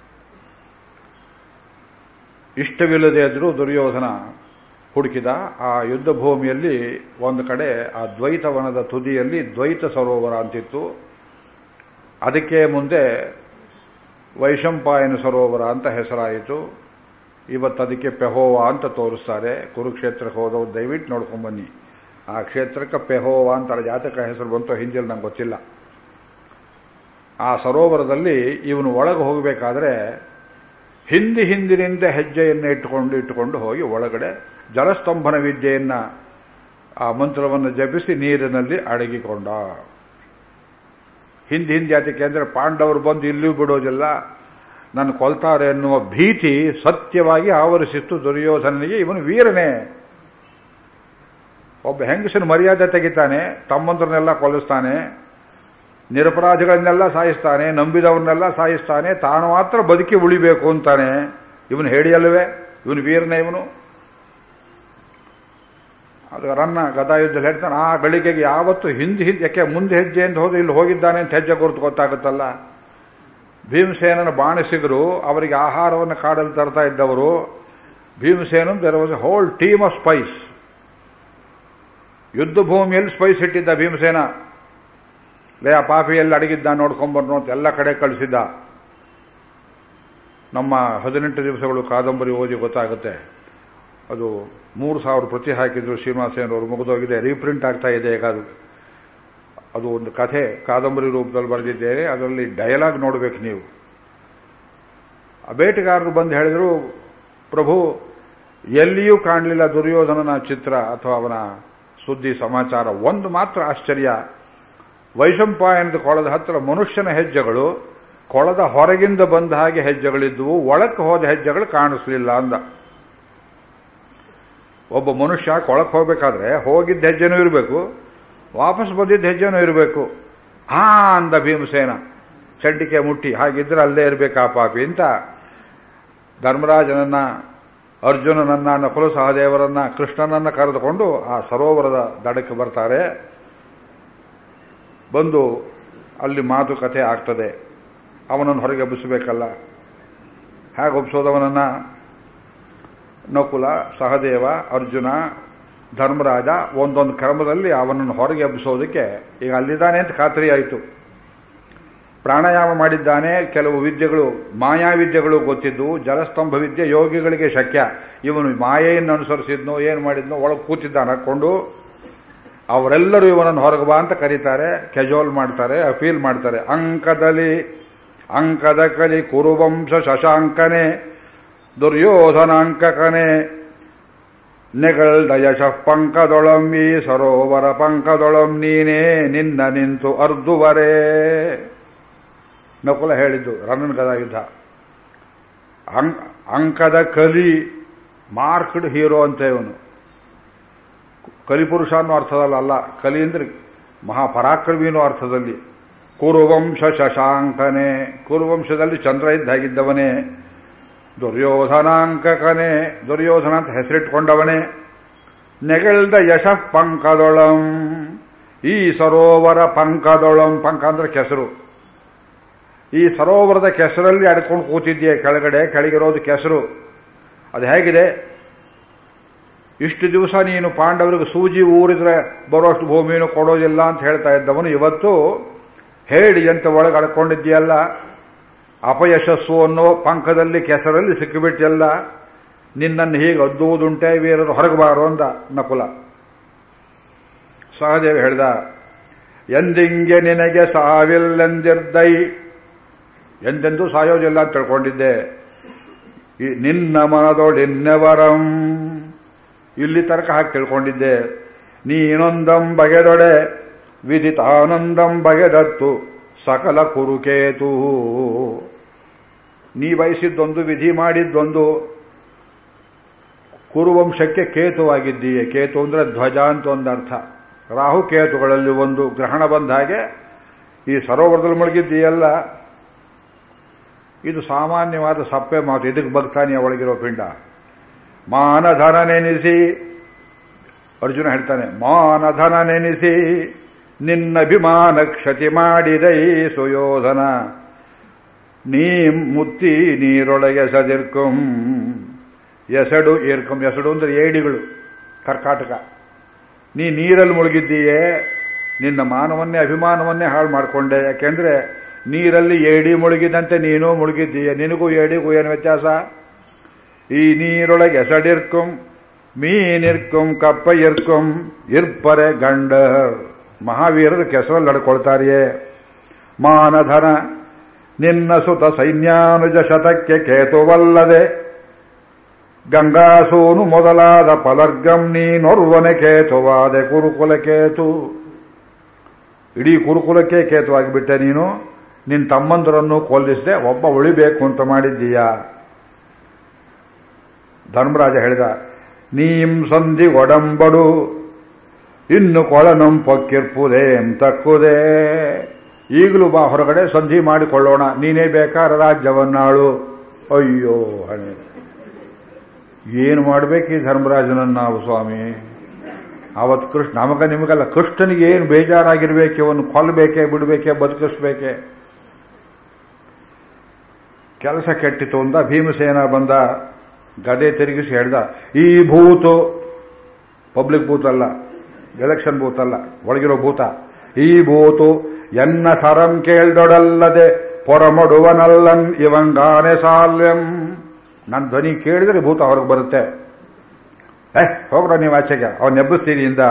ಇಷ್ಟವಿಲ್ಲದೆ ಇದ್ರೂ ದುರ್ಯೋಧನ ಹುಡುಕಿದ. ಆ ಯುದ್ಧ ಭೂಮಿಯಲ್ಲಿ ಒಂದು ಕಡೆ ಆ ದ್ವೈತವನದ ತುದಿಯಲ್ಲಿ ದ್ವೈತ ಸರೋವರ ಅಂತಿತ್ತು. ಅದಕ್ಕೆ ಮುಂದೆ ವೈಶಂಪಾಯನ ಸರೋವರ ಅಂತ ಹೆಸರಾಯಿತು. ಇವತ್ತು ಅದಕ್ಕೆ ಪೆಹೋವಾ ಅಂತ ತೋರಿಸ್ತಾರೆ. ಕುರುಕ್ಷೇತ್ರಕ್ಕೆ ಹೋದವು ದಯವಿಟ್ಟು ನೋಡ್ಕೊಂಡ್ಬನ್ನಿ. ಆ ಕ್ಷೇತ್ರಕ್ಕೆ ಪೆಹೋವಾ ಅಂತ ಜಾತಕ ಹೆಸರು ಬಂತು, ಹಿಂದಿಲ್ ನಂಗೆ ಗೊತ್ತಿಲ್ಲ. ಆ ಸರೋವರದಲ್ಲಿ ಇವನು ಒಳಗೆ ಹೋಗಬೇಕಾದ್ರೆ ಹಿಂದಿ ಹಿಂದಿನಿಂದ ಹೆಜ್ಜೆಯನ್ನು ಇಟ್ಟುಕೊಂಡು ಇಟ್ಟುಕೊಂಡು ಹೋಗಿ ಒಳಗಡೆ ಜಲಸ್ತಂಭನ ವಿದ್ಯೆಯನ್ನ ಆ ಮಂತ್ರವನ್ನು ಜಪಿಸಿ ನೀರಿನಲ್ಲಿ ಅಡಗಿಕೊಂಡ. ಹಿಂದಿ ಹಿಂದಿ ಯಾತಕ್ಕೆ ಅಂದರೆ ಪಾಂಡವರು ಬಂದು ಇಲ್ಲಿಯೂ ಬಿಡೋದಿಲ್ಲ, ನನ್ನ ಕೊಲ್ತಾರೆ ಎನ್ನುವ ಭೀತಿ ಸತ್ಯವಾಗಿ ಆವರಿಸಿತ್ತು ದುರ್ಯೋಧನನಿಗೆ. ಇವನು ವೀರನೇ. ಒಬ್ಬ ಹೆಂಗಸನ ಮರ್ಯಾದೆ ತೆಗಿತಾನೆ, ತಮ್ಮಂದ್ರನ್ನೆಲ್ಲ ಕೊಲ್ಲಿಸ್ತಾನೆ, ನಿರಪರಾಧಿಗಳನ್ನೆಲ್ಲ ಸಾಯಿಸ್ತಾನೆ, ನಂಬಿದವ್ರನ್ನೆಲ್ಲ ಸಾಯಿಸ್ತಾನೆ, ತಾನು ಮಾತ್ರ ಬದುಕಿ ಉಳಿಬೇಕು ಅಂತಾನೆ. ಇವನು ಹೇಳಿಯಲ್ವೇ? ಇವನು ವೀರನೇ ಇವನು. ಅದು ರನ್ನ ಗದಾಯುದ್ಧದಲ್ಲಿ ಹೇಳ್ತಾನೆ, ಆ ಗಳಿಗೆಗೆ ಯಾವತ್ತು ಹಿಂದೆ ಹಿಂದೆ ಯಾಕೆ ಮುಂದೆ ಹೆಜ್ಜೆ ಅಂತ ಹೋದ್ರೆ ಇಲ್ಲಿ ಹೋಗಿದ್ದಾನೆ ಅಂತ ಹೆಜ್ಜೆ ಗುರುತು ಗೊತ್ತಾಗುತ್ತಲ್ಲ. ಭೀಮಸೇನನ ಬಾಣಸಿಗರು ಅವರಿಗೆ ಆಹಾರವನ್ನು ಕಾಡಲು ತರ್ತಾ ಇದ್ದವರು. Bhimasena there was a whole team of spies. ಯುದ್ಧ ಭೂಮಿಯಲ್ಲಿ ಸ್ಪೈಸ್ ಇಟ್ಟಿದ್ದ ಭೀಮಸೇನ. ಲೇ ಆ ಪಾಪಿಯಲ್ಲಿ ಅಡಗಿದ್ದ ನೋಡ್ಕೊಂಬರ್ನು ಅಂತ ಎಲ್ಲ ಕಡೆ ಕಳಿಸಿದ್ದ. ನಮ್ಮ ಹದಿನೆಂಟು ದಿವಸಗಳು ಕಾದಂಬರಿ ಓದಿ ಗೊತ್ತಾಗುತ್ತೆ. ಅದು ಮೂರು ಸಾವಿರ ಪ್ರತಿ ಹಾಕಿದ್ರು ಶ್ರೀನಿವಾಸೇನವರು, ಮುಗಿದೋಗಿದೆ, ರೀಪ್ರಿಂಟ್ ಆಗ್ತಾ ಇದೆ ಈಗ. ಅದು ಅದು ಒಂದು ಕಥೆ ಕಾದಂಬರಿ ರೂಪದಲ್ಲಿ ಬರೆದಿದ್ದೇನೆ. ಅದರಲ್ಲಿ ಡಯಲಾಗ್ ನೋಡಬೇಕು ನೀವು. ಆ ಬೇಟೆಗಾರರು ಬಂದು ಹೇಳಿದ್ರು, ಪ್ರಭು ಎಲ್ಲಿಯೂ ಕಾಣಲಿಲ್ಲ ದುರ್ಯೋಧನನ ಚಿತ್ರ ಅಥವಾ ಅವನ ಸುದ್ದಿ ಸಮಾಚಾರ. ಒಂದು ಮಾತ್ರ ಆಶ್ಚರ್ಯ, ವೈಶಂಪಾಯನದ ಕೊಳದ ಹತ್ತಿರ ಮನುಷ್ಯನ ಹೆಜ್ಜೆಗಳು ಕೊಳದ ಹೊರಗಿಂದ ಬಂದ ಹಾಗೆ ಹೆಜ್ಜೆಗಳಿದ್ದುವು, ಒಳಕ್ಕೆ ಹೋದ ಹೆಜ್ಜೆಗಳು ಕಾಣಿಸ್ಲಿಲ್ಲ ಅಂದ. ಒಬ್ಬ ಮನುಷ್ಯ ಕೊಳಕ್ಕೆ ಹೋಗಬೇಕಾದ್ರೆ ಹೋಗಿದ್ದ ಹೆಜ್ಜೆನೂ ಇರಬೇಕು, ವಾಪಸ್ ಬಂದಿದ್ದ ಹೆಜ್ಜೆನೂ ಇರಬೇಕು. ಹಾ ಅಂದ ಭೀಮಸೇನ ಚಂಡಿಕೆ ಮುಟ್ಟಿ. ಹಾಗಿದ್ರೆ ಅಲ್ಲೇ ಇರಬೇಕಾ ಪಾಪಿ ಅಂತ ಧರ್ಮರಾಜನನ್ನ, ಅರ್ಜುನನನ್ನ, ನಕುಲ ಸಹದೇವರನ್ನ, ಕೃಷ್ಣನನ್ನ ಕರೆದುಕೊಂಡು ಆ ಸರೋವರದ ದಡಕ್ಕೆ ಬರ್ತಾರೆ. ಬಂದು ಅಲ್ಲಿ ಮಾತುಕತೆ ಆಗ್ತದೆ. ಅವನನ್ನು ಹೊರಗೆ ಎಬ್ಬಿಸಬೇಕಲ್ಲ. ಹೇಗೆ ಒಬ್ಬಿಸೋದವನನ್ನ? ನಕುಲ, ಸಹದೇವ, ಅರ್ಜುನ, ಧರ್ಮರಾಜ ಒಂದೊಂದು ಕ್ರಮದಲ್ಲಿ ಅವನನ್ನು ಹೊರಗೆ ಎಬ್ಬಿಸೋದಕ್ಕೆ ಈಗ ಅಲ್ಲಿದ್ದಾನೆ ಅಂತ ಖಾತ್ರಿ ಆಯಿತು. ಪ್ರಾಣಾಯಾಮ ಮಾಡಿದ್ದಾನೆ. ಕೆಲವು ವಿದ್ಯೆಗಳು, ಮಾಯಾವಿದ್ಯೆಗಳು ಗೊತ್ತಿದ್ದು. ಜಲಸ್ತಂಭ ವಿದ್ಯೆ ಯೋಗಿಗಳಿಗೆ ಶಕ್ಯ. ಇವನು ಮಾಯೆಯನ್ನು ಅನುಸರಿಸಿದ್ನೋ ಏನು ಮಾಡಿದ್ನೋ ಒಳಗೆ ಕೂತಿದ್ದಾನೆ ಹಾಕೊಂಡು. ಅವರೆಲ್ಲರೂ ಇವನನ್ನು ಹೊರಗೆ ಬಾ ಅಂತ ಕರೀತಾರೆ, ಕೆಜೋಲ್ ಮಾಡ್ತಾರೆ, ಅಪೀಲ್ ಮಾಡ್ತಾರೆ. ಅಂಕದಲ್ಲಿ ಅಂಕದ ಕಲಿ ಕುರುವಂಶ ಶಶಾಂಕನೆ ದುರ್ಯೋಧನಾಂಕಕನೆ ನೆಗಳ್ದ ಯಶಃ ಪಂಕದೊಳಂ ಈ ಸರೋವರ ಪಂಕದೊಳಂ ನೀನೇ ನಿನ್ನ ನಿಂತು ಅರ್ಧುವರೇ. ನಕುಲ ಹೇಳಿದ್ದು ರನ್ನನ ಗದಾ ಯುದ್ಧ. ಅಂಕದ ಕಲಿ, ಮಾರ್ಕ್ಡ್ ಹೀರೋ ಅಂತ ಇವನು. ಕಲಿಪುರುಷ ಅನ್ನೋ ಅರ್ಥದಲ್ಲ ಅಲ್ಲ, ಕಲಿ ಅಂದ್ರೆ ಮಹಾಪರಾಕ್ರಮಿ ಅನ್ನೋ ಅರ್ಥದಲ್ಲಿ. ಕುರುವಂಶ ಶಶಾಂಕನೆ, ಕುರುವಂಶದಲ್ಲಿ ಚಂದ್ರ ಇದ್ದಾಗಿದ್ದವನೇ. ದುರ್ಯೋಧನಾಂಕಕನೇ, ದುರ್ಯೋಧನ ಅಂತ ಹೆಸರಿಟ್ಕೊಂಡವನೇ. ನೆಗಳ್ದ ಯಶಃ ಪಂಕದೊಳಂ ಈ ಸರೋವರ ಪಂಕದೊಳಂ, ಪಂಕ ಅಂದ್ರೆ ಕೆಸರು. ಈ ಸರೋವರದ ಕೆಸರಲ್ಲಿ ಅಡ್ಕೊಂಡು ಕೂತಿದ್ಯೆ ಕೆಳಗಡೆ, ಕೆಳಗಿರೋದು ಕೆಸರು. ಅದು ಹೇಗಿದೆ? ಇಷ್ಟು ದಿವಸ ನೀನು ಪಾಂಡವರಿಗೆ ಸೂಜಿ ಊರಿದ್ರೆ ಬರೋಷ್ಟು ಭೂಮಿಯನ್ನು ಕೊಡೋದಿಲ್ಲ ಅಂತ ಹೇಳ್ತಾ ಇದ್ದವನು ಇವತ್ತು ಹೇಳಿ ಅಂತ ಒಳಗೆ ಅಡ್ಕೊಂಡಿದ್ದೀಯಲ್ಲ, ಅಪಯಶಸ್ಸು ಅನ್ನೋ ಪಂಕದಲ್ಲಿ ಕೆಸರಲ್ಲಿ ಸಿಕ್ಕಿಬಿಟ್ಟಿಯಲ್ಲ, ನಿನ್ನನ್ನು ಹೀಗೆ ಅದ್ದುವುದುಂಟೆ ವೀರರು ಹೊರಗಬಾರೋ ಅಂದ ನಕುಲ. ಸಹದೇವ ಹೇಳ್ದ, ಎಂದಿಂಗೆ ನಿನಗೆ ಸಾವಿಲ್ಲೆಂದಿರ್ದೈ, ಎಂದೆಂದೂ ಸಾಯೋದಿಲ್ಲ ಅಂತ ತಿಳ್ಕೊಂಡಿದ್ದೆ. ನಿನ್ನ ಮನದೊಡಿನ್ನೆವರಂ, ಇಲ್ಲಿ ತನಕ ಹಾಕಿ ತಿಳ್ಕೊಂಡಿದ್ದೆ. ನೀನೊಂದಂ ಬಗೆದೊಡೆ ವಿದಿತಾನಂದಂ ಬಗೆದತ್ತು ಸಕಲ ಕುರುಕೇತು. ನೀ ಬಯಸಿದ್ದೊಂದು, ವಿಧಿ ಮಾಡಿದ್ದೊಂದು. ಕುರುವಂಶಕ್ಕೆ ಕೇತುವಾಗಿದ್ದೀಯೆ. ಕೇತು ಅಂದ್ರೆ ಧ್ವಜ ಅಂತ ಒಂದರ್ಥ. ರಾಹು ಕೇತುಗಳಲ್ಲಿ ಒಂದು ಗ್ರಹಣ ಬಂದ ಹಾಗೆ ಈ ಸರೋವರದಲ್ಲಿ ಮುಳುಗಿದ್ದೀಯಲ್ಲ. ಇದು ಸಾಮಾನ್ಯವಾದ ಸಪ್ಪೆ ಮಾತು. ಇದಕ್ಕೆ ಬಗ್ತಾನೆ ಒಳಗಿರೋ ಪಿಂಡ. ಮಾನಧನ ನೆನೆಸಿ, ಅರ್ಜುನ ಹೇಳ್ತಾನೆ, ಮಾನಧನ ನೆನೆಸಿ ನಿನ್ನಭಿಮಾನ ಕ್ಷತಿ ಮಾಡಿದೈ ಸುಯೋಧನ. ನೀ ಮುತ್ತಿ ನೀರೊಳಗೆ ಸದಿರ್ಕಂ. ಎಸಡು ಏರ್ಕಂ, ಎಸಡು ಅಂದ್ರೆ ಏಡಿಗಳು, ಕರ್ಕಾಟಕ. ನೀ ನೀರಲ್ಲಿ ಮುಳುಗಿದ್ದೀಯೇ, ನಿನ್ನ ಮಾನವನ್ನೇ ಅಭಿಮಾನವನ್ನೇ ಹಾಳು ಮಾಡಿಕೊಂಡೆ. ಯಾಕೆಂದ್ರೆ ನೀರಲ್ಲಿ ಏಡಿ ಮುಳುಗಿದಂತೆ ನೀನು ಮುಳುಗಿದ್ದೀಯ. ನಿನಗೂ ಏಡಿಗೂ ಏನು ವ್ಯತ್ಯಾಸ? ಈ ನೀರೊಳಗೆ ಎಸಡಿರ್ಕಂ ಮೀನಿರ್ಕಂ ಕಪ್ಪ ಇರ್ಕಂ ಇರ್ಪರೆ ಗಂಡರ್. ಮಹಾವೀರರು ಕೆಸರಲ್ಲಿ ನಡ್ಕೊಳ್ತಾರೆಯೇ. ಮಾನಧನ ನಿನ್ನ ಸುತ ಸೈನ್ಯಾನುಜ ಶತಕ್ಕೆ ಕೇತುವಲ್ಲದೆ ಗಂಗಾಸೂನು ಮೊದಲಾದ ಪಲರ್ಗಂ ನೀನೊರ್ವನೆ ಕೇತುವಾದೆ ಕುರುಕುಲ ಕೇತು. ಇಡೀ ಕುರುಕುಲಕ್ಕೆ ಕೇತುವಾಗಿಬಿಟ್ಟೆ ನೀನು. ನಿನ್ನ ತಮ್ಮಂದರನ್ನು ಕೊಲ್ಲಿಸದೆ ಒಬ್ಬ ಉಳಿಬೇಕು ಅಂತ ಮಾಡಿದ್ದೀಯ. ಧರ್ಮರಾಜ ಹೇಳಿದ, ನೀಂ ಸಂಧಿ ಒಡಂಬಡು ಇನ್ನು ಕೊಳನಂ ಪೊಕ್ಕಿರ್ಪುದೇಂ ತಕ್ಕುದೇ. ಈಗಲೂ ಬಾ ಹೊರಗಡೆ ಸಂಧಿ ಮಾಡಿಕೊಳ್ಳೋಣ, ನೀನೇ ಬೇಕಾದ ರಾಜ್ಯವನ್ನಾಳು. ಅಯ್ಯೋ ಹಣೆ, ಏನು ಮಾಡಬೇಕು ಈ ಧರ್ಮರಾಜನನ್ನು ನಾವು ಸ್ವಾಮಿ? ಅವತ್ತು ಕೃಷ್ಣ, ನಮಗ ನಿಮಗಲ್ಲ, ಕೃಷ್ಣನಿಗೆ ಏನು ಬೇಜಾರಾಗಿರ್ಬೇಕು, ಇವನು ಕೊಲ್ಲಬೇಕೆ ಬಿಡಬೇಕೆ ಬದುಕಿಸ್ಬೇಕೆ? ಕೆಲಸ ಕೆಟ್ಟಿತು ಅಂದ. ಭೀಮಸೇನ ಬಂದ, ಗದೆ ತಿರುಗಿಸಿ ಹೇಳ್ದ, ಈ ಭೂತು ಪಬ್ಲಿಕ್ ಬೂತ್ ಅಲ್ಲ, ಎಲೆಕ್ಷನ್ ಬೂತ್ ಅಲ್ಲ, ಒಳಗಿರೋ ಭೂತ. ಈ ಭೂತು ಎನ್ನ ಸರಂ ಕೇಳ್ದೊಡಲ್ಲದೆ ಪೊರಮಡುವನಲ್ಲನ್ ಇವಂಗಾನೆ ಸಾಲ್ಯಂ. ನನ್ನ ಧ್ವನಿ ಕೇಳಿದ್ರೆ ಭೂತ ಹೊರಗೆ ಬರುತ್ತೆ. ಏ ಹೋಗ್ರ ನೀವು ಆಚೆಗೆ, ಅವನ್ ನೆಬ್ಬಿಸ್ತೀನಿ ಇಂದ.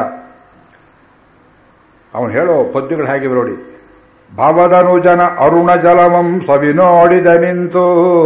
ಅವನು ಹೇಳೋ ಪದ್ಯಗಳು ಹೇಗಿವೆ ನೋಡಿ. ಭವದನು ಜನ ಅರುಣ ಜಲಮಂ ಸವಿ ನೋಡಿದ ನಿಂತು.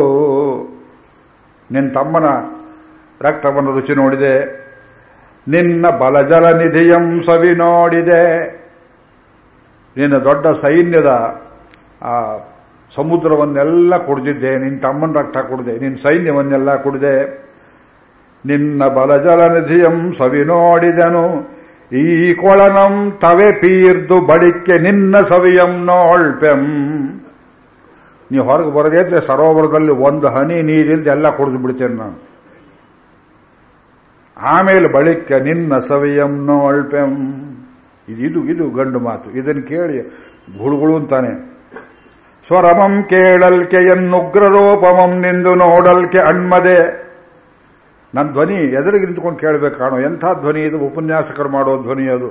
ನಿನ್ನ ತಮ್ಮನ ರಕ್ತವನ್ನು ರುಚಿ ನೋಡಿದೆ. ನಿನ್ನ ಬಲಜಲ ನಿಧಿಯಂ ಸವಿ ನೋಡಿದೆ. ನಿನ್ನ ದೊಡ್ಡ ಸೈನ್ಯದ ಆ ಸಮುದ್ರವನ್ನೆಲ್ಲ ಕುಡಿದಿದ್ದೆ. ನಿನ್ನ ತಮ್ಮನ ರಕ್ತ ಕುಡಿದೆ, ನಿನ್ನ ಸೈನ್ಯವನ್ನೆಲ್ಲ ಕುಡಿದೆ. ನಿನ್ನ ಬಲಜಲ ನಿಧಿಯಂ ಸವಿ ನೋಡಿದನು. ಈ ಕೊಳನಂ ತವೆ ಪೀರ್ದು ಬಳಿಕೆ ನಿನ್ನ ಸವಿಯಂ ನೋಳ್ಪೆಂ. ನೀವು ಹೊರಗೆ ಬರದೇ ಇದ್ರೆ ಸರೋವರದಲ್ಲಿ ಒಂದು ಹನಿ ನೀರಿಲ್ದೆ ಎಲ್ಲ ಕುಡಿದು ಬಿಡ್ತೇನೆ ನಾನು. ಆಮೇಲೆ ಬಳಿಕೆ ನಿನ್ನ ಸವಿಯಂ ನೋಳ್ಪೆಂ. ಇದು ಇದು ಗಂಡು ಮಾತು. ಇದನ್ನು ಕೇಳಿ ಗುಳುಗುಳು ಅಂತಾನೆ. ಸ್ವರಮಂ ಕೇಳಲ್ಕೆ ಎನ್ನುಗ್ರರೂಪಮಂ ನಿಂದು ನೋಡಲ್ಕೆ ಅಣ್ಮದೆ. ನನ್ನ ಧ್ವನಿ ಎದುರಿಗೆ ನಿಂತ್ಕೊಂಡು ಕೇಳಬೇಕು ಕಾಣೋ, ಎಂಥ ಧ್ವನಿ ಇದು, ಉಪನ್ಯಾಸಕರು ಮಾಡೋ ಧ್ವನಿ ಅದು.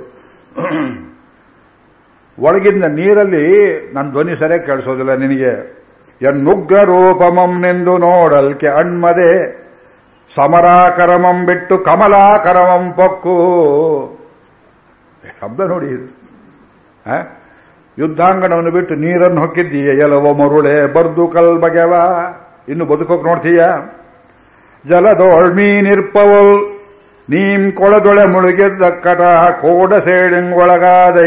ಒಳಗಿಂದ ನೀರಲ್ಲಿ ನನ್ನ ಧ್ವನಿ ಸರಿಯಾಗಿ ಕೇಳಿಸೋದಿಲ್ಲ ನಿನಗೆ. ಎನ್ನುಗ್ರ ರೂಪಮಂ ನಿಂದು ನೋಡಲ್ಕೆ ಅಣ್ಮದೆ ಸಮರಾಕರಮಂ ಬಿಟ್ಟು ಕಮಲಾಕರಮಂ ಪೊಕ್ಕು. ಶಬ್ದ ನೋಡಿ ಇದು. ಯುದ್ಧಾಂಗಣವನ್ನು ಬಿಟ್ಟು ನೀರನ್ನು ಹೊಕ್ಕಿದ್ದೀಯ. ಎಲವ ಮರುಳೆ ಬರ್ದು ಕಲ್ ಬಗೆವ. ಇನ್ನು ಬದುಕೋಕ್ ನೋಡ್ತೀಯ. ಜಲದೋಳ್ ಮೀನಿರ್ಪವಲ್ ನೀಂ ಕೊಳದೊಳೆ ಮುಳುಗಿದ್ದ ಕಟ ಕೋಡ ಸೇಡಿಂಗೊಳಗಾದೈ.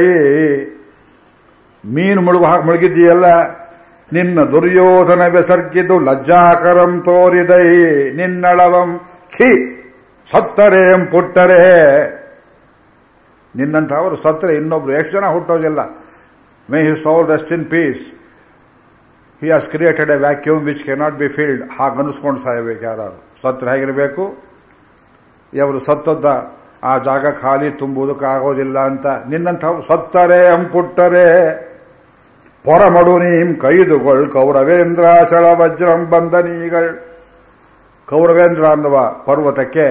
ಮೀನು ಮುಳುಗು ಮುಳುಗಿದ್ದೀಯಲ್ಲ. ನಿನ್ನ ದುರ್ಯೋಧನ ಬೆಸರ್ಗಿದ್ದು ಲಜ್ಜಾಕರಂ ತೋರಿದೈ. ನಿನ್ನಳವಂ ಛಿ ಸತ್ತರೇಂ ಪುಟ್ಟರೆ. ನಿನ್ನಂಥವರು ಸತ್ತರೆ ಇನ್ನೊಬ್ರು ಎಷ್ಟು ಜನ ಹುಟ್ಟೋದಿಲ್ಲ. May he soul rest in peace. He has created a vacuum which cannot be filled. ಹಾಗೆ ಅನಿಸ್ಕೊಂಡು ಸಾಯಬೇಕು ಯಾರು. ಸತ್ರ ಹೇಗಿರಬೇಕು? ಅವರು ಸತ್ತದ್ದ ಆ ಜಾಗ ಖಾಲಿ ತುಂಬುವುದಕ್ಕಾಗೋದಿಲ್ಲ ಅಂತ. ನಿನ್ನಂಥವ್ರು ಸತ್ತರೆ ಅಂಪುಟ್ಟರೆ ಪೊರಮಡು ನೀಂ ಕೈದುಗೊಳ್ ಕೌರವೇಂದ್ರಾಚಳ ವಜ್ರಂ ಬಂದನೀಗಳ್. ಕೌರವೇಂದ್ರ ಅನ್ನುವ ಪರ್ವತಕ್ಕೆ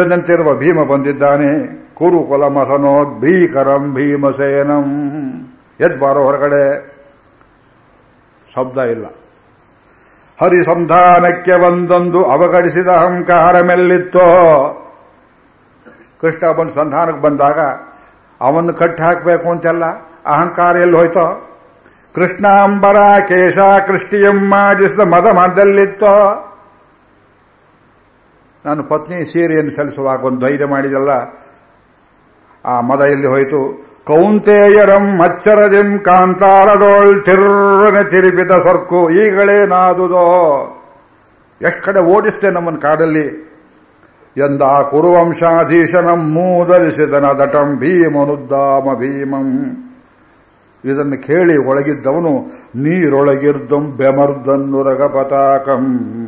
ವಜ್ರಾಯುಧದಂತಿರುವ ಭೀಮ ಬಂದಿದ್ದಾನೆ. ಕುರುಕುಲ ಮಸನೋದ್ ಭೀಕರಂ ಭೀಮಸೇನಂ. ಎದ್ದು ಬಾರೋ ಹೊರಗಡೆ. ಶಬ್ದ ಇಲ್ಲ. ಹರಿಸಂಧಾನಕ್ಕೆ ಒಂದೊಂದು ಅವಗಡಿಸಿದ ಅಹಂಕಾರ ಮೆಲ್ಲಿತ್ತೋ. ಕೃಷ್ಣ ಬಂದು ಸಂಧಾನಕ್ಕೆ ಬಂದಾಗ ಅವನ್ನು ಕಟ್ಟಿ ಹಾಕಬೇಕು ಅಂತೆಲ್ಲ ಅಹಂಕಾರ ಎಲ್ಲಿ ಹೋಯ್ತೋ. ಕೃಷ್ಣಾಂಬರ ಕೇಶ ಕೃಷ್ಟಿಯಮ್ಮಾಜಿಸಿದ ಮದ ಮದ್ದಲ್ಲಿತ್ತೋ. ನಾನು ಪತ್ನಿ ಸೀರೆಯನ್ನು ಸಲ್ಲಿಸುವಾಗ ಒಂದು ಧೈರ್ಯ ಮಾಡಿದಲ್ಲ, ಆ ಮದ ಎಲ್ಲಿ ಹೋಯಿತು. ಕೌಂತೇಯರಂ ಮಚ್ಚರದಿಂ ಕಾಂತಾರದೋಳ್ ತಿರ್ರನೆ ತಿರುಪಿದ ಸರ್ಕು ಈಗಳೇನಾದುದೋ. ಎಷ್ಟು ಕಡೆ ಓಡಿಸ್ತೆ ನಮ್ಮನ್ನು ಕಾಡಲ್ಲಿ. ಎಂದ ಕುರುವಂಶಾಧೀಶನಂ ಮೂದಲಿಸಿದನ ದಟಂ ಭೀಮನುದ್ದಾಮ ಭೀಮಂ. ಇದನ್ನು ಕೇಳಿ ಒಳಗಿದ್ದವನು ನೀರೊಳಗಿರ್ದಂ ಬೆಮರ್ದನ್ನುರಗ ಪತಾಕಂ.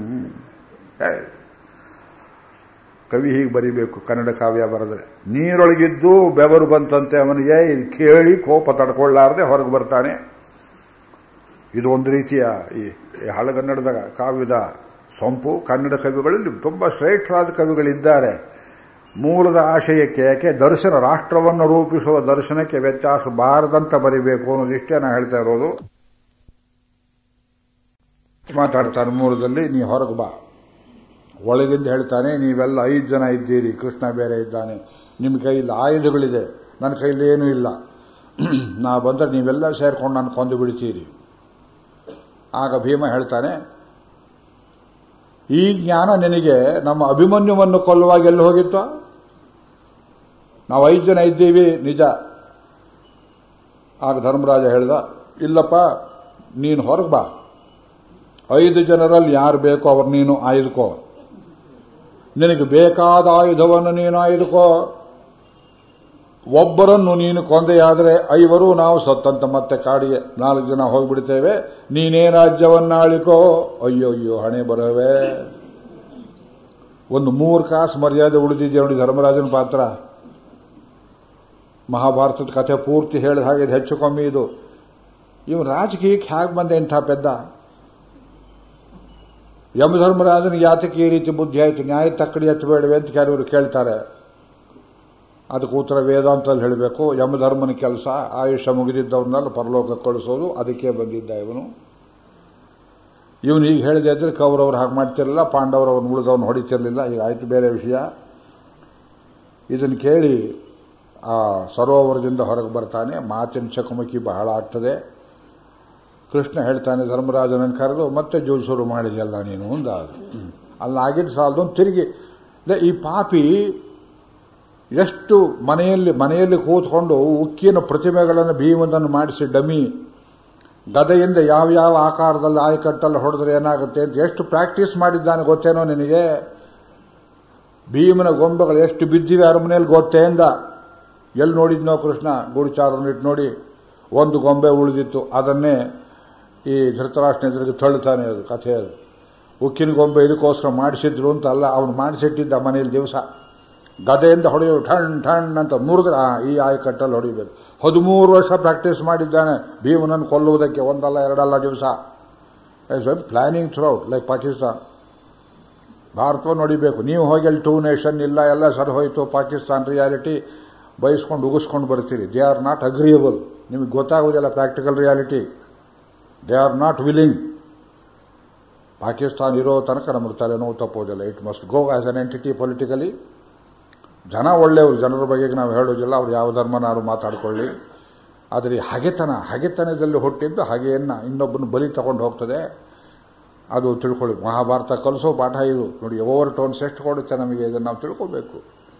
ಕವಿ ಹೀಗೆ ಬರಿಬೇಕು ಕನ್ನಡ ಕಾವ್ಯ ಬರೆದ್ರೆ. ನೀರೊಳಗಿದ್ದು ಬೆವರು ಬಂತಂತೆ ಅವನಿಗೆ. ಇದು ಕೇಳಿ ಕೋಪ ತಡ್ಕೊಳ್ಳಾರದೆ ಹೊರಗೆ ಬರ್ತಾನೆ. ಇದು ಒಂದು ರೀತಿಯ ಈ ಹಳಗನ್ನಡದ ಕಾವ್ಯದ ಸೊಂಪು. ಕನ್ನಡ ಕವಿಗಳಲ್ಲಿ ತುಂಬ ಶ್ರೇಷ್ಠವಾದ ಕವಿಗಳಿದ್ದಾರೆ. ಮೂಲದ ಆಶಯಕ್ಕೆ, ಯಾಕೆ ದರ್ಶನ ರಾಷ್ಟ್ರವನ್ನು ರೂಪಿಸುವ ದರ್ಶನಕ್ಕೆ ವ್ಯತ್ಯಾಸ ಬಾರದಂತ ಬರಿಬೇಕು ಅನ್ನೋದಿಷ್ಟೇ ನಾ ಹೇಳ್ತಾ ಇರೋದು. ಮಾತಾಡ್ತಾನೆ ಮೂಲದಲ್ಲಿ, ನೀ ಹೊರಗೆ ಬಾ. ಒಳಗಿಂದ ಹೇಳ್ತಾನೆ, ನೀವೆಲ್ಲ ಐದು ಜನ ಇದ್ದೀರಿ, ಕೃಷ್ಣ ಬೇರೆ ಇದ್ದಾನೆ, ನಿಮ್ಮ ಕೈಯಲ್ಲಿ ಆಯುಧಗಳಿದೆ, ನನ್ನ ಕೈಯಲ್ಲಿ ಏನೂ ಇಲ್ಲ. ನಾ ಬಂದರೆ ನೀವೆಲ್ಲ ಸೇರ್ಕೊಂಡು ನಾನು ಕೊಂದು ಬಿಡ್ತೀರಿ. ಆಗ ಭೀಮ ಹೇಳ್ತಾನೆ, ಈ ಜ್ಞಾನ ನಿನಗೆ ನಮ್ಮ ಅಭಿಮನ್ಯುವನ್ನು ಕೊಲ್ಲುವಾಗ ಎಲ್ಲಿ ಹೋಗಿತ್ತು? ನಾವು ಐದು ಜನ ಇದ್ದೀವಿ ನಿಜ. ಆಗ ಧರ್ಮರಾಜ ಹೇಳ್ದ, ಇಲ್ಲಪ್ಪ, ನೀನು ಹೊರಗೆ ಬಾ. ಐದು ಜನರಲ್ಲಿ ಯಾರು ಬೇಕೋ ಅವ್ರು ನೀನು ಆಯ್ದುಕೋ. ನಿನಗೆ ಬೇಕಾದ ಆಯುಧವನ್ನು ನೀನು ಆಯ್ದುಕೋ. ಒಬ್ಬರನ್ನು ನೀನು ಕೊಂದೆಯಾದರೆ ಐವರು ನಾವು ಸತ್ತಂತ ಮತ್ತೆ ಕಾಡಿಗೆ ನಾಲ್ಕು ಜನ ಹೋಗ್ಬಿಡ್ತೇವೆ. ನೀನೇ ರಾಜ್ಯವನ್ನ ಆಳಿಕೋ. ಅಯ್ಯೋ ಅಯ್ಯೋ ಹಣೆ ಬರವೇ. ಒಂದು ಮೂರು ಕಾಸು ಮರ್ಯಾದೆ ಉಳಿದಿದೆ ನೋಡಿ ಧರ್ಮರಾಜನ ಪಾತ್ರ. ಮಹಾಭಾರತದ ಕಥೆ ಪೂರ್ತಿ ಹೇಳಿದ ಹಾಗೆ ಹೆಚ್ಚು ಕಮ್ಮಿ ಇದು. ಇವನು ರಾಜಕೀಯಕ್ಕೆ ಹೇಗೆ ಬಂದೆ ಇಂಥ ಪೆದ್ದ? ಯಮಧರ್ಮರಾಜನಿಗೆ ಯಾತಕ್ಕೆ ಈ ರೀತಿ ಬುದ್ಧಿ ಆಯಿತು? ನ್ಯಾಯ ತಕ್ಕಡಿ ಎತ್ತಬೇಡವೆ ಅಂತ ಕೆಲವರು ಕೇಳ್ತಾರೆ. ಅದಕ್ಕೆ ಉತ್ತರ ವೇದಾಂತದಲ್ಲಿ ಹೇಳಬೇಕು. ಯಮಧರ್ಮನ ಕೆಲಸ ಆಯುಷ್ಯ ಮುಗಿದಿದ್ದವನ್ನೆಲ್ಲ ಪರಲೋಕ ಕಳಿಸೋದು. ಅದಕ್ಕೆ ಬಂದಿದ್ದ ಇವನು. ಇವನು ಈಗ ಹೇಳಿದೆ ಅಂದರೆ ಕೌರವರು ಹಾಗೆ ಮಾಡ್ತಿರಲಿಲ್ಲ, ಪಾಂಡವರವ್ರನ್ನ ಉಳಿದವನು ಹೊಡಿತಿರಲಿಲ್ಲ. ಈಗ ಆಯಿತು, ಬೇರೆ ವಿಷಯ. ಇದನ್ನು ಕೇಳಿ ಆ ಸರೋವರದಿಂದ ಹೊರಗೆ ಬರ್ತಾನೆ. ಮಾತಿನ ಚಕಮಕಿ ಬಹಳ ಆಗ್ತದೆ. ಕೃಷ್ಣ ಹೇಳ್ತಾನೆ ಧರ್ಮರಾಜನನ್ನು ಕರೆದು, ಮತ್ತೆ ಜೂಜು ಶುರು ಮಾಡಿದೆಯಲ್ಲ ನೀನು ಅಂದ. ಅಲ್ಲಿ ಆಗಿದ್ದು ಸಾಲದು ತಿರುಗಿ. ಈ ಪಾಪಿ ಎಷ್ಟು ಮನೆಯಲ್ಲಿ ಮನೆಯಲ್ಲಿ ಕೂತ್ಕೊಂಡು ಉಕ್ಕಿನ ಪ್ರತಿಮೆಗಳನ್ನು ಭೀಮನನ್ನು ಮಾಡಿಸಿ ಡಮಿ ಗದೆಯಿಂದ ಯಾವ ಯಾವ ಆಕಾರದಲ್ಲಿ ಆಯಕಟ್ಟಲ್ಲಿ ಹೊಡೆದ್ರೆ ಏನಾಗುತ್ತೆ ಅಂತ ಎಷ್ಟು ಪ್ರಾಕ್ಟೀಸ್ ಮಾಡಿದ್ದಾನೆ ಗೊತ್ತೇನೋ ನಿನಗೆ? ಭೀಮನ ಗೊಂಬೆಗಳು ಎಷ್ಟು ಬಿದ್ದಿವೆ ಅರಮನೆಯಲ್ಲಿ ಗೊತ್ತೇ ಅಂದ. ಎಲ್ಲಿ ನೋಡಿದ್ನೋ ಕೃಷ್ಣ? ಗೂಢಚಾರನಿಟ್ಟು ನೋಡಿ ಒಂದು ಗೊಂಬೆ ಉಳಿದಿತ್ತು. ಅದನ್ನೇ ಈ ಧೃತರಾಷ್ಟ್ರನ ಎದುರಿಗೆ ತಳ್ಳುತ್ತಾನೆ. ಅದು ಕಥೆ. ಅದು ಉಕ್ಕಿನ ಗೊಂಬೆ ಇದಕ್ಕೋಸ್ಕರ ಮಾಡಿಸಿದ್ರು ಅಂತ ಅಲ್ಲ, ಅವನು ಮಾಡಿಸಿಟ್ಟಿದ್ದ ಮನೆಯಲ್ಲಿ ದಿವಸ. ಗದೆಯಿಂದ ಹೊಡೆಯೋ ಠಣ್ ಠಣ್ ಅಂತ ಮುರಿದ್ರೆ ಈ ಆಯಕಟ್ಟಲ್ಲಿ ಹೊಡಿಬೇಕು. ಹದಿಮೂರು ವರ್ಷ ಪ್ರಾಕ್ಟೀಸ್ ಮಾಡಿದ್ದಾನೆ ಭೀಮನನ್ನು ಕೊಲ್ಲುವುದಕ್ಕೆ. ಒಂದಲ್ಲ ಎರಡಲ್ಲ ದಿವಸ. Planning throughout like Pakistan. ಭಾರತವನ್ನು ಹೊಡಿಬೇಕು. ನೀವು ಹೋಗಿ ಅಲ್ಲಿ ಟೂ ನೇಷನ್ ಇಲ್ಲ, ಎಲ್ಲ ಸರಿ ಹೋಯಿತು. ಪಾಕಿಸ್ತಾನ್ ರಿಯಾಲಿಟಿ ಬಯಸ್ಕೊಂಡು ಉಗಿಸ್ಕೊಂಡು ಬರ್ತೀರಿ. They are not agreeable. ನಿಮಗೆ ಗೊತ್ತಾಗೋದಿಲ್ಲ practical reality. They are not willing. Pakistan ಇರೋ ತನಕ ನಮಗೆ ತಲೆನೋವು ತಪ್ಪೋದಿಲ್ಲ. It must go as an entity politically. ಜನ ಒಳ್ಳೆಯವರು, ಜನರ ಬಗೆಗೆ ನಾವು ಹೇಳೋದಿಲ್ಲ. ಅವ್ರು ಯಾವ ಧರ್ಮನಾರು ಮಾತಾಡ್ಕೊಳ್ಳಿ. ಆದರೆ ಹಗೆತನ ಹಗೆತನದಲ್ಲಿ ಹುಟ್ಟಿದ್ದು ಹಗೆಯನ್ನು ಇನ್ನೊಬ್ಬನ ಬಲಿ ತಗೊಂಡು ಹೋಗ್ತದೆ. ಅದು ತಿಳ್ಕೊಳ್ಳಿ. ಮಹಾಭಾರತ ಕಲಿಸೋ ಪಾಠ ಇದು ನೋಡಿ. ಓವರ್ ಟೋನ್ಸ್ ಎಷ್ಟು ಕೊಡುತ್ತೆ ನಮಗೆ, ಇದನ್ನು ನಾವು ತಿಳ್ಕೋಬೇಕು.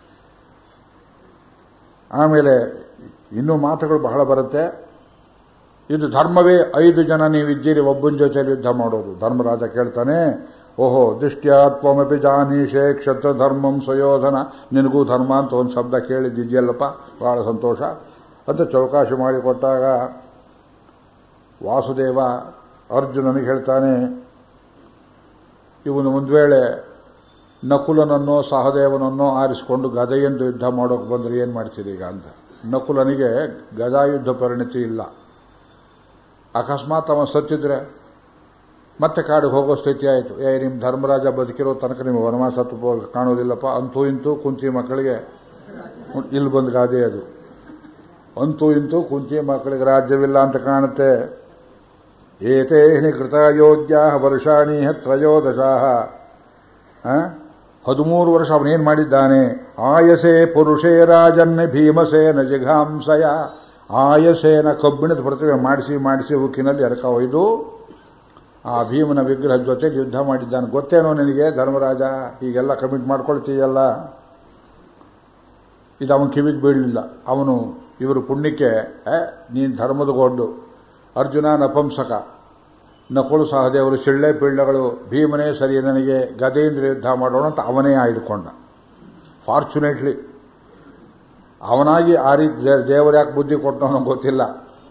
ಆಮೇಲೆ ಇನ್ನೂ ಮಾತುಗಳು ಬಹಳ ಬರುತ್ತೆ. ಇದು ಧರ್ಮವೇ. ಐದು ಜನ ನೀವಿದ್ದೀರಿ, ಒಬ್ಬನ ಜೊತೆಯಲ್ಲಿ ಯುದ್ಧ ಮಾಡೋದು. ಧರ್ಮರಾಜ ಕೇಳ್ತಾನೆ, ಓಹೋ ದೃಷ್ಟ್ಯಾತ್ವಮಪಿ ಜಾನೀಶೇ ಕ್ಷತ್ರ ಧರ್ಮಂ ಸ್ವಯೋಧನ. ನಿನಗೂ ಧರ್ಮ ಅಂತ ಒಂದು ಶಬ್ದ ಕೇಳಿದ್ದಿದೆಯಲ್ಲಪ್ಪ, ಬಹಳ ಸಂತೋಷ ಅಂತ ಚೌಕಾಶಿ ಮಾಡಿಕೊಟ್ಟಾಗ ವಾಸುದೇವ ಅರ್ಜುನನಿಗೆ ಹೇಳ್ತಾನೆ, ಇವನು ಒಂದು ವೇಳೆ ನಕುಲನನ್ನೋ ಸಹದೇವನನ್ನೋ ಆರಿಸಿಕೊಂಡು ಗದೆಯೆಂದು ಯುದ್ಧ ಮಾಡೋಕೆ ಬಂದರೆ ಏನು ಮಾಡ್ತೀರಿ ಈಗ ಅಂತ. ನಕುಲನಿಗೆ ಗದಾಯುದ್ಧ ಪರಿಣಿತಿ ಇಲ್ಲ. ಅಕಸ್ಮಾತ್ ಅವನು ಸತ್ತಿದ್ರೆ ಮತ್ತೆ ಕಾಡಿಗೆ ಹೋಗೋ ಸ್ಥಿತಿ ಆಯಿತು. ಏ ನಿಮ್ಮ ಧರ್ಮರಾಜ ಬದುಕಿರೋ ತನಕ ನಿಮಗೆ ವನವಾಸ ಕಾಣೋದಿಲ್ಲಪ್ಪ. ಅಂತೂ ಇಂತೂ ಕುಂತಿ ಮಕ್ಕಳಿಗೆ ಇಲ್ಲಿ ಬಂದು ಗಾದೆ ಅದು. ಅಂತೂ ಇಂತೂ ಕುಂತಿ ಮಕ್ಕಳಿಗೆ ರಾಜ್ಯವಿಲ್ಲ ಅಂತ ಕಾಣುತ್ತೆ. ಏತೇ ಕೃತ ಯೋಗ್ಯ ವರ್ಷಾಣಿ ತ್ರಯೋದಶಾಹ, ಹದಿಮೂರು ವರ್ಷ ಅವನೇನು ಮಾಡಿದ್ದಾನೆ. ಆಯಸೆ ಪುರುಷೇ ರಾಜನ್ ಭೀಮಸೇನ ಜಿಘಾಂಸಯ, ಆಯಸೇನ ಕಬ್ಬಿಣದ ಪ್ರತಿಮೆ ಮಾಡಿಸಿ ಮಾಡಿಸಿ ಉಕ್ಕಿನಲ್ಲಿ ಎರಕ ಒಯ್ದು ಆ ಭೀಮನ ವಿಗ್ರಹದ ಜೊತೆಗೆ ಯುದ್ಧ ಮಾಡಿದ್ದಾನೆ. ಗೊತ್ತೇನೋ ನಿನಗೆ ಧರ್ಮರಾಜ, ಹೀಗೆಲ್ಲ ಕಮಿಟ್ ಮಾಡ್ಕೊಳ್ತೀಯಲ್ಲ. ಇದು ಅವನ ಕಿವಿಗೆ ಬೀಳಲಿಲ್ಲ. ಅವನು ಇವರು ಪುಣ್ಯಕ್ಕೆ ನೀನು ಧರ್ಮದ ಗೋಡ್ಡು, ಅರ್ಜುನ ನಪಂಸಕ, ನಕುಲು ಸಹದೇವರು ಸಿಳ್ಳೆ ಪಿಳ್ಳಗಳು, ಭೀಮನೇ ಸರಿ ನನಗೆ ಗದೆಯಿಂದ ಯುದ್ಧ ಮಾಡೋಣ ಅಂತ ಅವನೇ ಆಯ್ದುಕೊಂಡ. ಫಾರ್ಚುನೇಟ್ಲಿ ಅವನಾಗಿ ಆ ರೀತಿ ದೇವರು ಯಾಕೆ ಬುದ್ಧಿ ಕೊಟ್ಟನೋ ನಮ್ಗೆ ಗೊತ್ತಿಲ್ಲ.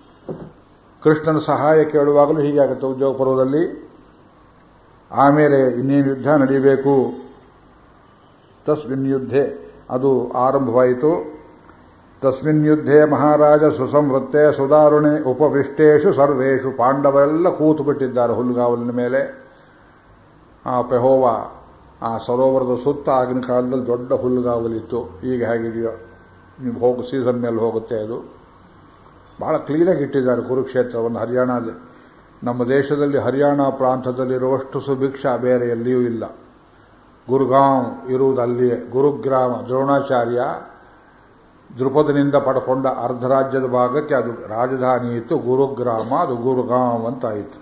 ಕೃಷ್ಣನ ಸಹಾಯ ಕೇಳುವಾಗಲೂ ಹೀಗಾಗುತ್ತೆ ಉದ್ಯೋಗ ಪರ್ವದಲ್ಲಿ. ಆಮೇಲೆ ಇನ್ನೇನು ಯುದ್ಧ ನಡೀಬೇಕು. ತಸ್ಮಿನ್ ಯುದ್ಧೆ ಅದು ಆರಂಭವಾಯಿತು. ತಸ್ಮಿನ್ ಯುದ್ಧೆ ಮಹಾರಾಜ ಸುಸಂವೃತ್ತೆ ಸುದಾರುಣೆ ಉಪವಿಷ್ಟೇಶು ಸರ್ವೇಶು, ಪಾಂಡವರೆಲ್ಲ ಕೂತು ಬಿಟ್ಟಿದ್ದಾರೆ ಹುಲ್ಲುಗಾವಲಿನ ಮೇಲೆ. ಆ ಪೆಹೋವ ಆ ಸರೋವರದ ಸುತ್ತ ಆಗಿನ ಕಾಲದಲ್ಲಿ ದೊಡ್ಡ ಹುಲ್ಲುಗಾವಲಿತ್ತು. ಈಗ ಹೇಗಿದೆಯೋ ನೀವು ಹೋಗು ಸೀಸನ್ ಮೇಲೆ ಹೋಗುತ್ತೆ. ಅದು ಬಹಳ ಕ್ಲೀನಾಗಿ ಇಟ್ಟಿದ್ದಾರೆ ಕುರುಕ್ಷೇತ್ರವನ್ನು. ಹರಿಯಾಣ, ನಮ್ಮ ದೇಶದಲ್ಲಿ ಹರಿಯಾಣ ಪ್ರಾಂತದಲ್ಲಿರುವಷ್ಟು ಸುಭಿಕ್ಷ ಬೇರೆ ಎಲ್ಲಿಯೂ ಇಲ್ಲ. ಗುರುಗಾಂವ್ ಇರುವುದಲ್ಲಿಯೇ. ಗುರುಗ್ರಾಮ ದ್ರೋಣಾಚಾರ್ಯ ದೃಪದನಿಂದ ಪಡ್ಕೊಂಡ ಅರ್ಧ ರಾಜ್ಯದ ಭಾಗಕ್ಕೆ ಅದು ರಾಜಧಾನಿ ಇತ್ತು. ಗುರುಗ್ರಾಮ, ಅದು ಗುರುಗಾಂವ್ ಅಂತಾಯಿತು.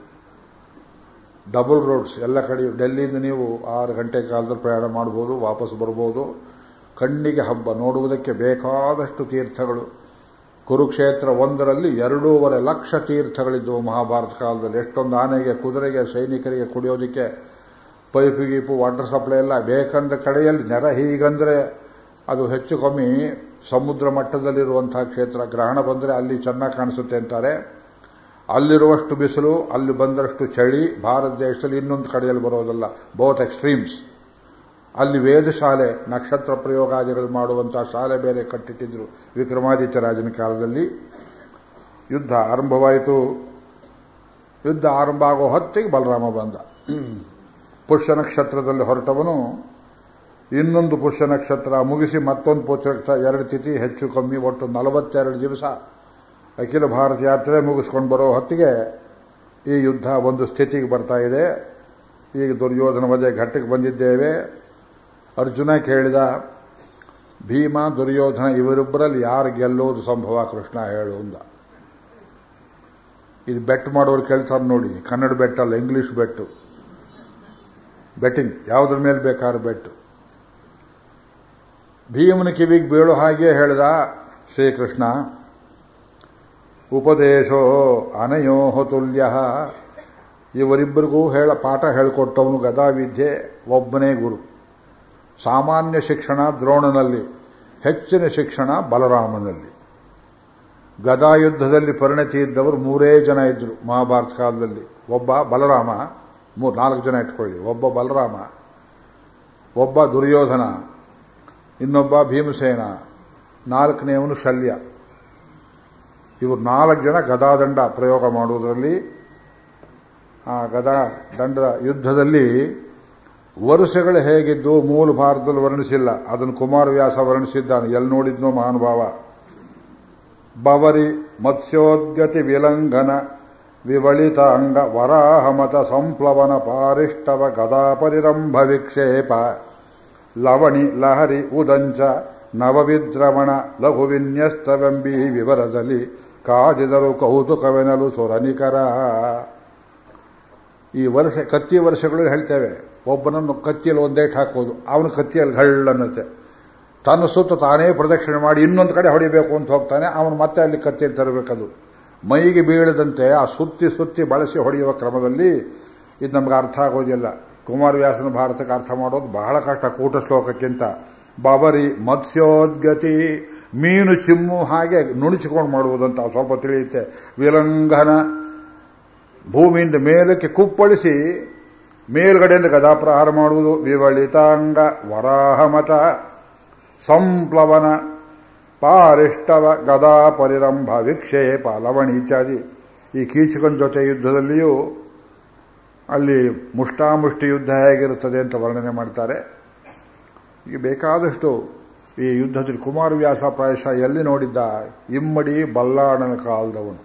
ಡಬಲ್ ರೋಡ್ಸ್ ಎಲ್ಲ ಕಡೆ. ಡೆಲ್ಲಿಯಿಂದ ನೀವು ಆರು ಗಂಟೆ ಕಾಲದಲ್ಲಿ ಪ್ರಯಾಣ ಮಾಡ್ಬೋದು, ವಾಪಸ್ ಬರ್ಬೋದು. ಕಣ್ಣಿಗೆ ಹಬ್ಬ, ನೋಡುವುದಕ್ಕೆ ಬೇಕಾದಷ್ಟು ತೀರ್ಥಗಳು. ಕುರುಕ್ಷೇತ್ರ ಒಂದರಲ್ಲಿ ಎರಡೂವರೆ ಲಕ್ಷ ತೀರ್ಥಗಳಿದ್ದವು ಮಹಾಭಾರತ ಕಾಲದಲ್ಲಿ. ಎಷ್ಟೊಂದು ಆನೆಗೆ, ಕುದುರೆಗೆ, ಸೈನಿಕರಿಗೆ ಕುಡಿಯೋದಕ್ಕೆ ಪೈಪು ಗೀಪು ವಾಟರ್ ಸಪ್ಲೈ ಎಲ್ಲ ಬೇಕಂದ ಕಡೆಯಲ್ಲಿ. ನೆರ ಹೀಗಂದರೆ ಅದು ಹೆಚ್ಚು ಕಮ್ಮಿ ಸಮುದ್ರ ಮಟ್ಟದಲ್ಲಿರುವಂತಹ ಕ್ಷೇತ್ರ. ಗ್ರಹಣ ಬಂದರೆ ಅಲ್ಲಿ ಚೆನ್ನಾಗಿ ಕಾಣಿಸುತ್ತೆ ಅಂತಾರೆ. ಅಲ್ಲಿರುವಷ್ಟು ಬಿಸಿಲು, ಅಲ್ಲಿ ಬಂದಷ್ಟು ಚಳಿ ಭಾರತ ದೇಶದಲ್ಲಿ ಇನ್ನೊಂದು ಕಡೆಯಲ್ಲಿ ಬರೋದಲ್ಲ. Both extremes. ಅಲ್ಲಿ ವೇದಶಾಲೆ, ನಕ್ಷತ್ರ ಪ್ರಯೋಗಾದಿಗಳು ಮಾಡುವಂತಹ ಶಾಲೆ ಬೇರೆ ಕಟ್ಟಿಟ್ಟಿದ್ರು ವಿಕ್ರಮಾದಿತ್ಯ ರಾಜನ ಕಾಲದಲ್ಲಿ. ಯುದ್ಧ ಆರಂಭವಾಯಿತು. ಯುದ್ಧ ಆರಂಭ ಆಗೋ ಹೊತ್ತಿಗೆ ಬಲರಾಮ ಬಂದ. ಪುಷ್ಯ ನಕ್ಷತ್ರದಲ್ಲಿ ಹೊರಟವನು ಇನ್ನೊಂದು ಪುಷ್ಯ ನಕ್ಷತ್ರ ಮುಗಿಸಿ ಮತ್ತೊಂದು ಪುಷ್ಯ ನಕ್ಷತ್ರ, ಎರಡು ತಿಥಿ ಹೆಚ್ಚು ಕಮ್ಮಿ, ಒಟ್ಟು ನಲವತ್ತೆರಡು ದಿವಸ ಅಖಿಲ ಭಾರತ ಯಾತ್ರೆ ಮುಗಿಸ್ಕೊಂಡು ಬರೋ ಹೊತ್ತಿಗೆ ಈ ಯುದ್ಧ ಒಂದು ಸ್ಥಿತಿಗೆ ಬರ್ತಾ ಇದೆ. ಈಗ ದುರ್ಯೋಧನ ವಧೆ ಘಟ್ಟಕ್ಕೆ ಬಂದಿದ್ದೇವೆ. ಅರ್ಜುನ ಕೇಳಿದ, ಭೀಮ ದುರ್ಯೋಧನ ಇವರಿಬ್ಬರಲ್ಲಿ ಯಾರು ಗೆಲ್ಲೋದು ಸಂಭವ ಕೃಷ್ಣ ಹೇಳು ಅಂದ. ಇದು ಬೆಟ್ ಮಾಡೋರು ಕೇಳ್ತಾರೆ ನೋಡಿ, ಕನ್ನಡ ಬೆಟ್ ಅಲ್ಲ, ಇಂಗ್ಲಿಷ್ ಬೆಟ್ಟು. ಬೆಟ್ಟಿಂಗ್ ಯಾವುದ್ರ ಮೇಲೆ ಬೇಕಾದ್ರೆ ಬೆಟ್ಟು. ಭೀಮನ ಕಿವಿಗೆ ಬೀಳೋ ಹಾಗೆ ಹೇಳಿದ ಶ್ರೀಕೃಷ್ಣ, ಉಪದೇಶೋ ಅನಯೋಹ ತುಲ್ಯ. ಇವರಿಬ್ಬರಿಗೂ ಹೇಳ ಪಾಠ ಹೇಳಿಕೊಟ್ಟವನು ಗದಾವಿದ್ಯೆ ಒಬ್ಬನೇ ಗುರು. ಸಾಮಾನ್ಯ ಶಿಕ್ಷಣ ದ್ರೋಣನಲ್ಲಿ, ಹೆಚ್ಚಿನ ಶಿಕ್ಷಣ ಬಲರಾಮನಲ್ಲಿ. ಗದಾಯುದ್ಧದಲ್ಲಿ ಪರಿಣತಿ ಇದ್ದವರು ಮೂರೇ ಜನ ಇದ್ದರು ಮಹಾಭಾರತ ಕಾಲದಲ್ಲಿ. ಒಬ್ಬ ಬಲರಾಮ, ಮೂರು ನಾಲ್ಕು ಜನ ಇಟ್ಕೊಳ್ಳಿ. ಒಬ್ಬ ಬಲರಾಮ, ಒಬ್ಬ ದುರ್ಯೋಧನ, ಇನ್ನೊಬ್ಬ ಭೀಮಸೇನ, ನಾಲ್ಕನೇವನು ಶಲ್ಯ. ಇವರು ನಾಲ್ಕು ಜನ ಗದಾದಂಡ ಪ್ರಯೋಗ ಮಾಡುವುದರಲ್ಲಿ. ಆ ಗದಾ ದಂಡದ ಯುದ್ಧದಲ್ಲಿ ವರುಷಗಳು ಹೇಗಿದ್ದು ಮೂಲ ಭಾರತದಲ್ಲಿ ವರ್ಣಿಸಿಲ್ಲ. ಅದನ್ನು ಕುಮಾರವ್ಯಾಸ ವರ್ಣಿಸಿದ್ದಾನೆ. ಎಲ್ಲಿ ನೋಡಿದ್ನೋ ಮಹಾನುಭಾವ. ಬವರಿ ಮತ್ಸ್ಯೋದ್ಗತಿ ವಿಲಂಘನ ವಿವಳಿತ ಅಂಗ ವರಾಹಮತ ಸಂಪ್ಲವನ ಪಾರಿಷ್ಟವ ಗದಾಪರಿರಂಭ ವಿಕ್ಷೇಪ ಲವಣಿ ಲಹರಿ ಉದಂಚ ನವವಿದ್ರವಣ ಲಘುವಿನ್ಯಸ್ತವೆಂಬಿ ವಿವರದಲ್ಲಿ ಕಾದಿದರು ಕೌತುಕವೆನಲು ಸುರನಿಕರ. ಈ ವರ್ಷ ಕತ್ತಿ ವರ್ಷಗಳು ಹೇಳ್ತೇವೆ. ಒಬ್ಬನನ್ನು ಕತ್ತಿಯಲ್ಲಿ ಒಂದೇಟ್ ಹಾಕೋದು, ಅವನು ಕತ್ತಿಯಲ್ಲಿ ಹಳ್ಳನ್ನತ್ತೆ. ತನ್ನ ಸುತ್ತ ತಾನೇ ಪ್ರದಕ್ಷಿಣೆ ಮಾಡಿ ಇನ್ನೊಂದು ಕಡೆ ಹೊಡಿಬೇಕು ಅಂತ ಹೋಗ್ತಾನೆ. ಅವನು ಮತ್ತೆ ಅಲ್ಲಿ ಕತ್ತಿಯಲ್ಲಿ ತರಬೇಕದು. ಮೈಗೆ ಬೀಳದಂತೆ ಆ ಸುತ್ತಿ ಸುತ್ತಿ ಬಳಸಿ ಹೊಡೆಯುವ ಕ್ರಮದಲ್ಲಿ ಇದು ನಮ್ಗೆ ಅರ್ಥ ಆಗೋದಿಲ್ಲ. ಕುಮಾರವ್ಯಾಸನ ಭಾರತಕ್ಕೆ ಅರ್ಥ ಮಾಡೋದು ಬಹಳ ಕಷ್ಟ ಕೂಟ ಶ್ಲೋಕಕ್ಕಿಂತ. ಬಬರಿ ಮತ್ಸ್ಯೋದ್ಗತಿ, ಮೀನು ಚಿಮ್ಮು ಹಾಗೆ ನುಣುಚಿಕೊಂಡು ಮಾಡುವುದಂತ ಸ್ವಲ್ಪ ತಿಳಿಯುತ್ತೆ. ವಿಲಂಘನ, ಭೂಮಿಯಿಂದ ಮೇಲಕ್ಕೆ ಕುಪ್ಪಳಿಸಿ ಮೇಲ್ಗಡೆಯಿಂದ ಗದಾಪ್ರಹಾರ ಮಾಡುವುದು. ವಿವಳಿತಾಂಗ ವರಾಹಮತ ಸಂಪ್ಲವನ ಪಾರಿಷ್ಟವ ಗದಾ ಪರಿರಂಭ ವಿಕ್ಷೇಪ ಲವಣಿ ಇತ್ಯಾದಿ. ಈ ಕೀಚಕನ ಜೊತೆ ಯುದ್ಧದಲ್ಲಿಯೂ ಅಲ್ಲಿ ಮುಷ್ಟಾಮುಷ್ಟಿ ಯುದ್ಧ ಹೇಗಿರುತ್ತದೆ ಅಂತ ವರ್ಣನೆ ಮಾಡ್ತಾರೆ. ಈಗ ಬೇಕಾದಷ್ಟು ಈ ಯುದ್ಧದಲ್ಲಿ ಕುಮಾರವ್ಯಾಸ ಪ್ರಾಯಶಃ ಎಲ್ಲಿ ನೋಡಿದ್ದ? ಇಮ್ಮಡಿ ಬಲ್ಲಾಳನ ಕಾಲದವನು.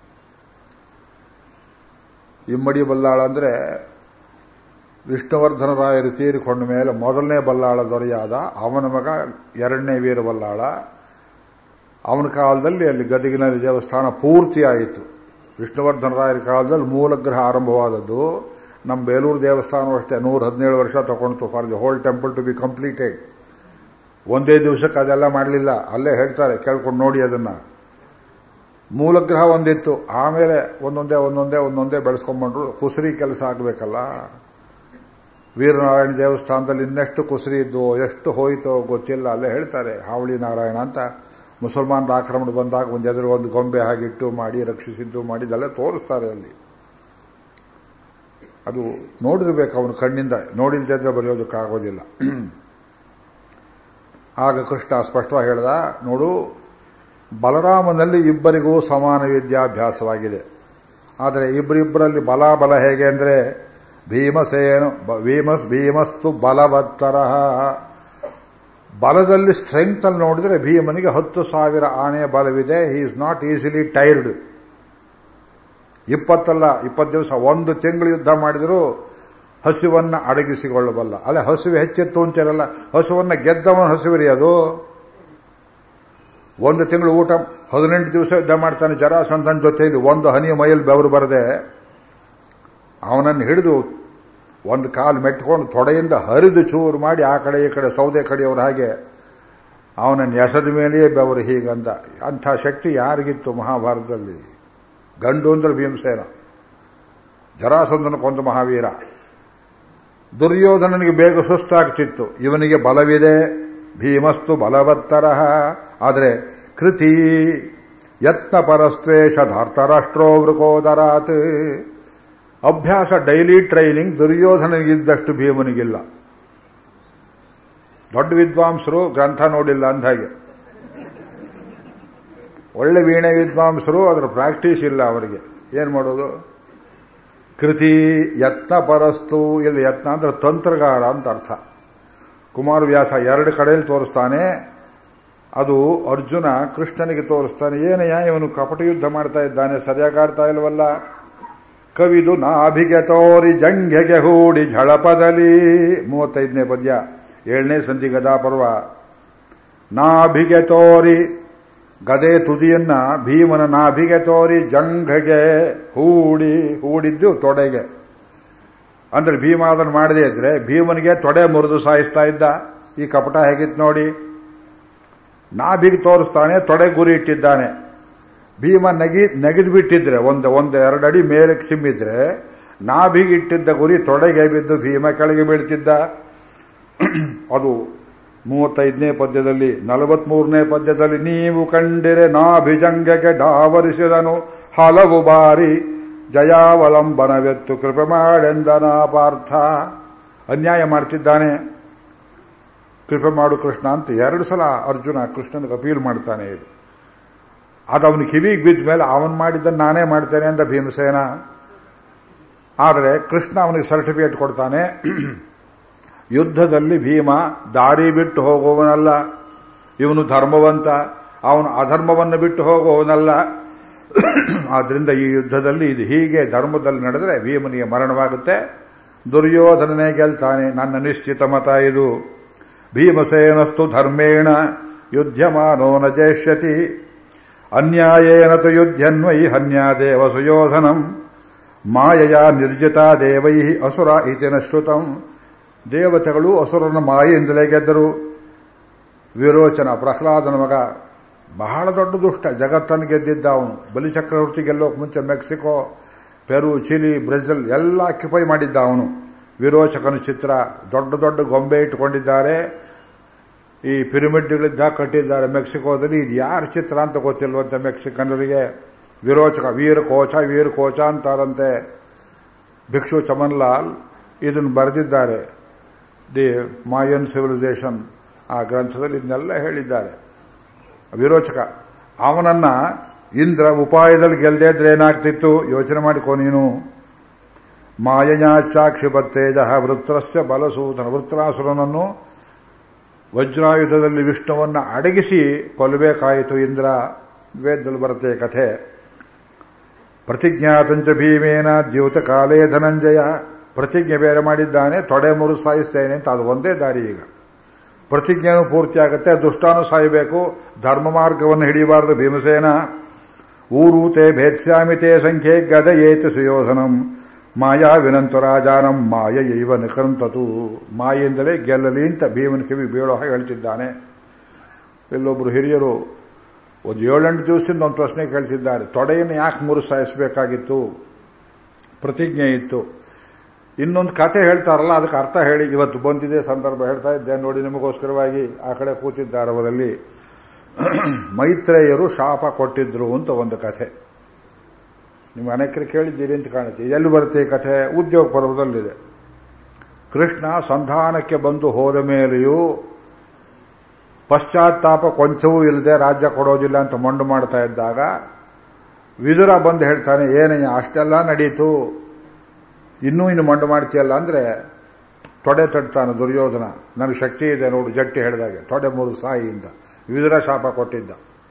ಇಮ್ಮಡಿ ಬಲ್ಲಾಳ ಅಂದರೆ ವಿಷ್ಣುವರ್ಧನ ರಾಯರು ತೀರಿಕೊಂಡ ಮೇಲೆ ಮೊದಲನೇ ಬಲ್ಲಾಳ ದೊರೆಯಾದ, ಅವನ ಮಗ ಎರಡನೇ ವೀರ ಬಲ್ಲಾಳ. ಅವನ ಕಾಲದಲ್ಲಿ ಅಲ್ಲಿ ಗದಗಿನಲ್ಲಿ ದೇವಸ್ಥಾನ ಪೂರ್ತಿ ಆಯಿತು. ವಿಷ್ಣುವರ್ಧನ ರಾಯರ ಕಾಲದಲ್ಲಿ ಮೂಲಗ್ರಹ ಆರಂಭವಾದದ್ದು. ನಮ್ಮ ಬೇಲೂರು ದೇವಸ್ಥಾನ ಅಷ್ಟೇ ನೂರ ಹದಿನೇಳು ವರ್ಷ ತಗೊಂಡು for the whole temple to be completed. ಒಂದೇ ದಿವಸಕ್ಕೆ ಅದೆಲ್ಲ ಮಾಡಲಿಲ್ಲ. ಅಲ್ಲೇ ಹೇಳ್ತಾರೆ, ಕೇಳ್ಕೊಂಡು ನೋಡಿ ಅದನ್ನು. ಮೂಲಗ್ರಹ ಒಂದಿತ್ತು, ಆಮೇಲೆ ಒಂದೊಂದೇ ಒಂದೊಂದೇ ಒಂದೊಂದೇ ಬೆಳೆಸ್ಕೊಂಡ್ಬಂಡ್ರು. ಕುಸರಿ ಕೆಲಸ ಆಗಬೇಕಲ್ಲ. ವೀರನಾರಾಯಣ ದೇವಸ್ಥಾನದಲ್ಲಿ ಇನ್ನೆಷ್ಟು ಕುಸರಿ ಇದ್ದು ಎಷ್ಟು ಹೋಯಿತೋ ಗೊತ್ತಿಲ್ಲ. ಅಲ್ಲೇ ಹೇಳ್ತಾರೆ, ಹಾವಳಿ ನಾರಾಯಣ ಅಂತ ಮುಸಲ್ಮಾನರ ಆಕ್ರಮಣ ಬಂದಾಗ ಒಂದು ಎದುರು ಒಂದು ಗೊಂಬೆ ಹಾಗಿಟ್ಟು ಮಾಡಿ ರಕ್ಷಿಸಿದ್ದು ಮಾಡಿದ್ದೆಲ್ಲ ತೋರಿಸ್ತಾರೆ ಅಲ್ಲಿ. ಅದು ನೋಡಿರ್ಬೇಕು ಅವನು ಕಣ್ಣಿಂದ, ನೋಡಿಲ್ದಿದ್ರೆ ಬರೆಯೋದಕ್ಕಾಗೋದಿಲ್ಲ. ಆಗ ಕೃಷ್ಣ ಸ್ಪಷ್ಟವಾಗಿ ಹೇಳ್ದ, ನೋಡು, ಬಲರಾಮನಲ್ಲಿ ಇಬ್ಬರಿಗೂ ಸಮಾನ ವಿದ್ಯಾಭ್ಯಾಸವಾಗಿದೆ. ಆದರೆ ಇಬ್ಬರಿಬ್ಬರಲ್ಲಿ ಬಲ ಬಲ ಹೇಗೆ ಅಂದರೆ ಭೀಮಸೇನು ಭೀಮಸ್ ಭೀಮಸ್ತು ಬಲವತ್ತರ. ಬಲದಲ್ಲಿ ಸ್ಟ್ರೆಂತ್ ಅಲ್ಲಿ ನೋಡಿದ್ರೆ ಭೀಮನಿಗೆ ಹತ್ತು ಸಾವಿರ ಆನೆ ಬಲವಿದೆ. He is not easily tired. ಇಪ್ಪತ್ತಲ್ಲ ಇಪ್ಪತ್ತು ದಿವಸ ಒಂದು ತಿಂಗಳು ಯುದ್ಧ ಮಾಡಿದರೂ ಹಸಿವನ್ನು ಅಡಗಿಸಿಕೊಳ್ಳಬಲ್ಲ. ಅಲ್ಲ, ಹಸಿವು ಹೆಚ್ಚಿತ್ತು ಅಂತಿರಲ್ಲ, ಹಸುವನ್ನು ಗೆದ್ದವನ ಹಸಿವಿರಿ ಅದು. ಒಂದು ತಿಂಗಳು ಊಟ, ಹದಿನೆಂಟು ದಿವಸ ಯುದ್ಧ ಮಾಡ್ತಾನೆ ಜರಾಸಂಧನ ಜೊತೆಯಲ್ಲಿ, ಒಂದು ಹನಿ ಮೈಯಲ್ಲಿ ಬೆವರು ಬರದೆ ಅವನನ್ನು ಹಿಡಿದು ಒಂದು ಕಾಲು ಮೆಟ್ಕೊಂಡು ತೊಡೆಯಿಂದ ಹರಿದು ಚೂರು ಮಾಡಿ ಆ ಕಡೆ ಈ ಕಡೆ ಸೌದೆ ಕಡೆಯವರು ಹಾಗೆ ಅವನನ್ನು ಎಸದ ಮೇಲೆಯೇ ಬೆವರು ಹೀಗಂದ. ಅಂಥ ಶಕ್ತಿ ಯಾರಿಗಿತ್ತು ಮಹಾಭಾರತದಲ್ಲಿ? ಗಂಡು ಅಂದ್ರೆ ಭೀಮಸೇನ, ಜರಾಸಂಧನ ಕೊಂದ ಮಹಾವೀರ. ದುರ್ಯೋಧನನಿಗೆ ಬೇಗ ಸುಸ್ತಾಗ್ತಿತ್ತು, ಇವನಿಗೆ ಬಲವಿದೆ. ಭೀಮಸ್ತು ಬಲವತ್ತರ. ಆದರೆ ಕೃತಿ ಯತ್ನ ಪರಸ್ತ್ವೇಷ ಧಾರ್ತರಾಷ್ಟ್ರೋ ವೃಕೋದರಾತ್. ಅಭ್ಯಾಸ, ಡೈಲಿ ಟ್ರೈನಿಂಗ್ ದುರ್ಯೋಧನನಿಗಿದ್ದಷ್ಟು ಭೀಮನಿಗಿಲ್ಲ. ದೊಡ್ಡ ವಿದ್ವಾಂಸರು ಗ್ರಂಥ ನೋಡಿಲ್ಲ ಅಂದಾಗೆ, ಒಳ್ಳೆ ವೀಣೆ ವಿದ್ವಾಂಸರು ಅದರ ಪ್ರಾಕ್ಟೀಸ್ ಇಲ್ಲ ಅವರಿಗೆ. ಏನು ಮಾಡೋದು? ಕೃತಿ ಯತ್ನ ಪರಸ್ತು. ಇಲ್ಲಿ ಯತ್ನ ಅಂದ್ರೆ ತಂತ್ರಗಾರ ಅಂತ ಅರ್ಥ. ಕುಮಾರವ್ಯಾಸ ಎರಡು ಕಡೆಯಲ್ಲಿ ತೋರಿಸ್ತಾನೆ. ಅದು ಅರ್ಜುನ ಕೃಷ್ಣನಿಗೆ ತೋರಿಸ್ತಾನೆ. ಏನಯ್ಯ ಇವನು ಕಪಟ ಯುದ್ಧ ಮಾಡ್ತಾ ಇದ್ದಾನೆ, ಸರಿಯಾಗಿ ಆಡ್ತಾ ಇಲ್ವಲ್ಲ. ಕವಿದು ನಾಭಿಗೆ ತೋರಿ ಜಂಘೆಗೆ ಹೂಡಿ ಝಳಪದಲ್ಲಿ. ಮೂವತ್ತೈದನೇ ಪದ್ಯ, ಏಳನೇ ಸಂಧಿ ಗದಾ ಪರ್ವ. ನಾಭಿಗೆ ತೋರಿ, ಗದೆ ತುದಿಯನ್ನ ಭೀಮನ ನಾಭಿಗೆ ತೋರಿ ಜಂಘಗೆ ಹೂಡಿ, ಹೂಡಿದ್ದು ತೊಡೆಗೆ. ಅಂದ್ರೆ ಭೀಮ ಅದನ್ನು ಮಾಡದೇ ಇದ್ರೆ ಭೀಮನಿಗೆ ತೊಡೆ ಮುರಿದು ಸಾಯಿಸ್ತಾ ಇದ್ದ. ಈ ಕಪಟ ಹೇಗಿತ್ತು ನೋಡಿ. ನಾಭಿಗೆ ತೋರಿಸ್ತಾನೆ, ತೊಡೆ ಗುರಿ ಇಟ್ಟಿದ್ದಾನೆ. ಭೀಮ ನಗಿ ನಗಿದು ಬಿಟ್ಟಿದ್ರೆ ಒಂದು ಒಂದು ಎರಡು ಅಡಿ ಮೇಲೆ ಸಿಮ್ಮಿದ್ರೆ ನಾಭಿಗೆ ಇಟ್ಟಿದ್ದ ಗುರಿ ತೊಡೆಗೆ ಬಿದ್ದು ಭೀಮ ಕೆಳಗೆ ಬೀಳ್ತಿದ್ದ. ಅದು ಮೂವತ್ತೈದನೇ ಪದ್ಯದಲ್ಲಿ. ನಲವತ್ಮೂರನೇ ಪದ್ಯದಲ್ಲಿ ನೀವು ಕಂಡಿರೆ ನಾಭಿಜಂಗಕ್ಕೆ ಡಾವರಿಸಿದನು ಹಲವು ಬಾರಿ ಜಯಾವಲಂಬನವೆತ್ತು ಕೃಪೆ ಮಾಡೆಂದನ ಪಾರ್ಥ. ಅನ್ಯಾಯ ಮಾಡ್ತಿದ್ದಾನೆ, ಕೃಪೆ ಮಾಡು ಕೃಷ್ಣ ಅಂತ ಎರಡು ಸಲ ಅರ್ಜುನ ಕೃಷ್ಣನಿಗೆ ಅಪೀಲ್ ಮಾಡ್ತಾನೆ. ಇದು ಅದು ಅವನ ಕಿವಿಗೆ ಬಿದ್ದ ಮೇಲೆ ಅವನು ಮಾಡಿದ್ದನ್ನು ನಾನೇ ಮಾಡ್ತೇನೆ ಅಂತ ಭೀಮಸೇನ. ಆದರೆ ಕೃಷ್ಣ ಅವನಿಗೆ ಸರ್ಟಿಫಿಕೇಟ್ ಕೊಡ್ತಾನೆ. ಯುದ್ಧದಲ್ಲಿ ಭೀಮ ದಾರಿ ಬಿಟ್ಟು ಹೋಗುವವನಲ್ಲ, ಇವನು ಧರ್ಮವಂತ, ಅವನು ಅಧರ್ಮವನ್ನು ಬಿಟ್ಟು ಹೋಗುವವನಲ್ಲ. ಆದ್ರಿಂದ ಈ ಯುದ್ಧದಲ್ಲಿ ಇದು ಹೀಗೆ ಧರ್ಮದಲ್ಲಿ ನಡೆದರೆ ಭೀಮನಿಗೆ ಮರಣವಾಗುತ್ತೆ, ದುರ್ಯೋಧನನೇ ಗೆಲ್ತಾನೆ. ನನ್ನ ನಿಶ್ಚಿತ ಮತ ಇದು. ಭೀಮಸೇನಸ್ತು ಧರ್ಮೇಣ ಯುದ್ಧಮಾನೋ ನ ಜೇಷ್ಯತಿ ಅನ್ಯಾಯೇನ ತು ಯುದ್ಧನ್ವೈ ಹನ್ಯಾದೇವ ಸುಯೋಧನಂ ಮಾಯೆಯ ನಿರ್ಜಿತಾ ದೇವೈ ಅಸುರ ಇತಿನ ಶ್ರುತಂ. ದೇವತೆಗಳು ಅಸುರನ ಮಾಯೆಯಿಂದಲೇ ಗೆದ್ದರು. ವಿರೋಚನ, ಪ್ರಹ್ಲಾದನ ಮಗ, ಬಹಳ ದೊಡ್ಡ ದುಷ್ಟ, ಜಗತ್ತನ್ನು ಗೆದ್ದಿದ್ದ ಅವನು. ಬಲಿಚಕ್ರವರ್ತಿ ಗೆಲ್ಲೋಕೆ ಮುಂಚೆ ಮೆಕ್ಸಿಕೋ, ಪೆರು, ಚಿಲಿ, ಬ್ರೆಜಿಲ್ ಎಲ್ಲ ಆಕ್ಯುಪೈ ಮಾಡಿದ್ದ ಅವನು. ವಿರೋಚಕನ ಚಿತ್ರ ದೊಡ್ಡ ದೊಡ್ಡ ಗೊಂಬೆ ಇಟ್ಟುಕೊಂಡಿದ್ದಾರೆ. ಈ ಪಿರಮಿಡ್ಗಳಿದ್ದ ಕಟ್ಟಿದ್ದಾರೆ ಮೆಕ್ಸಿಕೋದಲ್ಲಿ. ಇದು ಯಾರ ಚಿತ್ರ ಅಂತ ಗೊತ್ತಿಲ್ವಂತೆ ಮೆಕ್ಸಿಕನ್ನರಿಗೆ. ವಿರೋಚಕ, ವೀರ ಕೋಚ ವೀರ ಕೋಚ ಅಂತಾರಂತೆ. ಭಿಕ್ಷು ಚಮನ್ಲಾಲ್ ಇದನ್ನು ಬರೆದಿದ್ದಾರೆ, ದಿ ಮಾಯನ್ ಸಿವಿಲೈಸೇಷನ್ ಆ ಗ್ರಂಥದಲ್ಲಿ ಇದನ್ನೆಲ್ಲ ಹೇಳಿದ್ದಾರೆ. ವಿರೋಚಕ ಅವನನ್ನ ಇಂದ್ರ ಉಪಾಯದಲ್ಲಿ ಗೆಲ್ಲದೇ ಇದ್ರೆ ಏನಾಗ್ತಿತ್ತು ಯೋಚನೆ ಮಾಡಿಕೋ ನೀನು. ಮಾಯಯಾಚಾಕ್ಷಿಪತ್ತೇಜ ವೃತ್ರಸ್ಯ ಬಲಸೂತನ. ವೃತ್ರಾಸುರನನ್ನು ವಜ್ರಾಯುಧದಲ್ಲಿ ವಿಷ್ಣುವನ್ನು ಅಡಗಿಸಿ ಕೊಲ್ಲಬೇಕಾಯಿತು ಇಂದ್ರ. ವೇದದಲ್ಲಿ ಬರುತ್ತೆ ಕಥೆ. ಪ್ರತಿಜ್ಞಾತಂಚ ಭೀಮೇನ ದ್ಯೂತ ಕಾಲೇ ಧನಂಜಯ. ಪ್ರತಿಜ್ಞೆ ಬೇರೆ ಮಾಡಿದ್ದಾನೆ, ತೊಡೆ ಮುರು ಸಾಯಿಸ್ತೇನೆ ಅಂತ. ಅದು ಒಂದೇ ದಾರಿ. ಈಗ ಪ್ರತಿಜ್ಞೆನೂ ಪೂರ್ತಿ ಆಗುತ್ತೆ, ದುಷ್ಟಾನು ಸಾಯಬೇಕು, ಧರ್ಮ ಮಾರ್ಗವನ್ನು ಹಿಡಿಯಬಾರದು ಭೀಮಸೇನ. ಊರೂತೆ ಭೇತ್ಸ್ಯಾಮಿತೆ ಸಂಖ್ಯೆ ಗದಯೇತು ಸುಯೋಧನಂ ಮಾಯಾ ವಿನಂತು ರಾಜಾನಂ ಮಾಯ ಇವ ನಿಕಂತತು. ಮಾಯಿಂದಲೇ ಗೆಲ್ಲಲಿ ಅಂತ ಭೀಮನ ಕಿವಿ ಬೀಳೋ ಹಾಗೆ ಹೇಳ್ತಿದ್ದಾನೆ. ಇಲ್ಲೊಬ್ರು ಹಿರಿಯರು ಒಂದು ಏಳೆಂಟು ದಿವಸದಿಂದ ಒಂದು ಪ್ರಶ್ನೆ ಕೇಳ್ತಿದ್ದಾರೆ, ತೊಡೆಯನ್ನು ಯಾಕೆ ಮುರು ಸಾಯಿಸಬೇಕಾಗಿತ್ತು? ಪ್ರತಿಜ್ಞೆ ಇತ್ತು. ಇನ್ನೊಂದು ಕಥೆ ಹೇಳ್ತಾರಲ್ಲ, ಅದಕ್ಕೆ ಅರ್ಥ ಹೇಳಿ. ಇವತ್ತು ಬಂದಿದೆ ಸಂದರ್ಭ ಹೇಳ್ತಾ ಇದ್ದೆ ನೋಡಿ, ನಿಮಗೋಸ್ಕರವಾಗಿ ಆ ಕಡೆ ಕೂತಿದ್ದಾರೆ. ಅವರಲ್ಲಿ ಮೈತ್ರೇಯರು ಶಾಪ ಕೊಟ್ಟಿದ್ರು ಅಂತ ಒಂದು ಕಥೆ. ನೀವು ಅನೇಕರು ಕೇಳಿದ್ದೀರಿ ಅಂತ ಕಾಣುತ್ತೆ. ಎಲ್ಲಿ ಬರುತ್ತೆ ಈ ಕಥೆ? ಉದ್ಯೋಗ ಪರ್ವದಲ್ಲಿದೆ. ಕೃಷ್ಣ ಸಂಧಾನಕ್ಕೆ ಬಂದು ಹೋದ ಮೇಲೆಯೂ ಪಶ್ಚಾತ್ತಾಪ ಕೊಂಚವೂ ಇಲ್ಲದೆ ರಾಜ್ಯ ಕೊಡೋದಿಲ್ಲ ಅಂತ ಮೊಂಡು ಮಾಡ್ತಾ ಇದ್ದಾಗ ವಿದುರ ಬಂದು ಹೇಳ್ತಾನೆ, ಏನಯ್ಯ ಅಷ್ಟೆಲ್ಲ ನಡೀತು, ಇನ್ನೂ ಇನ್ನು ಮೊಂಡು ಮಾಡ್ತೀಯಲ್ಲ ಅಂದರೆ ತೊಡೆ ತಡ್ತಾನೆ ದುರ್ಯೋಧನ. ನನಗೆ ಶಕ್ತಿ ಇದೆ ನೋಡು, ಜಟ್ಟಿ ಹೇಳಿದಾಗೆ ತೊಡೆ ಮೂರು ಸಾಯಿಯಿಂದ ವಿದುರ ಶಾಪ ಕೊಟ್ಟಿದ್ದ.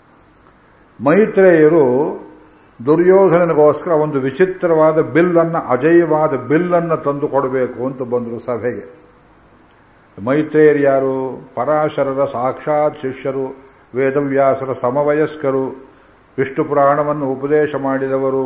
ಮೈತ್ರೇಯರು ದುರ್ಯೋಧನನಿಗೋಸ್ಕರ ಒಂದು ವಿಚಿತ್ರವಾದ ಬಿಲ್ಲನ್ನು, ಅಜೇಯವಾದ ಬಿಲ್ಲನ್ನು ತಂದು ಕೊಡಬೇಕು ಅಂತ ಬಂದರು ಸಭೆಗೆ. ಮೈತ್ರೇಯರು ಯಾರು? ಪರಾಶರರ ಸಾಕ್ಷಾತ್ ಶಿಷ್ಯರು, ವೇದವ್ಯಾಸರ ಸಮವಯಸ್ಕರು, ವಿಷ್ಣು ಪುರಾಣವನ್ನು ಉಪದೇಶ ಮಾಡಿದವರು.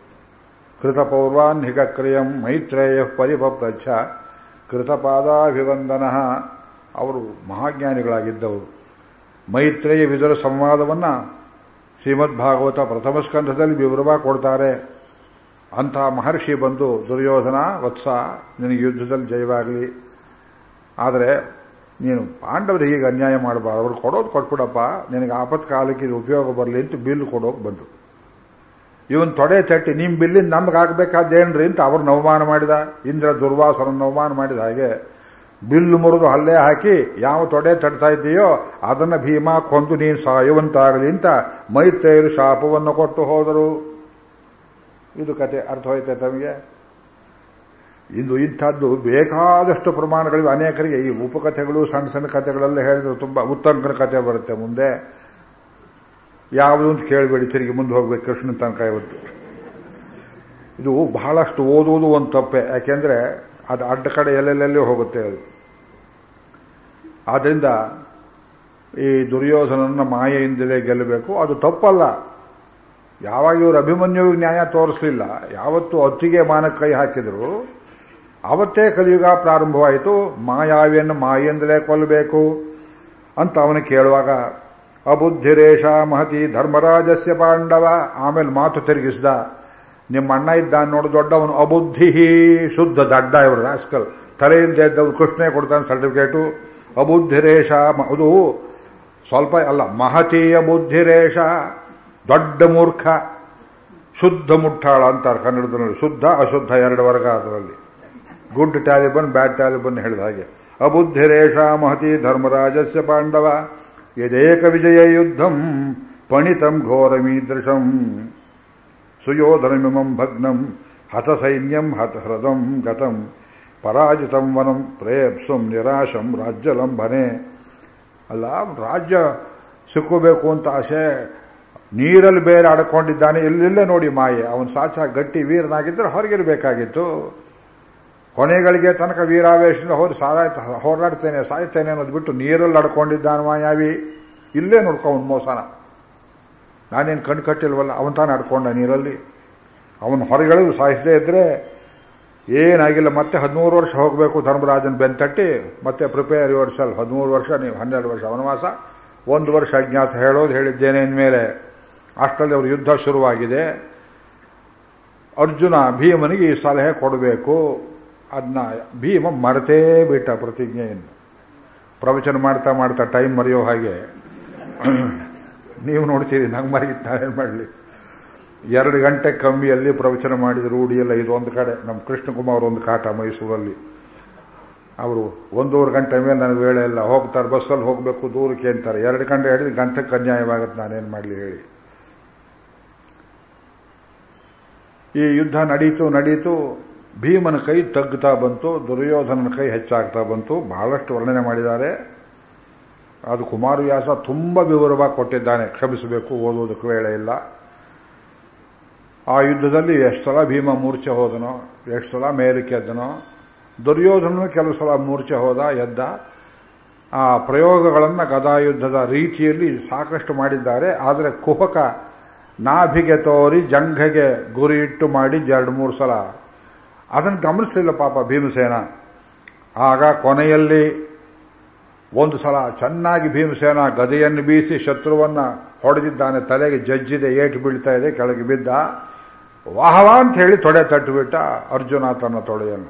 ಕೃತಪೌರ್ವಾನ್ ಹಿಗಕ್ರಿಯಂ ಮೈತ್ರೇಯ ಪರಿಪಪ್ರಚ್ಛ ಕೃತಪಾದಾಭಿವಂದನ. ಅವರು ಮಹಾಜ್ಞಾನಿಗಳಾಗಿದ್ದವರು. ಮೈತ್ರೇಯ ವಿದುರ ಸಂವಾದವನ್ನು ಶ್ರೀಮದ್ ಭಾಗವತ ಪ್ರಥಮ ಸ್ಕಂಧದಲ್ಲಿ ವಿವರವಾಗಿ ಕೊಡ್ತಾರೆ. ಅಂಥ ಮಹರ್ಷಿ ಬಂದು, ದುರ್ಯೋಧನ ವತ್ಸ, ನಿನಗೆ ಯುದ್ಧದಲ್ಲಿ ಜಯವಾಗಲಿ, ಆದರೆ ನೀನು ಪಾಂಡವರಿಗೆ ಹೀಗೆ ಅನ್ಯಾಯ ಮಾಡಬಾರ್ದು, ಅವ್ರು ಕೊಡೋದು ಕೊಟ್ಬಿಡಪ್ಪ, ನಿನಗೆ ಆಪತ್ಕಾಲಕ್ಕೆ ಇದು ಉಪಯೋಗ ಬರಲಿ ಅಂತ ಬಿಲ್ ಕೊಡೋಕೆ ಬಂದರು. ಇವನ್ ತೊಡೆ ತಟ್ಟಿ ನಿಮ್ಮ ಬಿಲ್ಲಿಂದ ನಮ್ಗೆ ಆಗಬೇಕಾದ್ದೇನ್ರಿ ಅಂತ ಅವ್ರನ್ನ ಅವಮಾನ ಮಾಡಿದ. ಇಂದ್ರ ದುರ್ವಾಸರನ್ನು ಅವಮಾನ ಮಾಡಿದ ಹಾಗೆ ಬಿಲ್ಲು ಮುರಿದು ಹಲ್ಲೆ ಹಾಕಿ ಯಾವ ತೊಡೆ ತಟ್ತಾ ಇದ್ದೀಯೋ ಅದನ್ನು ಭೀಮ ಕೊಂದು ನೀನು ಸಾಯುವಂತಾಗಲಿ ಅಂತ ಮೈತ್ರೇಯರು ಶಾಪವನ್ನು ಕೊಟ್ಟು ಹೋದರು. ಇದು ಕತೆ ಅರ್ಥ ಹೋಯ್ತೆ ತಮಗೆ? ಇಂದು ಇಂಥದ್ದು ಬೇಕಾದಷ್ಟು ಪ್ರಮಾಣಗಳಿವೆ. ಅನೇಕರಿಗೆ ಈ ಉಪಕಥೆಗಳು ಸಣ್ಣ ಸಣ್ಣ ಕಥೆಗಳೆಲ್ಲ ಹೇಳಿದ್ರು ತುಂಬ ಉತ್ತಂಕನ ಕಥೆ ಬರುತ್ತೆ ಮುಂದೆ. ಯಾವುದು ಅಂತ ಕೇಳಬೇಡಿ, ತಿರುಗಿ ಮುಂದೆ ಹೋಗ್ಬೇಕು ಕೃಷ್ಣನ ತನಕ. ಇವತ್ತು ಇದು ಬಹಳಷ್ಟು ಓದುವುದು ಒಂದು ತಪ್ಪೆ, ಯಾಕೆಂದರೆ ಅದು ಅಡ್ಡ ಕಡೆ ಎಲ್ಲೆಲ್ಲೆಲ್ಲಿ ಹೋಗುತ್ತೆ ಅದು. ಆದ್ದರಿಂದ ಈ ದುರ್ಯೋಧನನ ಮಾಯೆಯಿಂದಲೇ ಗೆಲ್ಲಬೇಕು, ಅದು ತಪ್ಪಲ್ಲ. ಯಾವಾಗ ಇವರು ಅಭಿಮನ್ಯುವಿಗೆ ನ್ಯಾಯ ತೋರಿಸಲಿಲ್ಲ, ಯಾವತ್ತು ಅತ್ತಿಗೆ ಮಾನಕ್ಕೆ ಕೈ ಹಾಕಿದ್ರು ಅವತ್ತೇ ಕಲಿಯುಗ ಪ್ರಾರಂಭವಾಯಿತು. ಮಾಯಾವಿಯನ್ನು ಮಾಯೆಯಿಂದಲೇ ಕೊಲ್ಲಬೇಕು ಅಂತ ಅವನು ಕೇಳುವಾಗ ಅಬುದ್ಧಿರೇಶ ಮಹತಿ ಧರ್ಮರಾಜಸ್ಯ ಪಾಂಡವ. ಆಮೇಲೆ ಮಾತು ತಿರುಗಿಸ್ದ, ನಿಮ್ಮ ಅಣ್ಣ ಇದ್ದ ನೋಡು ದೊಡ್ಡವನು, ಅಬುದ್ಧಿ ಶುದ್ಧ ದಡ್ಡ ಇವರು ರಾಸ್ಕಲ್, ತಲೆಯಿಲ್ಲದೆ ಇದ್ದವರು ಕೃಷ್ಣೇ ಕೊಡ್ತಾನೆ ಸರ್ಟಿಫಿಕೇಟು. ಅಬುದ್ಧಿರೇಶ, ಅದು ಸ್ವಲ್ಪ ಅಲ್ಲ, ಮಹತೀಯ ಬುದ್ಧಿರೇಶ, ದೊಡ್ಡ ಮೂರ್ಖ, ಶುದ್ಧ ಮುಟ್ಟಾಳ ಅಂತಾರೆ ಕನ್ನಡದಲ್ಲಿ. ಶುದ್ಧ ಅಶುದ್ಧ ಎರಡು ವರ್ಗ ಅದರಲ್ಲಿ. ಗುಡ್ ಟ್ಯಾಲಿಬನ್ ಬ್ಯಾಡ್ ಟ್ಯಾಲಿಬನ್ ಹೇಳಿದ ಹಾಗೆ. ಅಬುದ್ಧಿರೇಶ ಮಹತಿ ಧರ್ಮರಾಜಸ್ಯ ಪಾಂಡವ ಯದೇಕ ವಿಜಯ ಯುದ್ಧಂ ಪಣಿತಂ ಘೋರಮೀದೃಶಂ ಸುಯೋಧನಮಿಮಂ ಭಗ್ನಂ ಹತ ಸೈನ್ಯಂ ಹತ ಹೃದಂ ಗತಂ ಪರಾಜಿತಂ ವನಂ ಪ್ರೇಪ್ಸುಂ ನಿರಾಶಂ ರಾಜ್ಯಲಂಬನೆ. ಅಲ್ಲ, ರಾಜ್ಯ ಸಿಕ್ಕಬೇಕು ಅಂತ ಆಸೆ, ನೀರಲ್ಲಿ ಬೇರೆ ಆಡ್ಕೊಂಡಿದ್ದಾನೆ. ಎಲ್ಲೆಲ್ಲೇ ನೋಡಿ ಮಾಯೆ. ಅವನು ಸಾಚ ಗಟ್ಟಿ ವೀರನಾಗಿದ್ದರೆ ಹೊರಗಿರಬೇಕಾಗಿತ್ತು. ಕೊನೆಗಳಿಗೆ ತನಕ ವೀರಾವೇಶದಿಂದ ಹೋಗಿ ಸಾರಾಯ್ತು ಹೋರಾಡ್ತೇನೆ ಸಾಯ್ತೇನೆ ಅನ್ನೋದು ಬಿಟ್ಟು ನೀರಲ್ಲಿ ಆಡ್ಕೊಂಡಿದ್ದಾನೆ ಮಾಯಾವಿ. ಇಲ್ಲೇ ನೋಡ್ಕೊ ಅವನು ಮೋಸನ. ನಾನೇನು ಕಣ್ಣು ಕಟ್ಟಿಲ್ವಲ್ಲ, ಅವನು ತಾನು ಆಡ್ಕೊಂಡ ನೀರಲ್ಲಿ. ಅವನು ಹೊರಗೆಳೆದು ಸಾಯಿಸದೇ ಇದ್ದರೆ ಏನಾಗಿಲ್ಲ. ಮತ್ತೆ ಹದಿಮೂರು ವರ್ಷ ಹೋಗಬೇಕು ಧರ್ಮರಾಜನ ಬೆಂತಟ್ಟಿ, ಮತ್ತೆ ಪ್ರಿಪೇರ್ ಯುವರ್ ಸೆಲ್ಫ್. ಹದಿಮೂರು ವರ್ಷ ನೀವು ಹನ್ನೆರಡು ವರ್ಷ ವನವಾಸ, ಒಂದು ವರ್ಷ ಅಜ್ಞಾಸ ಹೇಳೋದು ಹೇಳಿದ್ದೇನೆ ಇನ್ಮೇಲೆ. ಅಷ್ಟರಲ್ಲಿ ಅವರು ಯುದ್ಧ ಶುರುವಾಗಿದೆ. ಅರ್ಜುನ ಭೀಮನಿಗೆ ಈ ಸಲಹೆ ಕೊಡಬೇಕು. ಅದನ್ನ ಭೀಮ ಮರೆತೇ ಬಿಟ್ಟ ಪ್ರತಿಜ್ಞೆಯನ್ನು. ಪ್ರವಚನ ಮಾಡ್ತಾ ಮಾಡ್ತಾ ಟೈಮ್ ಮರೆಯೋ ಹಾಗೆ ನೀವು ನೋಡ್ತೀರಿ, ನಂಗೆ ಮರೆಗಿತ್ತು ನಾನೇನು ಮಾಡಲಿ. ಎರಡು ಗಂಟೆ ಕಮ್ಮಿಯಲ್ಲಿ ಪ್ರವಚನ ಮಾಡಿದ ರೂಢಿಯೆಲ್ಲ ಇದು. ಒಂದು ಕಡೆ ನಮ್ಮ ಕೃಷ್ಣಕುಮಾರ್ ಒಂದು ಕಾಟ ಮೈಸೂರಲ್ಲಿ, ಅವರು ಒಂದೂವರೆ ಗಂಟೆ ಮೇಲೆ ನನಗೆ ವೇಳೆ ಎಲ್ಲ ಹೋಗ್ತಾರೆ, ಬಸ್ಸಲ್ಲಿ ಹೋಗಬೇಕು ದೂರಕ್ಕೆ ಅಂತಾರೆ. ಎರಡು ಗಂಟೆ ಹೇಳಿದ್ರೆ ಗಂಟೆಗೆ ಅನ್ಯಾಯವಾಗುತ್ತೆ, ನಾನೇನು ಮಾಡಲಿ ಹೇಳಿ. ಈ ಯುದ್ಧ ನಡೀತು ನಡೀತು ಭೀಮನ ಕೈ ತಗ್ಗುತ್ತಾ ಬಂತು, ದುರ್ಯೋಧನನ ಕೈ ಹೆಚ್ಚಾಗ್ತಾ ಬಂತು. ಬಹಳಷ್ಟು ವರ್ಣನೆ ಮಾಡಿದ್ದಾರೆ. ಅದು ಕುಮಾರವ್ಯಾಸ ತುಂಬ ವಿವರವಾಗಿ ಕೊಟ್ಟಿದ್ದಾನೆ. ಕ್ಷಮಿಸಬೇಕು, ಓದೋದಕ್ಕೆ ವೇಳೆ ಇಲ್ಲ. ಆ ಯುದ್ಧದಲ್ಲಿ ಎಷ್ಟು ಸಲ ಭೀಮ ಮೂರ್ಛೆ ಹೋದನೋ, ಎಷ್ಟು ಸಲ ಮೇಲಕ್ಕೆ ಎದ್ದನೋ, ದುರ್ಯೋಧನನು ಕೆಲವು ಸಲ ಮೂರ್ಛೆ ಹೋದ, ಎದ್ದ. ಆ ಪ್ರಯೋಗಗಳನ್ನು ಗದಾಯುದ್ಧದ ರೀತಿಯಲ್ಲಿ ಸಾಕಷ್ಟು ಮಾಡಿದ್ದಾರೆ. ಆದರೆ ಕುಹಕ ನಾಭಿಗೆ ತೋರಿ ಜಂಘೆಗೆ ಗುರಿ ಇಟ್ಟು ಮಾಡಿ ಎರಡು ಮೂರು ಸಲ ಅದನ್ನು ಗಮನಿಸಲಿಲ್ಲ ಪಾಪ ಭೀಮಸೇನ. ಆಗ ಕೊನೆಯಲ್ಲಿ ಒಂದು ಸಲ ಚೆನ್ನಾಗಿ ಭೀಮಸೇನ ಗದೆಯನ್ನು ಬೀಸಿ ಶತ್ರುವನ್ನು ಹೊಡೆದಿದ್ದಾನೆ. ತಲೆಗೆ ಜಜ್ಜಿದೆ, ಏಟು ಬೀಳ್ತಾ ಇದೆ, ಕೆಳಗೆ ಬಿದ್ದ. ವಾಹವಾ ಅಂತ ಹೇಳಿ ತೊಡೆ ತಟ್ಟುಬಿಟ್ಟ ಅರ್ಜುನ ತನ್ನ ತೊಡೆಯನ್ನು.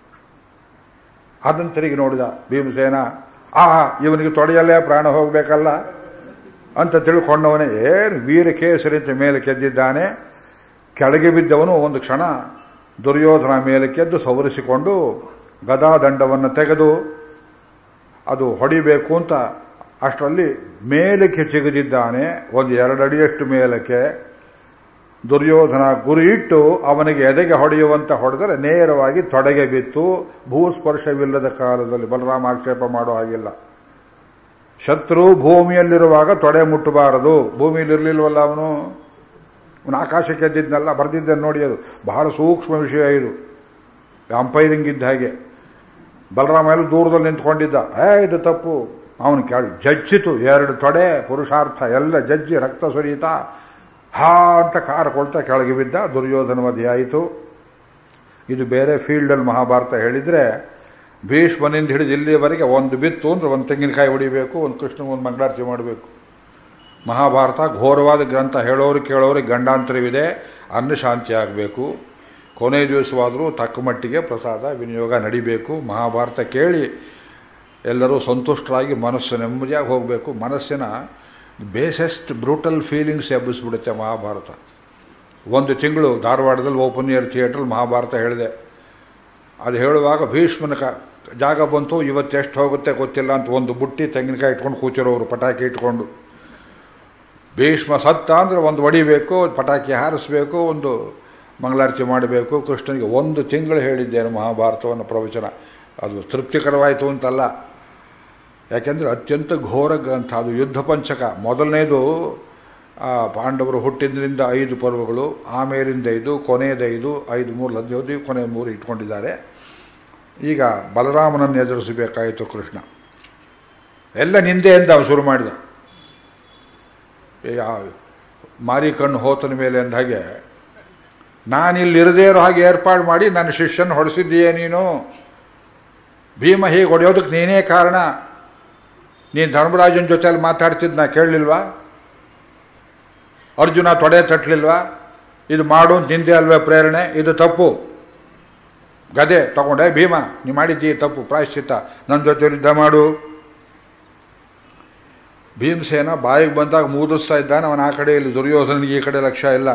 ಅದನ್ನು ತಿರುಗಿ ನೋಡಿದ ಭೀಮಸೇನ. ಆ ಇವನಿಗೆ ತೊಡೆಯಲ್ಲೇ ಪ್ರಾಣ ಹೋಗಬೇಕಲ್ಲ ಅಂತ ತಿಳ್ಕೊಂಡವನೇ ಏನು ವೀರಕೇಸರಿ ಅಂತ ಮೇಲೆ ಕೆದ್ದಿದ್ದಾನೆ. ಕೆಳಗೆ ಬಿದ್ದವನು ಒಂದು ಕ್ಷಣ ದುರ್ಯೋಧನ ಮೇಲೆ ಕೆದ್ದು ಸವರಿಸಿಕೊಂಡು ಗದಾದಂಡವನ್ನು ತೆಗೆದು ಅದು ಹೊಡಿಬೇಕು ಅಂತ ಅಷ್ಟರಲ್ಲಿ ಮೇಲಕ್ಕೆ ಚಿಗಿದಿದ್ದಾನೆ. ಒಂದು ಎರಡು ಅಡಿಯಷ್ಟು ಮೇಲಕ್ಕೆ ದುರ್ಯೋಧನ ಗುರಿ ಇಟ್ಟು ಅವನಿಗೆ ಎದೆಗೆ ಹೊಡೆಯುವಂತ ಹೊಡೆದರೆ ನೇರವಾಗಿ ತೊಡೆಗೆ ಬಿತ್ತು. ಭೂಸ್ಪರ್ಶವಿಲ್ಲದ ಕಾಲದಲ್ಲಿ ಬಲರಾಮ ಆಕ್ಷೇಪ ಮಾಡೋ ಹಾಗಿಲ್ಲ. ಶತ್ರು ಭೂಮಿಯಲ್ಲಿರುವಾಗ ತೊಡೆ ಮುಟ್ಟಬಾರದು. ಭೂಮಿಯಲ್ಲಿರಲಿಲ್ವಲ್ಲ ಅವನು, ಅವನು ಆಕಾಶಕ್ಕೆ ಎದ್ದಿದ್ನಲ್ಲ, ಬರೆದಿದ್ದನ್ನು ನೋಡಿ. ಅದು ಬಹಳ ಸೂಕ್ಷ್ಮ ವಿಷಯ. ಇದು ಅಂಪೈರಿಂಗ್ ಇದ್ದ ಹಾಗೆ. ಬಲರಾಮ ಎಲ್ಲ ದೂರದಲ್ಲಿ ನಿಂತ್ಕೊಂಡಿದ್ದ. ಏ ಇದು ತಪ್ಪು. ಅವನು ಕೇಳಿ ಜಜ್ಜಿತು. ಎರಡು ತೊಡೆ ಪುರುಷಾರ್ಥ ಎಲ್ಲ ಜಜ್ಜಿ ರಕ್ತ ಸುರಿಯುತ್ತಾ ಹಾ ಅಂತ ಕಾರಕೊಳ್ತಾ ಕೆಳಗೆ ಬಿದ್ದ. ದುರ್ಯೋಧನ ವಧೆಯಾಯಿತು. ಇದು ಬೇರೆ ಫೀಲ್ಡಲ್ಲಿ ಮಹಾಭಾರತ ಹೇಳಿದ್ರೆ ಭೀಷ್ಮನಿಂದ ಹಿಡಿದು ಇಲ್ಲಿಯವರೆಗೆ ಒಂದು ಬಿತ್ತು ಅಂದ್ರೆ ಒಂದು ತೆಂಗಿನಕಾಯಿ ಹೊಡಿಬೇಕು, ಒಂದು ಕೃಷ್ಣನಿಗೆ ಒಂದು ಮಂಗಳಾರತಿ ಮಾಡಬೇಕು. ಮಹಾಭಾರತ ಘೋರವಾದ ಗ್ರಂಥ. ಹೇಳೋರು ಕೇಳೋರಿಗೆ ಗಂಡಾಂತರವಿದೆ. ಅನ್ನ ಶಾಂತಿ ಆಗಬೇಕು. ಕೊನೆ ದಿವಸವಾದರೂ ತಕ್ಕ ಮಟ್ಟಿಗೆ ಪ್ರಸಾದ ವಿನಿಯೋಗ ನಡಿಬೇಕು. ಮಹಾಭಾರತ ಕೇಳಿ ಎಲ್ಲರೂ ಸಂತುಷ್ಟರಾಗಿ ಮನಸ್ಸು ನೆಮ್ಮದಿಯಾಗಿ ಹೋಗಬೇಕು. ಮನಸ್ಸಿನ ಬೇಸೆಸ್ಟ್ ಬ್ರೂಟಲ್ ಫೀಲಿಂಗ್ಸ್ ಎಬ್ಬಿಸ್ಬಿಡುತ್ತೆ ಮಹಾಭಾರತ. ಒಂದು ತಿಂಗಳು ಧಾರವಾಡದಲ್ಲಿ ಓಪನ್ ಏರ್ ಥಿಯೇಟ್ರಲ್ಲಿ ಮಹಾಭಾರತ ಹೇಳಿದೆ. ಅದು ಹೇಳುವಾಗ ಭೀಷ್ಮನ ಜಾಗ ಬಂತು. ಇವತ್ತೆಷ್ಟು ಹೋಗುತ್ತೆ ಗೊತ್ತಿಲ್ಲ ಅಂತ ಒಂದು ಬುಟ್ಟಿ ತೆಂಗಿನಕಾಯಿ ಇಟ್ಕೊಂಡು ಕೂತಿರೋರು, ಪಟಾಕಿ ಇಟ್ಕೊಂಡು. ಭೀಷ್ಮ ಸತ್ತ ಅಂದರೆ ಒಂದು ಹೊಡಿಬೇಕು, ಪಟಾಕಿ ಹಾರಿಸ್ಬೇಕು, ಒಂದು ಮಂಗಳಾರತಿ ಮಾಡಬೇಕು. ಕೃಷ್ಣನಿಗೆ ಒಂದು ತಿಂಗಳು ಹೇಳಿದ್ದೇನೆ ಮಹಾಭಾರತವನ್ನು ಪ್ರವಚನ. ಅದು ತೃಪ್ತಿಕರವಾಯಿತು ಅಂತಲ್ಲ, ಯಾಕೆಂದರೆ ಅತ್ಯಂತ ಘೋರ ಗ್ರಂಥ. ಅದು ಯುದ್ಧ ಪಂಚಕ. ಮೊದಲನೇದು ಪಾಂಡವರು ಹುಟ್ಟಿದ್ರಿಂದ ಐದು ಪರ್ವಗಳು, ಆಮೇಲಿಂದ ಐದು, ಕೊನೆಯದೈದು, ಐದು ಮೂರು ಹದಿನೈದು, ಕೊನೆ ಮೂರು ಇಟ್ಕೊಂಡಿದ್ದಾರೆ. ಈಗ ಬಲರಾಮನನ್ನು ಎದುರಿಸಬೇಕಾಯಿತು ಕೃಷ್ಣ. ಎಲ್ಲ ನಿಂದೆಯಿಂದ ಅವನು ಶುರು ಮಾಡಿದ. ಮಾರಿ ಕಣ್ಣು ಹೋತನ ಮೇಲೆ ಅಂದ ಹಾಗೆ, ನಾನಿಲ್ಲಿರದೇ ಇರೋ ಹಾಗೆ ಏರ್ಪಾಡು ಮಾಡಿ ನನ್ನ ಶಿಷ್ಯನ ಹೊಡೆಸಿದ್ದೀಯೇ ನೀನು. ಭೀಮ ಹೀಗೆ ಹೊಡೆಯೋದಕ್ಕೆ ನೀನೇ ಕಾರಣ. ನೀನು ಧರ್ಮರಾಜನ ಜೊತೆಯಲ್ಲಿ ಮಾತಾಡ್ತಿದ್ದು ನಾ ಕೇಳಲಿಲ್ವಾ? ಅರ್ಜುನ ತೊಡೆ ತಟ್ಟಲಿಲ್ವಾ? ಇದು ಮಾಡು ನಿಂದೆ ಅಲ್ವೇ ಪ್ರೇರಣೆ? ಇದು ತಪ್ಪು. ಗದೆ ತಗೊಂಡೆ ಭೀಮ, ನೀ ಮಾಡಿದ್ದೀ ತಪ್ಪು, ಪ್ರಾಯಶ್ಚಿತ್ತ, ನನ್ನ ಜೊತೆ ಯುದ್ಧ ಮಾಡು. ಭೀಮಸೇನ ಬಾಯಿಗೆ ಬಂದಾಗ ಮೂದಿಸ್ತಾ ಇದ್ದಾನೆ. ಅವನ ಆ ಕಡೆ ಇಲ್ಲಿ ದುರ್ಯೋಧನಿಗೆ ಈ ಕಡೆ ಲಕ್ಷ್ಯ ಇಲ್ಲ.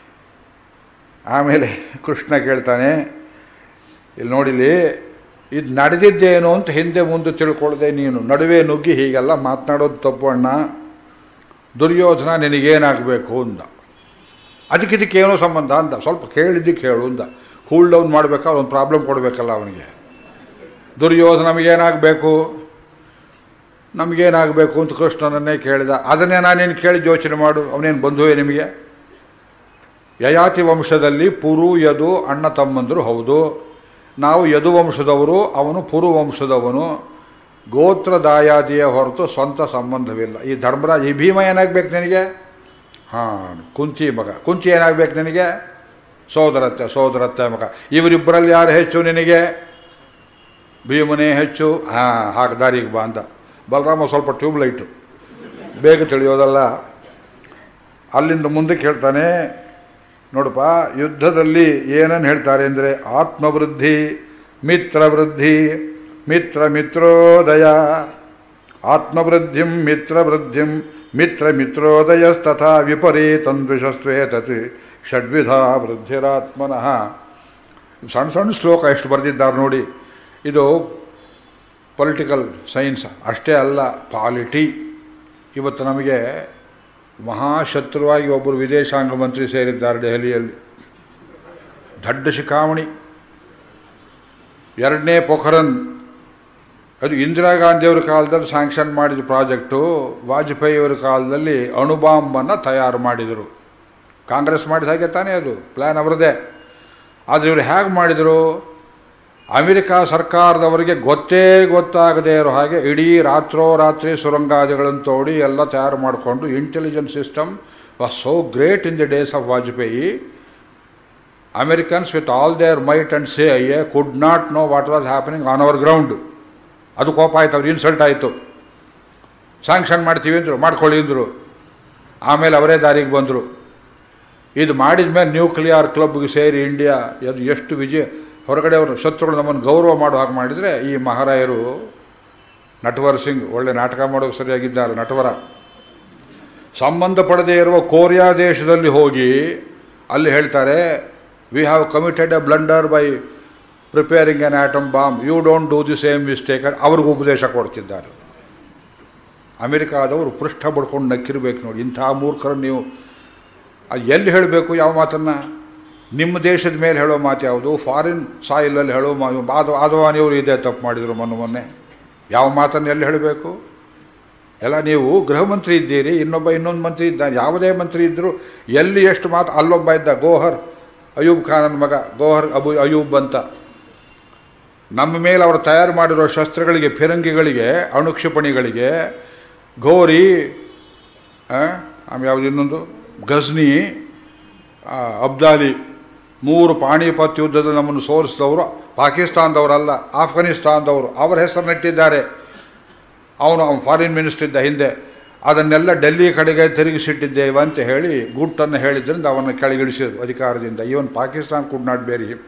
ಆಮೇಲೆ ಕೃಷ್ಣ ಕೇಳ್ತಾನೆ, ಇಲ್ಲಿ ನೋಡಿಲಿ, ಇದು ನಡೆದಿದ್ದೇನು ಅಂತ ಹಿಂದೆ ಮುಂದೆ ತಿಳ್ಕೊಳ್ಳದೆ ನೀನು ನಡುವೆ ನುಗ್ಗಿ ಹೀಗೆಲ್ಲ ಮಾತನಾಡೋದು ತಪ್ಪು ಅಣ್ಣ. ದುರ್ಯೋಧನ ನಿನಗೇನಾಗಬೇಕು ಅಂದ. ಅದಕ್ಕಿದಕ್ಕೇನೋ ಸಂಬಂಧ ಅಂದ. ಸ್ವಲ್ಪ ಕೇಳಿದ್ದಕ್ಕೆ ಹೇಳು ಅಂದ. ಕೂಲ್ ಡೌನ್ ಮಾಡಬೇಕಾ, ಒಂದು ಪ್ರಾಬ್ಲಮ್ ಕೊಡಬೇಕಲ್ಲ ಅವನಿಗೆ. ದುರ್ಯೋಧನ ನಮಗೇನಾಗಬೇಕು ನಮಗೇನಾಗಬೇಕು ಅಂತ ಕೃಷ್ಣನನ್ನೇ ಕೇಳಿದ. ಅದನ್ನೇ ನಾನೇನು ಕೇಳಿ ಯೋಚನೆ ಮಾಡು. ಅವನೇನು ಬಂಧುವೇ ನಿಮಗೆ? ಯಯಾತಿ ವಂಶದಲ್ಲಿ ಪುರು ಯದು ಅಣ್ಣ ತಮ್ಮಂದರು ಹೌದು. ನಾವು ಯದು ವಂಶದವರು, ಅವನು ಪುರು ವಂಶದವನು. ಗೋತ್ರ ದಾಯಾದಿಯ ಹೊರತು ಸ್ವಂತ ಸಂಬಂಧವಿಲ್ಲ. ಈ ಧರ್ಮರಾಜ, ಈ ಭೀಮ ಏನಾಗಬೇಕು ನಿನಗೆ? ಹಾಂ, ಕುಂತಿ ಮಗ. ಕುಂತಿ ಏನಾಗಬೇಕು ನಿನಗೆ? ಸೋದರತ್ತೆ ಸೋದರತ್ತೆ ಮಗ. ಇವರಿಬ್ಬರಲ್ಲಿ ಯಾರು ಹೆಚ್ಚು ನಿನಗೆ? ಭೀಮನೇ ಹೆಚ್ಚು. ಹಾಂ, ಹಾಗೆ ದಾರಿಗೆ ಬಾ ಅಂದ. ಬಲರಾಮ ಸ್ವಲ್ಪ ಟ್ಯೂಬ್ಲೈಟು, ಬೇಗ ತಿಳಿಯೋದಲ್ಲ. ಅಲ್ಲಿಂದ ಮುಂದಕ್ಕೆ ಹೇಳ್ತಾನೆ, ನೋಡಪ್ಪ, ಯುದ್ಧದಲ್ಲಿ ಏನನ್ನು ಹೇಳ್ತಾರೆ ಅಂದರೆ ಆತ್ಮವೃದ್ಧಿ, ಮಿತ್ರವೃದ್ಧಿ, ಮಿತ್ರ ಮಿತ್ರೋದಯ. ಆತ್ಮವೃದ್ಧಿಂ ಮಿತ್ರವೃದ್ಧಿಂ ಮಿತ್ರ ಮಿತ್ರೋದಯಸ್ತಥಾ ವಿಪರೀತಂದ್ವಿಷಸ್ವೇತತಿ ಷಡ್ವಿಧ ವೃದ್ಧಿರಾತ್ಮನಃ. ಸಣ್ಣ ಸಣ್ಣ ಶ್ಲೋಕ ಎಷ್ಟು ಬರೆದಿದ್ದಾರೆ ನೋಡಿ. ಇದು ಪೊಲಿಟಿಕಲ್ ಸೈನ್ಸ್ ಅಷ್ಟೇ ಅಲ್ಲ, ಪಾಲಿಟಿ. ಇವತ್ತು ನಮಗೆ ಮಹಾಶತ್ರುವಾಗಿ ಒಬ್ಬರು ವಿದೇಶಾಂಗ ಮಂತ್ರಿ ಸೇರಿದ್ದಾರೆ ದೆಹಲಿಯಲ್ಲಿ. ದೊಡ್ಡ ಶಿಖಾಮಣಿ. ಎರಡನೇ ಪೋಖರನ್ ಅದು ಇಂದಿರಾ ಗಾಂಧಿಯವರ ಕಾಲದಲ್ಲಿ ಸ್ಯಾಂಕ್ಷನ್ ಮಾಡಿದ ಪ್ರಾಜೆಕ್ಟು. ವಾಜಪೇಯಿಯವರ ಕಾಲದಲ್ಲಿ ಅಣುಬಾಂಬನ್ನು ತಯಾರು ಮಾಡಿದರು. ಕಾಂಗ್ರೆಸ್ ಮಾಡಿದ ಹಾಗೆ ತಾನೇ ಅದು ಪ್ಲ್ಯಾನ್ ಅವರದೇ. ಆದರೆ ಇವರು ಹೇಗೆ ಮಾಡಿದರು? ಅಮೆರಿಕ ಸರ್ಕಾರದವರಿಗೆ ಗೊತ್ತೇ ಗೊತ್ತಾಗದೇ ಇರೋ ಹಾಗೆ ಇಡೀ ರಾತ್ರೋರಾತ್ರಿ ಸುರಂಗಾದಿಗಳನ್ನು ತೋಡಿ ಎಲ್ಲ ತಯಾರು ಮಾಡಿಕೊಂಡು intelligence system was so great in the days of Vajpayee. Americans with all their might and say I a could not know what was happening on our ground. ಅದು ಕೋಪ ಆಯ್ತು, ಅವ್ರು ಇನ್ಸಲ್ಟ್ ಆಯಿತು. ಸ್ಯಾಂಕ್ಷನ್ ಮಾಡ್ತೀವಿ ಅಂದರು, ಮಾಡ್ಕೊಳ್ಳಿ ಅಂದರು. ಆಮೇಲೆ ಅವರೇ ದಾರಿಗೆ ಬಂದರು. ಇದು ಮಾಡಿದ ಮೇಲೆ ನ್ಯೂಕ್ಲಿಯರ್ ಕ್ಲಬ್ಗೆ ಸೇರಿ ಇಂಡಿಯಾ ಅದು ಎಷ್ಟು ವಿಜಯ. ಹೊರಗಡೆ ಅವರು ಶತ್ರುಗಳು ನಮ್ಮನ್ನು ಗೌರವ ಮಾಡೋ ಹಾಗೆ ಮಾಡಿದರೆ ಈ ಮಹಾರಾಯರು ನಟವರ್ ಸಿಂಗ್ ಒಳ್ಳೆ ನಾಟಕ ಮಾಡೋಕ್ಕೆ ಸರಿಯಾಗಿದ್ದಾರೆ. ನಟವರ ಸಂಬಂಧ ಪಡದೇ ಇರುವ ಕೊರಿಯಾ ದೇಶದಲ್ಲಿ ಹೋಗಿ ಅಲ್ಲಿ ಹೇಳ್ತಾರೆ, we have committed a blunder by preparing an atom bomb, you don't do the same mistake ಅಂತ ಅವ್ರಿಗೆ ಉಪದೇಶ ಕೊಡ್ತಿದ್ದಾರೆ. ಅಮೆರಿಕಾದವರು ಪೃಷ್ಠ ಬಡ್ಕೊಂಡು ನಕ್ಕಿರ್ಬೇಕು ನೋಡಿ. ಇಂಥ ಮೂರ್ಖರು ನೀವು ಎಲ್ಲಿ ಹೇಳಬೇಕು ಯಾವ ಮಾತನ್ನು? ನಿಮ್ಮ ದೇಶದ ಮೇಲೆ ಹೇಳೋ ಮಾತು ಯಾವುದು? ಫಾರಿನ್ ಸಾಯಿಲಲ್ಲಿ ಹೇಳೋ ಮಾ ಆದ ಆದವಾನಿಯವರು ಇದೇ ತಪ್ಪು ಮಾಡಿದರು ಮೊನ್ನೆ ಮೊನ್ನೆ. ಯಾವ ಮಾತನ್ನು ಎಲ್ಲಿ ಹೇಳಬೇಕು? ಎಲ್ಲ ನೀವು ಗೃಹ ಮಂತ್ರಿ ಇದ್ದೀರಿ, ಇನ್ನೊಬ್ಬ ಇನ್ನೊಂದು ಮಂತ್ರಿ ಇದ್ದಾನೆ. ಯಾವುದೇ ಮಂತ್ರಿ ಇದ್ದರೂ ಎಲ್ಲಿ ಎಷ್ಟು ಮಾತು. ಅಲ್ಲೊಬ್ಬ ಇದ್ದ ಗೋಹರ್ ಅಯೂಬ್ ಖಾನನ ಮಗ, ಗೋಹರ್ ಅಬು ಅಯೂಬ್ ಅಂತ. ನಮ್ಮ ಮೇಲೆ ಅವರು ತಯಾರು ಮಾಡಿರೋ ಶಸ್ತ್ರಗಳಿಗೆ, ಫಿರಂಗಿಗಳಿಗೆ, ಅಣುಕ್ಷಿಪಣಿಗಳಿಗೆ ಘೋರಿ, ಆಮೇಲೆ ಯಾವುದು ಇನ್ನೊಂದು ಗಜ್ನಿ, ಅಬ್ದಾಲಿ, ಮೂರು ಪಾಣಿಪತ್ ಯುದ್ಧದಲ್ಲಿ ನಮ್ಮನ್ನು ಸೋಲಿಸಿದವರು ಪಾಕಿಸ್ತಾನದವರಲ್ಲ, ಆಫ್ಘಾನಿಸ್ತಾನದವರು. ಅವರ ಹೆಸರು ನೆಟ್ಟಿದ್ದಾರೆ. ಅವನು ಅವನು ಫಾರಿನ್ ಮಿನಿಸ್ಟರ್ ಇದ್ದ ಹಿಂದೆ. ಅದನ್ನೆಲ್ಲ ಡೆಲ್ಲಿ ಕಡೆಗೆ ತಿರುಗಿಸಿಟ್ಟಿದ್ದೇವೆ ಅಂತ ಹೇಳಿ ಗುಟ್ಟನ್ನು ಹೇಳಿದ್ರಿಂದ ಅವನ್ನ ಕೆಳಗಿಳಿಸಿದ್ರು ಅಧಿಕಾರದಿಂದ. Even Pakistan could not bury him.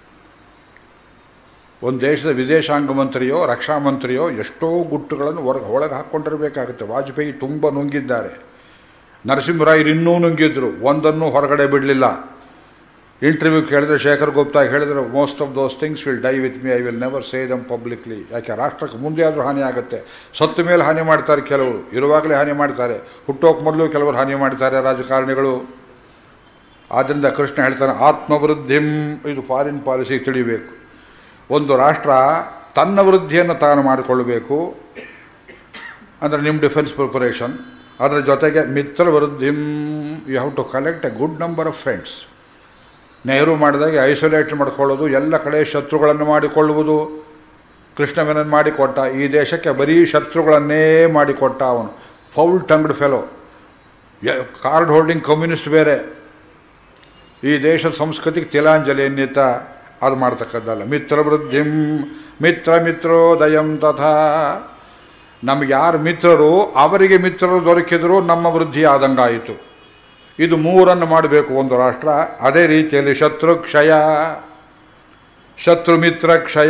ಒಂದು ದೇಶದ ವಿದೇಶಾಂಗ ಮಂತ್ರಿಯೋ ರಕ್ಷಾ ಮಂತ್ರಿಯೋ ಎಷ್ಟೋ ಗುಟ್ಟುಗಳನ್ನು ಹೊರಗೆ ಒಳಗೆ ಹಾಕ್ಕೊಂಡಿರಬೇಕಾಗುತ್ತೆ. ವಾಜಪೇಯಿ ತುಂಬ ನುಂಗಿದ್ದಾರೆ. ನರಸಿಂಹರಾಯರು ಇನ್ನೂ ನುಂಗಿದ್ರು, ಒಂದನ್ನು ಹೊರಗಡೆ ಬಿಡಲಿಲ್ಲ. ಇಂಟರ್ವ್ಯೂ ಕೇಳಿದ್ರೆ ಶೇಖರ್ ಗುಪ್ತಾ ಹೇಳಿದ್ರು, most of those things will die with me, I will never say them publicly. ಯಾಕೆ ರಾಷ್ಟ್ರಕ್ಕೆ ಮುಂದೆ ಆದರೂ ಹಾನಿ ಆಗುತ್ತೆ. ಸತ್ತ ಮೇಲೆ ಹಾನಿ ಮಾಡ್ತಾರೆ ಕೆಲವರು, ಇರುವಾಗಲೇ ಹಾನಿ ಮಾಡ್ತಾರೆ, ಹುಟ್ಟೋಕೆ ಮೊದಲು ಕೆಲವರು ಹಾನಿ ಮಾಡ್ತಾರೆ ರಾಜಕಾರಣಿಗಳು. ಆದ್ದರಿಂದ ಕೃಷ್ಣ ಹೇಳ್ತಾನೆ ಆತ್ಮವೃದ್ಧಿಂ. ಇದು ಫಾರಿನ್ ಪಾಲಿಸಿ ತಿಳಿಬೇಕು. ಒಂದು ರಾಷ್ಟ್ರ ತನ್ನ ವೃದ್ಧಿಯನ್ನು ತಾನು ಮಾಡಿಕೊಳ್ಳಬೇಕು ಅಂದರೆ ನಿಮ್ಮ ಡಿಫೆನ್ಸ್ ಪ್ರಿಪರೇಷನ್. ಅದರ ಜೊತೆಗೆ ಮಿತ್ರ ವೃದ್ಧಿಂ, you have to collect a good number of friends. Nehru ಮಾಡಿದಾಗೆ ಐಸೋಲೇಟ್ ಮಾಡಿಕೊಳ್ಳೋದು, ಎಲ್ಲ ಕಡೆ ಶತ್ರುಗಳನ್ನು ಮಾಡಿಕೊಳ್ಳುವುದು. ಕೃಷ್ಣವೇನನ್ನು ಮಾಡಿಕೊಟ್ಟ ಈ ದೇಶಕ್ಕೆ ಬರೀ ಶತ್ರುಗಳನ್ನೇ ಮಾಡಿಕೊಟ್ಟ ಅವನು. Foul tongued fellow, card holding communist ಬೇರೆ. ಈ ದೇಶದ ಸಂಸ್ಕೃತಿಗೆ ತಿಲಾಂಜಲಿ ಎನ್ನಿತ ಅದು ಮಾಡ್ತಕ್ಕದ್ದಲ್ಲ. ಮಿತ್ರ ವೃದ್ಧಿಂ ಮಿತ್ರ ಮಿತ್ರೋದಯಂ ತಥಾ. ನಮಗೆ ಯಾರು ಮಿತ್ರರು ಅವರಿಗೆ ಮಿತ್ರರು ದೊರಕಿದರೂ ನಮ್ಮ ವೃದ್ಧಿ ಆದಂಗಾಯಿತು. ಇದು ಮೂರನ್ನು ಮಾಡಬೇಕು ಒಂದು ರಾಷ್ಟ್ರ. ಅದೇ ರೀತಿಯಲ್ಲಿ ಶತ್ರು ಕ್ಷಯ, ಶತ್ರು ಮಿತ್ರ ಕ್ಷಯ.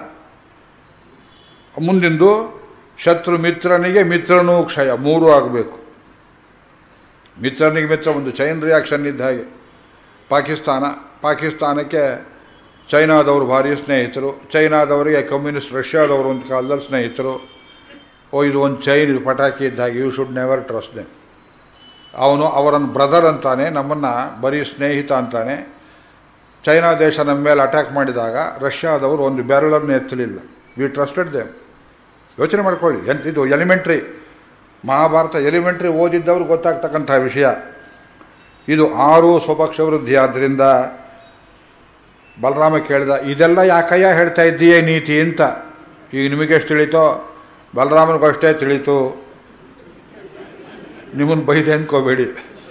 ಮುಂದಿಂದು ಶತ್ರು ಮಿತ್ರನಿಗೆ ಮಿತ್ರನೂ ಕ್ಷಯ, ಮೂರೂ ಆಗಬೇಕು. ಮಿತ್ರನಿಗೆ ಮಿತ್ರ ಒಂದು ಚೈನ್ ರಿಯಾಕ್ಷನ್ ಇದ್ದ ಹಾಗೆ. ಪಾಕಿಸ್ತಾನ ಪಾಕಿಸ್ತಾನಕ್ಕೆ ಚೈನಾದವರು ಭಾರಿ ಸ್ನೇಹಿತರು, ಚೈನಾದವರಿಗೆ ಕಮ್ಯುನಿಸ್ಟ್ ರಷ್ಯಾದವರು ಒಂದು ಕಾಲದಲ್ಲಿ ಸ್ನೇಹಿತರು. ಓ ಇದು ಒಂದು ಚೈನ್, ಇದು ಪಟಾಕಿ ಇದ್ದ ಹಾಗೆ, you should never trust them. ಅವನು ಅವರನ್ನು ಬ್ರದರ್ ಅಂತಾನೆ, ನಮ್ಮನ್ನು ಬರೀ ಸ್ನೇಹಿತ ಅಂತಾನೆ. ಚೈನಾ ದೇಶ ನಮ್ಮ ಮೇಲೆ ಅಟ್ಯಾಕ್ ಮಾಡಿದಾಗ ರಷ್ಯಾದವರು ಒಂದು ಬೆರಳನ್ನು ಎತ್ತಲಿಲ್ಲ. V trusted them. ಯೋಚನೆ ಮಾಡ್ಕೊಳ್ಳಿ, ಎಂತ ಇದು ಎಲಿಮೆಂಟ್ರಿ ಮಹಾಭಾರತ ಎಲಿಮೆಂಟ್ರಿ ಓದಿದ್ದವ್ರು ಗೊತ್ತಾಗ್ತಕ್ಕಂಥ ವಿಷಯ ಇದು. ಆರು ಸ್ವಪಕ್ಷ ವೃದ್ಧಿ. ಆದ್ದರಿಂದ ಬಲರಾಮ ಕೇಳಿದ, ಇದೆಲ್ಲ ಯಾಕಯ್ಯ ಹೇಳ್ತಾ ಇದ್ದೀಯೇ ನೀತಿ ಅಂತ. ಈಗ ನಿಮಗೆಷ್ಟು ತಿಳಿತೋ ಬಲರಾಮನಿಗೂ ಅಷ್ಟೇ ತಿಳಿತು. ನಿಮ್ಮನ್ನು ಬೈದೆ ಅಂದ್ಕೋಬೇಡಿ.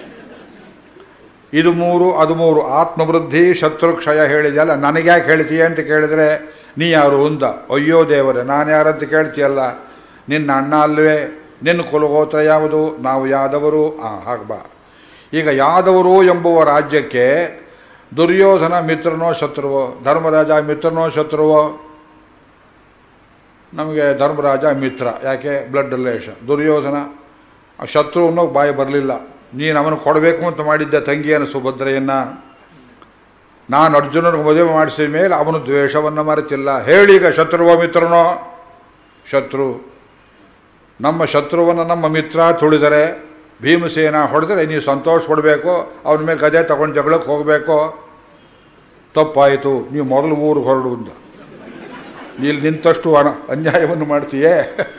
ಇದು ಮೂರು ಅದು ಮೂರು. ಆತ್ಮವೃದ್ಧಿ ಶತ್ರು ಕ್ಷಯ ಹೇಳಿದೆಯಲ್ಲ, ನನಗ್ಯಾಕೆ ಹೇಳ್ತೀಯ ಅಂತ ಕೇಳಿದರೆ ನೀ ಯಾರು ಅಂದ. ಅಯ್ಯೋ ದೇವರೇ, ನಾನು ಯಾರಂತ ಕೇಳ್ತೀಯಲ್ಲ, ನಿನ್ನ ಅಣ್ಣ ಅಲ್ವೇ, ನಿನ್ನ ಕುಲಗೋತ್ರ ಯಾವುದು, ನಾವು ಯಾದವರು. ಹಾಂ ಹಾಗೆ ಬಾ. ಈಗ ಯಾದವರು ಎಂಬುವ ರಾಜ್ಯಕ್ಕೆ ದುರ್ಯೋಧನ ಮಿತ್ರನೋ ಶತ್ರುವೋ, ಧರ್ಮರಾಜ ಮಿತ್ರನೋ ಶತ್ರುವೋ? ನಮಗೆ ಧರ್ಮರಾಜ ಮಿತ್ರ. ಯಾಕೆ? Blood relation. ದುರ್ಯೋಧನ ಶತ್ರು ಅನ್ನೋ ಬಾಯಿ ಬರಲಿಲ್ಲ. ನೀನು ಅವನು ಕೊಡಬೇಕು ಅಂತ ಮಾಡಿದ್ದೆ ತಂಗಿಯನ್ನು ಸುಭದ್ರೆಯನ್ನು. ನಾನು ಅರ್ಜುನನಿಗೆ ಮದುವೆ ಮಾಡಿಸಿದ ಮೇಲೆ ಅವನು ದ್ವೇಷವನ್ನು ಮರೆತಿಲ್ಲ. ಹೇಳೀಗ ಶತ್ರುವೋ ಮಿತ್ರನೋ? ಶತ್ರು. ನಮ್ಮ ಶತ್ರುವನ್ನು ನಮ್ಮ ಮಿತ್ರ ತುಳಿದರೆ, ಭೀಮಸೇನ ಹೊಡೆದರೆ ನೀವು ಸಂತೋಷ ಪಡಬೇಕು, ಅವನ ಮೇಲೆ ಗದೆ ತಗೊಂಡು ಜಗಳಕ್ಕೆ ಹೋಗಬೇಕು. ತಪ್ಪಾಯಿತು, ನೀವು ಮೊದಲು ಊರಿಗೆ ಹೊರಡುವಂತ. ಇಲ್ಲಿ ನಿಂತಷ್ಟು ಅನ ಅನ್ಯಾಯವನ್ನು ಮಾಡ್ತೀಯೇ,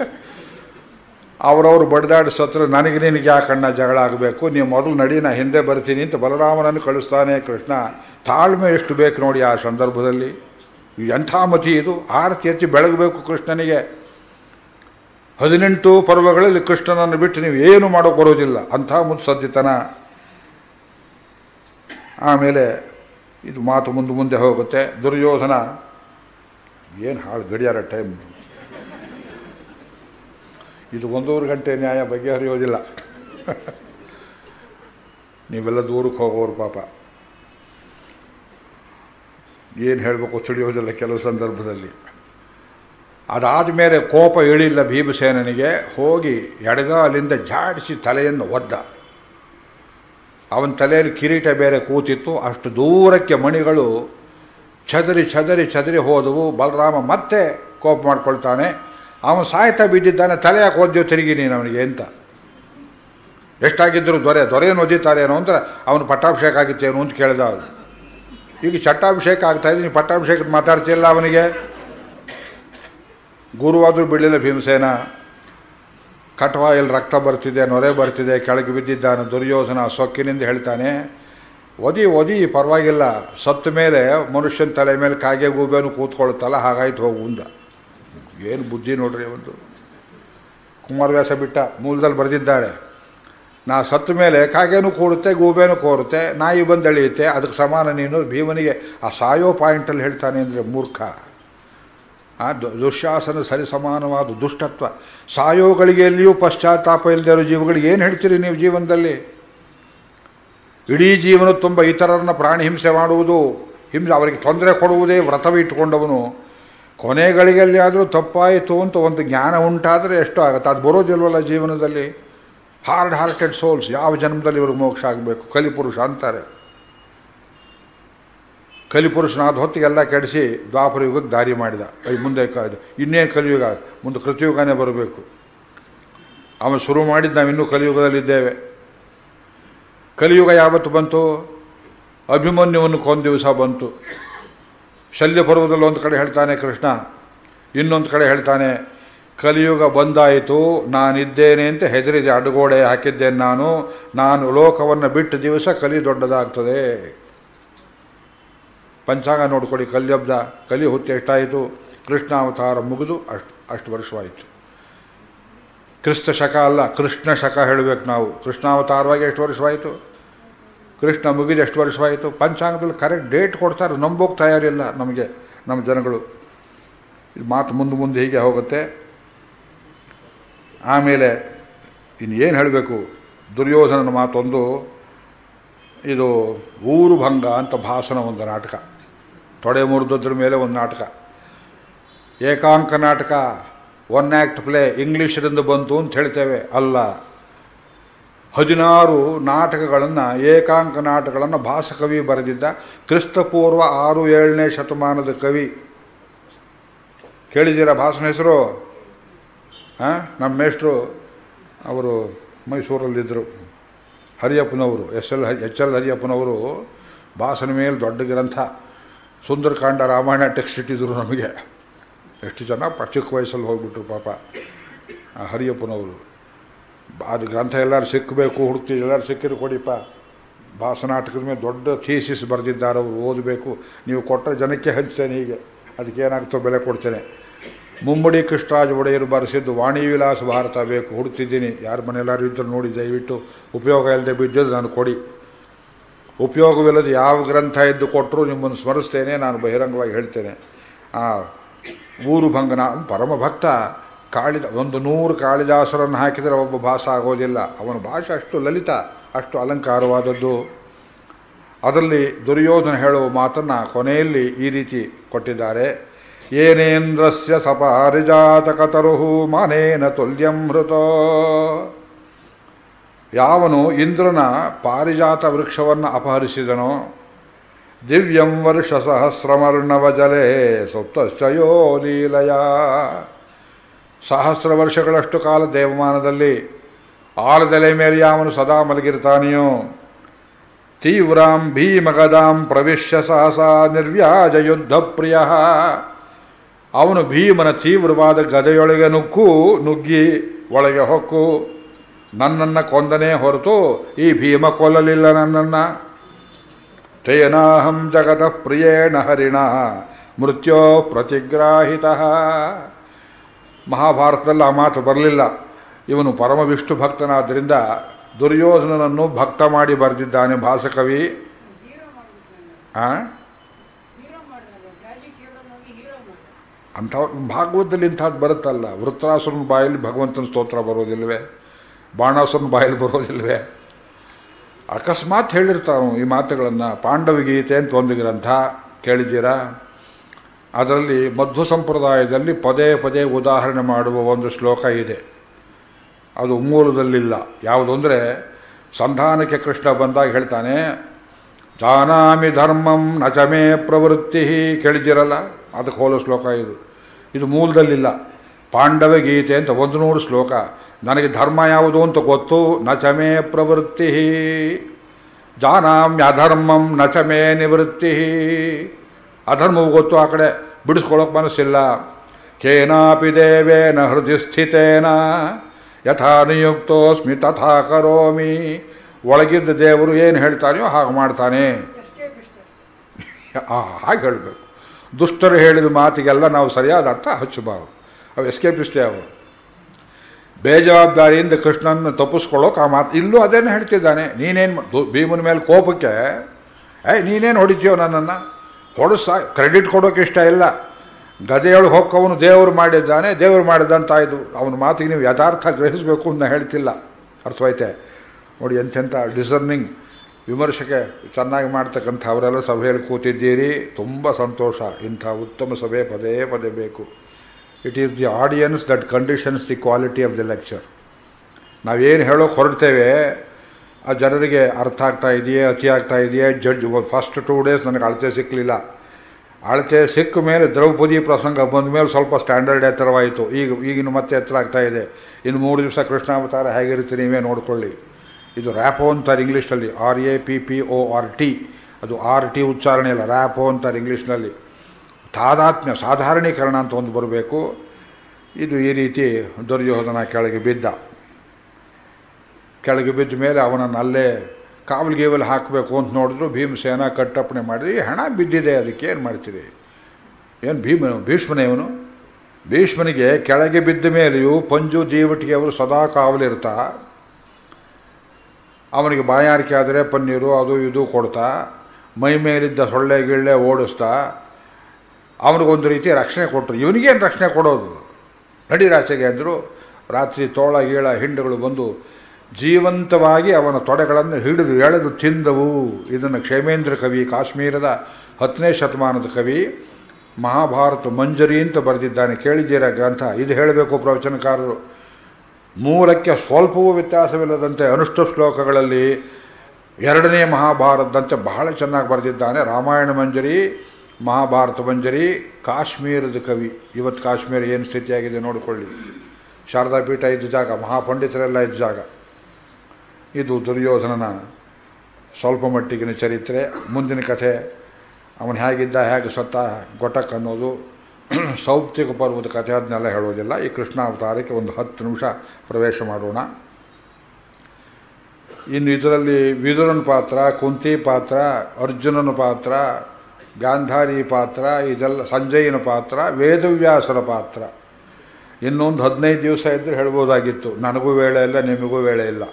ಅವರವರು ಬಡ್ದಾಡಿ ಸತ್ರ ನನಗೆ ನಿನಗೆ ಯಾಕಣ್ಣ ಜಗಳ ಆಗಬೇಕು, ನೀವು ಮೊದಲು ನಡಿ, ನಾ ಹಿಂದೆ ಬರ್ತೀನಿ ಅಂತ ಬಲರಾಮನನ್ನು ಕಳಿಸ್ತಾನೆ ಕೃಷ್ಣ. ತಾಳ್ಮೆ ಎಷ್ಟು ಬೇಕು ನೋಡಿ ಆ ಸಂದರ್ಭದಲ್ಲಿ. ಎಂಥ ಮತಿ ಇದು, ಆರತಿ ಎತ್ತಿ ಬೆಳಗಬೇಕು ಕೃಷ್ಣನಿಗೆ. ಹದಿನೆಂಟು ಪರ್ವಗಳಲ್ಲಿ ಕೃಷ್ಣನನ್ನು ಬಿಟ್ಟು ನೀವು ಏನು ಮಾಡೋಕೆ ಬರೋದಿಲ್ಲ, ಅಂಥ ಮುತ್ಸದ್ದಿತನ. ಆಮೇಲೆ ಇದು ಮಾತು ಮುಂದೆ ಮುಂದೆ ಹೋಗುತ್ತೆ. ದುರ್ಯೋಧನ ಏನು ಹಾಳು ಗಡಿಯಾರ ಟೈಮ್, ಇದು ಒಂದೂವರೆ ಗಂಟೆ ನ್ಯಾಯ ಬಗೆಹರಿಯೋದಿಲ್ಲ. ನೀವೆಲ್ಲ ದೂರಕ್ಕೆ ಹೋಗೋರು ಪಾಪ, ಏನು ಹೇಳಬೇಕು ತಿಳಿಯೋದಿಲ್ಲ ಕೆಲವು ಸಂದರ್ಭದಲ್ಲಿ. ಅದಾದ ಮೇಲೆ ಕೋಪ ಇಳಿಲ್ಲ ಭೀಮಸೇನನಿಗೆ. ಹೋಗಿ ಎಡಗಾಲಿಂದ ಜಾಡಿಸಿ ತಲೆಯನ್ನು ಒದ್ದ. ಅವನ ತಲೆಯಲ್ಲಿ ಕಿರೀಟ ಬೇರೆ ಕೂತಿತ್ತು. ಅಷ್ಟು ದೂರಕ್ಕೆ ಮಣಿಗಳು ಚದರಿ ಚದರಿ ಚದರಿ ಹೋದವು. ಬಲರಾಮ ಮತ್ತೆ ಕೋಪ ಮಾಡ್ಕೊಳ್ತಾನೆ. ಅವನು ಸಾಯ್ತಾ ಬಿದ್ದಿದ್ದಾನೆ. ತಲೆ ಯಾಕೆ ಓದ್ಯೋ ತಿರುಗಿ ನೀನು ಅವನಿಗೆ ಅಂತ. ಎಷ್ಟಾಗಿದ್ದರು ದೊರೆ ದೊರೆಯನ್ನು ಒದ್ದಿತ್ತಾರೇನೋ ಅಂತ ಅವನು ಪಟ್ಟಾಭಿಷೇಕ ಆಗಿತ್ತೇನು ಅಂತ ಕೇಳಿದ ಅವನು. ಈಗ ಚಟ್ಟಾಭಿಷೇಕ ಆಗ್ತಾ ಇದ್ದೀನಿ, ಪಟ್ಟಾಭಿಷೇಕ ಮಾತಾಡ್ತಿಲ್ಲ ಅವನಿಗೆ. ಗುರುವಾದರೂ ಬಿಡಲಿಲ್ಲ ಭೀಮಸೇನ. ಕಟ್ವಾಯಲ್ಲಿ ರಕ್ತ ಬರ್ತಿದೆ, ನೊರೆ ಬರ್ತಿದೆ, ಕೆಳಗೆ ಬಿದ್ದಿದ್ದಾನೆ. ದುರ್ಯೋಧನ ಸೊಕ್ಕಿನಿಂದ ಹೇಳ್ತಾನೆ, ಒದಿ ಒದಿ ಪರವಾಗಿಲ್ಲ, ಸತ್ತ ಮೇಲೆ ಮನುಷ್ಯನ ತಲೆ ಮೇಲೆ ಕಾಗೆ ಗೂಬೇನು ಕೂತ್ಕೊಳ್ತಲ್ಲ, ಹಾಗಾಯ್ತು ಹೋಗು ಉಂದ. ಏನು ಬುದ್ಧಿ ನೋಡ್ರಿ ಒಂದು. ಕುಮಾರವ್ಯಾಸ ಬಿಟ್ಟ ಮೂಲದಲ್ಲಿ ಬರೆದಿದ್ದಾರೆ, ನಾ ಸತ್ತ ಮೇಲೆ ಕಾಗೇನು ಕೂಡುತ್ತೆ, ಗೂಬೇನು ಕೋರುತ್ತೆ, ನಾಯಿ ಬಂದು ಎಳೆಯುತ್ತೆ, ಅದಕ್ಕೆ ಸಮಾನ ನೀನು. ಭೀಮನಿಗೆ ಆ ಸಾಯೋ ಪಾಯಿಂಟಲ್ಲಿ ಹೇಳ್ತಾನೆ ಅಂದರೆ ಮೂರ್ಖ. ಆ ದುಶ್ಯಾಸನ ಸರಿ ಸಮಾನವಾದ ದುಷ್ಟತ್ವ. ಸಾಯೋಗಳಿಗೆ ಎಲ್ಲಿಯೂ ಪಶ್ಚಾತ್ತಾಪ ಇಲ್ಲದೆ ಇರೋ ಜೀವಗಳಿಗೆ ಏನು ಹೇಳ್ತೀರಿ ನೀವು ಜೀವನದಲ್ಲಿ? ಇಡೀ ಜೀವನ ತುಂಬ ಇತರರನ್ನ ಪ್ರಾಣಿ ಹಿಂಸೆ ಮಾಡುವುದು, ಹಿಂಸೆ ಅವರಿಗೆ ತೊಂದರೆ ಕೊಡುವುದೇ ವ್ರತವಿಟ್ಟುಕೊಂಡವನು. ಕೊನೆಗಳಿಗೆಲ್ಲಿ ಆದರೂ ತಪ್ಪಾಯಿತು ಅಂತ ಒಂದು ಜ್ಞಾನ ಉಂಟಾದರೆ ಎಷ್ಟು ಆಗುತ್ತೆ. ಅದು ಬರೋದಿಲ್ವಲ್ಲ ಜೀವನದಲ್ಲಿ. ಹಾರ್ಡ್ ಹಾರ್ಟೆಡ್ ಸೋಲ್ಸ್, ಯಾವ ಜನ್ಮದಲ್ಲಿ ಇವ್ರಿಗೆ ಮೋಕ್ಷ ಆಗಬೇಕು. ಕಲಿಪುರುಷ ಅಂತಾರೆ. ಕಲಿಪುರುಷನಾದ ಹೊತ್ತಿಗೆಲ್ಲ ಕೆಡಿಸಿ ದ್ವಾಪರ ಯುಗಕ್ಕೆ ದಾರಿ ಮಾಡಿದ. ಮುಂದೆ ಇನ್ನೇನು ಕಲಿಯುಗ, ಮುಂದೆ ಕೃತಿಯುಗನೇ ಬರಬೇಕು. ಅವನು ಶುರು ಮಾಡಿದ್ದು ನಾವು ಇನ್ನೂ ಕಲಿಯುಗದಲ್ಲಿದ್ದೇವೆ. ಕಲಿಯುಗ ಯಾವತ್ತು ಬಂತು? ಅಭಿಮನ್ಯುವನ್ನು ಕೊಂದ ದಿವಸ ಬಂತು. ಶಲ್ಯ ಪರ್ವದಲ್ಲಿ ಒಂದು ಕಡೆ ಹೇಳ್ತಾನೆ ಕೃಷ್ಣ, ಇನ್ನೊಂದು ಕಡೆ ಹೇಳ್ತಾನೆ ಕಲಿಯುಗ ಬಂದಾಯಿತು, ನಾನಿದ್ದೇನೆ ಅಂತ ಹೆದರಿದೆ, ಅಡ್ಗೋಡೆ ಹಾಕಿದ್ದೇನೆ ನಾನು. ನಾನು ಲೋಕವನ್ನು ಬಿಟ್ಟ ದಿವಸ ಕಲಿ ದೊಡ್ಡದಾಗ್ತದೆ. ಪಂಚಾಂಗ ನೋಡ್ಕೊಳ್ಳಿ, ಕಲಿಯಬ್ದ ಕಲಿ ಹೊತ್ತು ಎಷ್ಟಾಯಿತು? ಕೃಷ್ಣಾವತಾರ ಮುಗಿದು ಅಷ್ಟು ಅಷ್ಟು ವರ್ಷವಾಯಿತು. ಕ್ರಿಸ್ತ ಶಕ ಅಲ್ಲ, ಕೃಷ್ಣ ಶಕ ಹೇಳಬೇಕು ನಾವು. ಕೃಷ್ಣಾವತಾರವಾಗಿ ಎಷ್ಟು ವರ್ಷವಾಯಿತು? ಕೃಷ್ಣ ಮುಗಿದು ಎಷ್ಟು ವರ್ಷವಾಯಿತು? ಪಂಚಾಂಗದಲ್ಲಿ ಕರೆಕ್ಟ್ ಡೇಟ್ ಕೊಡ್ತಾರೆ, ನಂಬೋಕೆ ತಯಾರಿಲ್ಲ ನಮಗೆ ನಮ್ಮ ಜನಗಳು. ಇದು ಮಾತು ಮುಂದೆ ಮುಂದೆ ಹೀಗೆ ಹೋಗುತ್ತೆ. ಆಮೇಲೆ ಇನ್ನು ಏನು ಹೇಳಬೇಕು? ದುರ್ಯೋಧನನ ಮಾತೊಂದು, ಇದು ಊರು ಭಂಗ ಅಂತ ಭಾಷಣ ಒಂದು ನಾಟಕ, ತೊಡೆ ಮುರಿದದ್ರ ಮೇಲೆ ಒಂದು ನಾಟಕ, ಏಕಾಂಕ ನಾಟಕ, ಒನ್ ಆ್ಯಕ್ಟ್ ಪ್ಲೇ. ಇಂಗ್ಲೀಷರಿಂದ ಬಂತು ಅಂತ ಹೇಳ್ತೇವೆ, ಅಲ್ಲ. ಹದಿನಾರು ನಾಟಕಗಳನ್ನು, ಏಕಾಂಕ ನಾಟಕಗಳನ್ನು ಭಾಸಕವಿ ಬರೆದಿದ್ದ. ಕ್ರಿಸ್ತಪೂರ್ವ ಆರು ಏಳನೇ ಶತಮಾನದ ಕವಿ. ಕೇಳಿದ್ದೀರಾ ಭಾಷಣ ಹೆಸರು? ಹಾಂ, ನಮ್ಮ ಮೇಷ್ಟ್ರು ಅವರು ಮೈಸೂರಲ್ಲಿದ್ದರು, ಹರಿಯಪ್ಪನವರು, ಎಸ್ ಎಲ್ ಎಚ್ ಎಲ್ ಹರಿಯಪ್ಪನವರು. ಭಾಷಣ ಮೇಲೆ ದೊಡ್ಡ ಗ್ರಂಥ, ಸುಂದರಕಾಂಡ ರಾಮಾಯಣ ಟೆಕ್ಸ್ಟ್ ಇಟ್ಟಿದ್ರು ನಮಗೆ. ಎಷ್ಟು ಜನ ಚಿಕ್ಕ ವಯಸ್ಸಲ್ಲಿ ಹೋಗ್ಬಿಟ್ರು ಪಾಪ ಆ ಹರಿಯಪ್ಪನವರು. ಅದು ಗ್ರಂಥ ಎಲ್ಲರೂ ಸಿಕ್ಕಬೇಕು, ಹುಡುಕ್ತಿ ಎಲ್ಲರೂ ಸಿಕ್ಕಿರು ಕೊಡಿಪ್ಪ. ಭಾಷನಾಟಕದ ಮೇಲೆ ದೊಡ್ಡ ಥೀಸಿಸ್ ಬರೆದಿದ್ದಾರೆ ಅವರು, ಓದಬೇಕು. ನೀವು ಕೊಟ್ಟರೆ ಜನಕ್ಕೆ ಹಂಚ್ತೇನೆ, ಹೀಗೆ ಅದಕ್ಕೇನಾಗ್ತೋ ಬೆಲೆ ಕೊಡ್ತೇನೆ. ಮುಮ್ಮಡಿ ಕೃಷ್ಣರಾಜ ಒಡೆಯರು ಬರೆಸಿದ್ದು ವಾಣಿ ವಿಲಾಸ ಭಾರತ ಬೇಕು, ಹುಡುಕ್ತಿದ್ದೀನಿ. ಯಾರ ಮನೆಯಲ್ಲಾರು ಇದ್ದರೂ ನೋಡಿ ದಯವಿಟ್ಟು. ಉಪಯೋಗ ಇಲ್ಲದೆ ಬಿದ್ದಿದ್ದು ನಾನು ಕೊಡಿ. ಉಪಯೋಗವಿಲ್ಲದ ಯಾವ ಗ್ರಂಥ ಇದ್ದು ಕೊಟ್ಟರು ನಿಮ್ಮನ್ನು ಸ್ಮರಿಸ್ತೇನೆ, ನಾನು ಬಹಿರಂಗವಾಗಿ ಹೇಳ್ತೇನೆ. ಆ ಊರು ಭಂಗನ ಪರಮ ಭಕ್ತ. ಕಾಳಿದ ಒಂದು ನೂರು ಕಾಳಿದಾಸರನ್ನು ಹಾಕಿದರೆ ಒಬ್ಬ ಭಾಷೆ ಆಗೋದಿಲ್ಲ. ಅವನ ಭಾಷೆ ಅಷ್ಟು ಲಲಿತ, ಅಷ್ಟು ಅಲಂಕಾರವಾದದ್ದು. ಅದರಲ್ಲಿ ದುರ್ಯೋಧನ ಹೇಳುವ ಮಾತನ್ನು ಕೊನೆಯಲ್ಲಿ ಈ ರೀತಿ ಕೊಟ್ಟಿದ್ದಾರೆ. ಏನೇಂದ್ರಸ್ಯ ಸಪಾರಿಜಾತಕತರುಹು ಮಾನೇನ ತುಲ್ಯಮೃತೋ. ಯಾವನು ಇಂದ್ರನ ಪಾರಿಜಾತ ವೃಕ್ಷವನ್ನು ಅಪಹರಿಸಿದನೋ, ದಿವ್ಯಂ ವರ್ಷ ಸಹಸ್ರಮರ್ಣವ ಜಲೇ ಸುಪ್ತಶ್ಚಯೋ ಲೀಲಯ. ಸಹಸ್ರ ವರ್ಷಗಳಷ್ಟು ಕಾಲ ದೇವಮಾನದಲ್ಲಿ ಆಲದೆಲೆ ಮೇಲೆ ಯಾವನು ಸದಾ ಮಲಗಿರ್ತಾನೆಯೋ, ತೀವ್ರಾಂ ಭೀಮಗದಾಂ ಪ್ರವಿಶ್ಯ ಸಹಸಾ ನಿರ್ವ್ಯಾಜ ಯುದ್ಧ ಪ್ರಿಯ. ಅವನು ಭೀಮನ ತೀವ್ರವಾದ ಗದೆಯೊಳಗೆ ನುಗ್ಗು ನುಗ್ಗಿ ಒಳಗೆ ಹೊಕ್ಕು ನನ್ನನ್ನು ಕೊಂದನೇ ಹೊರತು ಈ ಭೀಮ ಕೊಲ್ಲಲಿಲ್ಲ ನನ್ನನ್ನು. ತೇನಾಹಂ ಜಗತಃ ಪ್ರಿಯೇಣ ಹರಿಣ ಮೃತ್ಯೋ ಪ್ರತಿಗ್ರಾಹಿತ. ಮಹಾಭಾರತದಲ್ಲಿ ಆ ಮಾತು ಬರಲಿಲ್ಲ. ಇವನು ಪರಮ ವಿಷ್ಣು ಭಕ್ತನಾದ್ದರಿಂದ ದುರ್ಯೋಧನನನ್ನು ಭಕ್ತ ಮಾಡಿ ಬರೆದಿದ್ದಾನೆ ಭಾಸಕವಿ. ಆ ಅಂಥ ಭಾಗವತದಲ್ಲಿ ಇಂಥದ್ದು ಬರುತ್ತಲ್ಲ. ವೃತ್ರಾಸುರನ ಬಾಯಲ್ಲಿ ಭಗವಂತನ ಸ್ತೋತ್ರ ಬರೋದಿಲ್ವೇ? ಬಾಣಾಸುರನ ಬಾಯಲ್ಲಿ ಬರೋದಿಲ್ವೇ? ಅಕಸ್ಮಾತ್ ಹೇಳಿರ್ತಾನು ಈ ಮಾತುಗಳನ್ನು. ಪಾಂಡವಗೀತೆ ಅಂತ ಒಂದು ಗ್ರಂಥ ಕೇಳಿದ್ದೀರಾ? ಅದರಲ್ಲಿ ಮಧ್ವ ಸಂಪ್ರದಾಯದಲ್ಲಿ ಪದೇ ಪದೇ ಉದಾಹರಣೆ ಮಾಡುವ ಒಂದು ಶ್ಲೋಕ ಇದೆ. ಅದು ಮೂಲದಲ್ಲಿಲ್ಲ. ಯಾವುದು ಅಂದರೆ ಸಂಧಾನಕ್ಕೆ ಕೃಷ್ಣ ಬಂದಾಗ ಹೇಳ್ತಾನೆ, ಜಾನಾಮಿ ಧರ್ಮಂ ನಚಮೇ ಪ್ರವೃತ್ತಿ. ಕೇಳಿದ್ದೀರಲ್ಲ? ಅದಕ್ಕೆ ಹೋಲೋ ಶ್ಲೋಕ ಇದು. ಇದು ಮೂಲದಲ್ಲಿಲ್ಲ. ಪಾಂಡವ ಗೀತೆ ಅಂತ ಒಂದು ನೂರು ಶ್ಲೋಕ. ನನಗೆ ಧರ್ಮ ಯಾವುದು ಅಂತ ಗೊತ್ತು, ನಚಮೇ ಪ್ರವೃತ್ತಿ. ಜಾನಾಮ್ಯ ಅಧರ್ಮಂ ನಚಮೇ ನಿವೃತ್ತಿ. ಅಧರ್ಮವು ಗೊತ್ತು, ಆ ಕಡೆ ಬಿಡಿಸ್ಕೊಳ್ಳೋಕೆ ಮನಸ್ಸಿಲ್ಲ. ಕೇನಾಪಿ ದೇವೇನ ಹೃದಯ ಸ್ಥಿತೇನ ಯಥಾ ನಿಯುಕ್ತೋಸ್ಮಿ ತಥಾ ಕರೋಮಿ. ಒಳಗಿದ್ದ ದೇವರು ಏನು ಹೇಳ್ತಾನೆಯೋ ಹಾಗೆ ಮಾಡ್ತಾನೆ. ಹಾಗೆ ಹೇಳಬೇಕು. ದುಷ್ಟರು ಹೇಳಿದ ಮಾತಿಗೆಲ್ಲ ನಾವು ಸರಿಯಾದ ಅರ್ಥ ಹಚ್ಚಬಾರದು. ಅವು ಎಸ್ಕೇಪಿಸ್ಟೇ ಅವು. ಬೇಜವಾಬ್ದಾರಿಯಿಂದ ಕೃಷ್ಣನ ತಪ್ಪಿಸ್ಕೊಳ್ಳೋಕೆ ಆ ಮಾತು ಇಲ್ಲೂ ಅದೇನು ಹೇಳ್ತಿದ್ದಾನೆ. ನೀನೇನು ಭೀಮನ ಮೇಲೆ ಕೋಪಕ್ಕೆ ಏ ನೀನೇನು ಹೊಡಿತೀಯೋ ನನ್ನನ್ನು ಹೊಡಿಸ ಕ್ರೆಡಿಟ್ ಕೊಡೋಕೆ ಇಷ್ಟ ಇಲ್ಲ. ಗದೆಯೊಳಗೆ ಹೊಕ್ಕವನು ದೇವರು ಮಾಡಿದ್ದಾನೆ, ದೇವರು ಮಾಡಿದಂತ ಇದು. ಅವನ ಮಾತಿಗೆ ನೀವು ಯಥಾರ್ಥ ಗ್ರಹಿಸಬೇಕು ಅಂತ ಹೇಳ್ತಿಲ್ಲ. ಅರ್ಥವಾಯ್ತೆ ನೋಡಿ. ಎಂತೆಂಥ ಡಿಸರ್ನಿಂಗ್ ವಿಮರ್ಶೆಗೆ ಚೆನ್ನಾಗಿ ಮಾಡ್ತಕ್ಕಂಥ ಅವರೆಲ್ಲ ಸಭೆಯಲ್ಲಿ ಕೂತಿದ್ದೀರಿ. ತುಂಬ ಸಂತೋಷ. ಇಂಥ ಉತ್ತಮ ಸಭೆ ಪದೇ ಪದೇ ಬೇಕು. It is the audience that conditions the quality of the lecture. ನಾವೇನು ಹೇಳೋಕೆ ಹೊರಡ್ತೇವೆ ಆ ಜನರಿಗೆ ಅರ್ಥ ಆಗ್ತಾ ಇದೆಯೇ, ಅತಿ ಆಗ್ತಾ ಇದೆಯೇ. ಜಡ್ಜ್ ಫಸ್ಟ್ ಟೂ ಡೇಸ್ ನನಗೆ ಅಳತೆ ಸಿಕ್ಕಲಿಲ್ಲ. ಅಳತೆ ಸಿಕ್ಕ ಮೇಲೆ ದ್ರೌಪದಿ ಪ್ರಸಂಗ ಬಂದ ಮೇಲೆ ಸ್ವಲ್ಪ ಸ್ಟ್ಯಾಂಡರ್ಡ್ ಎತ್ತರವಾಯಿತು. ಈಗ ಈಗಿನ ಮತ್ತೆ ಎತ್ತರ ಆಗ್ತಾ ಇದೆ. ಇನ್ನು ಮೂರು ದಿವಸ ಕೃಷ್ಣಾವತಾರ ಹೇಗಿರುತ್ತೆ ನೀವೇ ನೋಡ್ಕೊಳ್ಳಿ. ಇದು ರ್ಯಾಪೋ ಅಂತಾರೆ ಇಂಗ್ಲೀಷಲ್ಲಿ, R A P P O R T. ಅದು ಆರ್ ಟಿ ಉಚ್ಚಾರಣೆ ಇಲ್ಲ, ರ್ಯಾಪೋ ಅಂತಾರೆ ಇಂಗ್ಲೀಷ್ನಲ್ಲಿ. ತಾದಾತ್ಮ್ಯ ಸಾಧಾರಣೀಕರಣ ಅಂತ ಒಂದು ಬರಬೇಕು. ಇದು ಈ ರೀತಿ ದುರ್ಯೋಧನ ಕೆಳಗೆ ಬಿದ್ದ. ಕೆಳಗೆ ಬಿದ್ದ ಮೇಲೆ ಅವನನ್ನು ಅಲ್ಲೇ ಕಾವಲು ಗೀವಲು ಹಾಕಬೇಕು ಅಂತ ನೋಡಿದ್ರು. ಭೀಮಸೇನ ಕಟ್ಟಪ್ಪಣೆ ಮಾಡಿದ್ರಿ. ಹಣ ಬಿದ್ದಿದೆ, ಅದಕ್ಕೆ ಏನು ಮಾಡ್ತೀರಿ? ಏನು ಭೀಮ ಭೀಷ್ಮನೇ ಇವನು? ಭೀಷ್ಮನಿಗೆ ಕೆಳಗೆ ಬಿದ್ದ ಮೇಲೆಯೂ ಪಂಜು ದೀವಟಿಗೆ ಅವರು ಸದಾ ಕಾವಲಿರ್ತಾ, ಅವನಿಗೆ ಬಾಯಾರಿಕೆ ಆದರೆ ಪನ್ನೀರು ಅದು ಇದು ಕೊಡ್ತಾ, ಮೈ ಮೇಲಿದ್ದ ಸೊಳ್ಳೆ ಗಿಳ್ಳೆ ಓಡಿಸ್ತಾ ಅವನಿಗೊಂದು ರೀತಿ ರಕ್ಷಣೆ ಕೊಟ್ಟರು. ಇವನಿಗೇನು ರಕ್ಷಣೆ ಕೊಡೋದು? ನಡಿರಾಚೆಗೆ ಅಂದರು. ರಾತ್ರಿ ತೋಳ ಗೀಳ ಹಿಂಡುಗಳು ಬಂದು ಜೀವಂತವಾಗಿ ಅವನ ತೊಡೆಗಳನ್ನು ಹಿಡಿದು ಎಳೆದು ತಿಂದವು. ಇದನ್ನು ಕ್ಷೇಮೇಂದ್ರ ಕವಿ, ಕಾಶ್ಮೀರದ ಹತ್ತನೇ ಶತಮಾನದ ಕವಿ, ಮಹಾಭಾರತ ಮಂಜರಿ ಅಂತ ಬರೆದಿದ್ದಾನೆ. ಕೇಳಿದ್ದೀರ ಗ್ರಂಥ? ಇದು ಹೇಳಬೇಕು ಪ್ರವಚನಕಾರರು. ಮೂಲಕ್ಕೆ ಸ್ವಲ್ಪವೂ ವ್ಯತ್ಯಾಸವಿಲ್ಲದಂತೆ ಅನುಷ್ಠ ಶ್ಲೋಕಗಳಲ್ಲಿ ಎರಡನೇ ಮಹಾಭಾರತದಂತೆ ಬಹಳ ಚೆನ್ನಾಗಿ ಬರೆದಿದ್ದಾನೆ. ರಾಮಾಯಣ ಮಂಜರಿ, ಮಹಾಭಾರತ ಮಂಜರಿ, ಕಾಶ್ಮೀರದ ಕವಿ. ಇವತ್ತು ಕಾಶ್ಮೀರ ಏನು ಸ್ಥಿತಿಯಾಗಿದೆ ನೋಡಿಕೊಳ್ಳಿ. ಶಾರದಾ ಪೀಠ ಇದ್ದ ಜಾಗ, ಮಹಾಪಂಡಿತರೆಲ್ಲ ಇದ್ದ ಜಾಗ. ಇದು ದುರ್ಯೋಧನನ ಸ್ವಲ್ಪ ಮಟ್ಟಿಗಿನ ಚರಿತ್ರೆ. ಮುಂದಿನ ಕಥೆ, ಅವನು ಹೇಗಿದ್ದ, ಹೇಗೆ ಸತ್ತ, ಗೊಟಕ್ ಅನ್ನೋದು, ಸೌಪ್ತಿಕ ಪರ್ವದ ಕಥೆ, ಅದನ್ನೆಲ್ಲ ಹೇಳೋದಿಲ್ಲ. ಈ ಕೃಷ್ಣಾವತಾರಕ್ಕೆ ಒಂದು ಹತ್ತು ನಿಮಿಷ ಪ್ರವೇಶ ಮಾಡೋಣ. ಇನ್ನು ಇದರಲ್ಲಿ ವಿದುರನ ಪಾತ್ರ, ಕುಂತಿ ಪಾತ್ರ, ಅರ್ಜುನನ ಪಾತ್ರ, ಗಾಂಧಾರಿ ಪಾತ್ರ, ಇದೆಲ್ಲ ಸಂಜಯನ ಪಾತ್ರ, ವೇದವ್ಯಾಸರ ಪಾತ್ರ. ಇನ್ನೊಂದು ಹದಿನೈದು ದಿವಸ ಇದ್ದರೆ ಹೇಳ್ಬೋದಾಗಿತ್ತು. ನನಗೂ ವೇಳೆ ಇಲ್ಲ, ನಿಮಗೂ ವೇಳೆ ಇಲ್ಲ.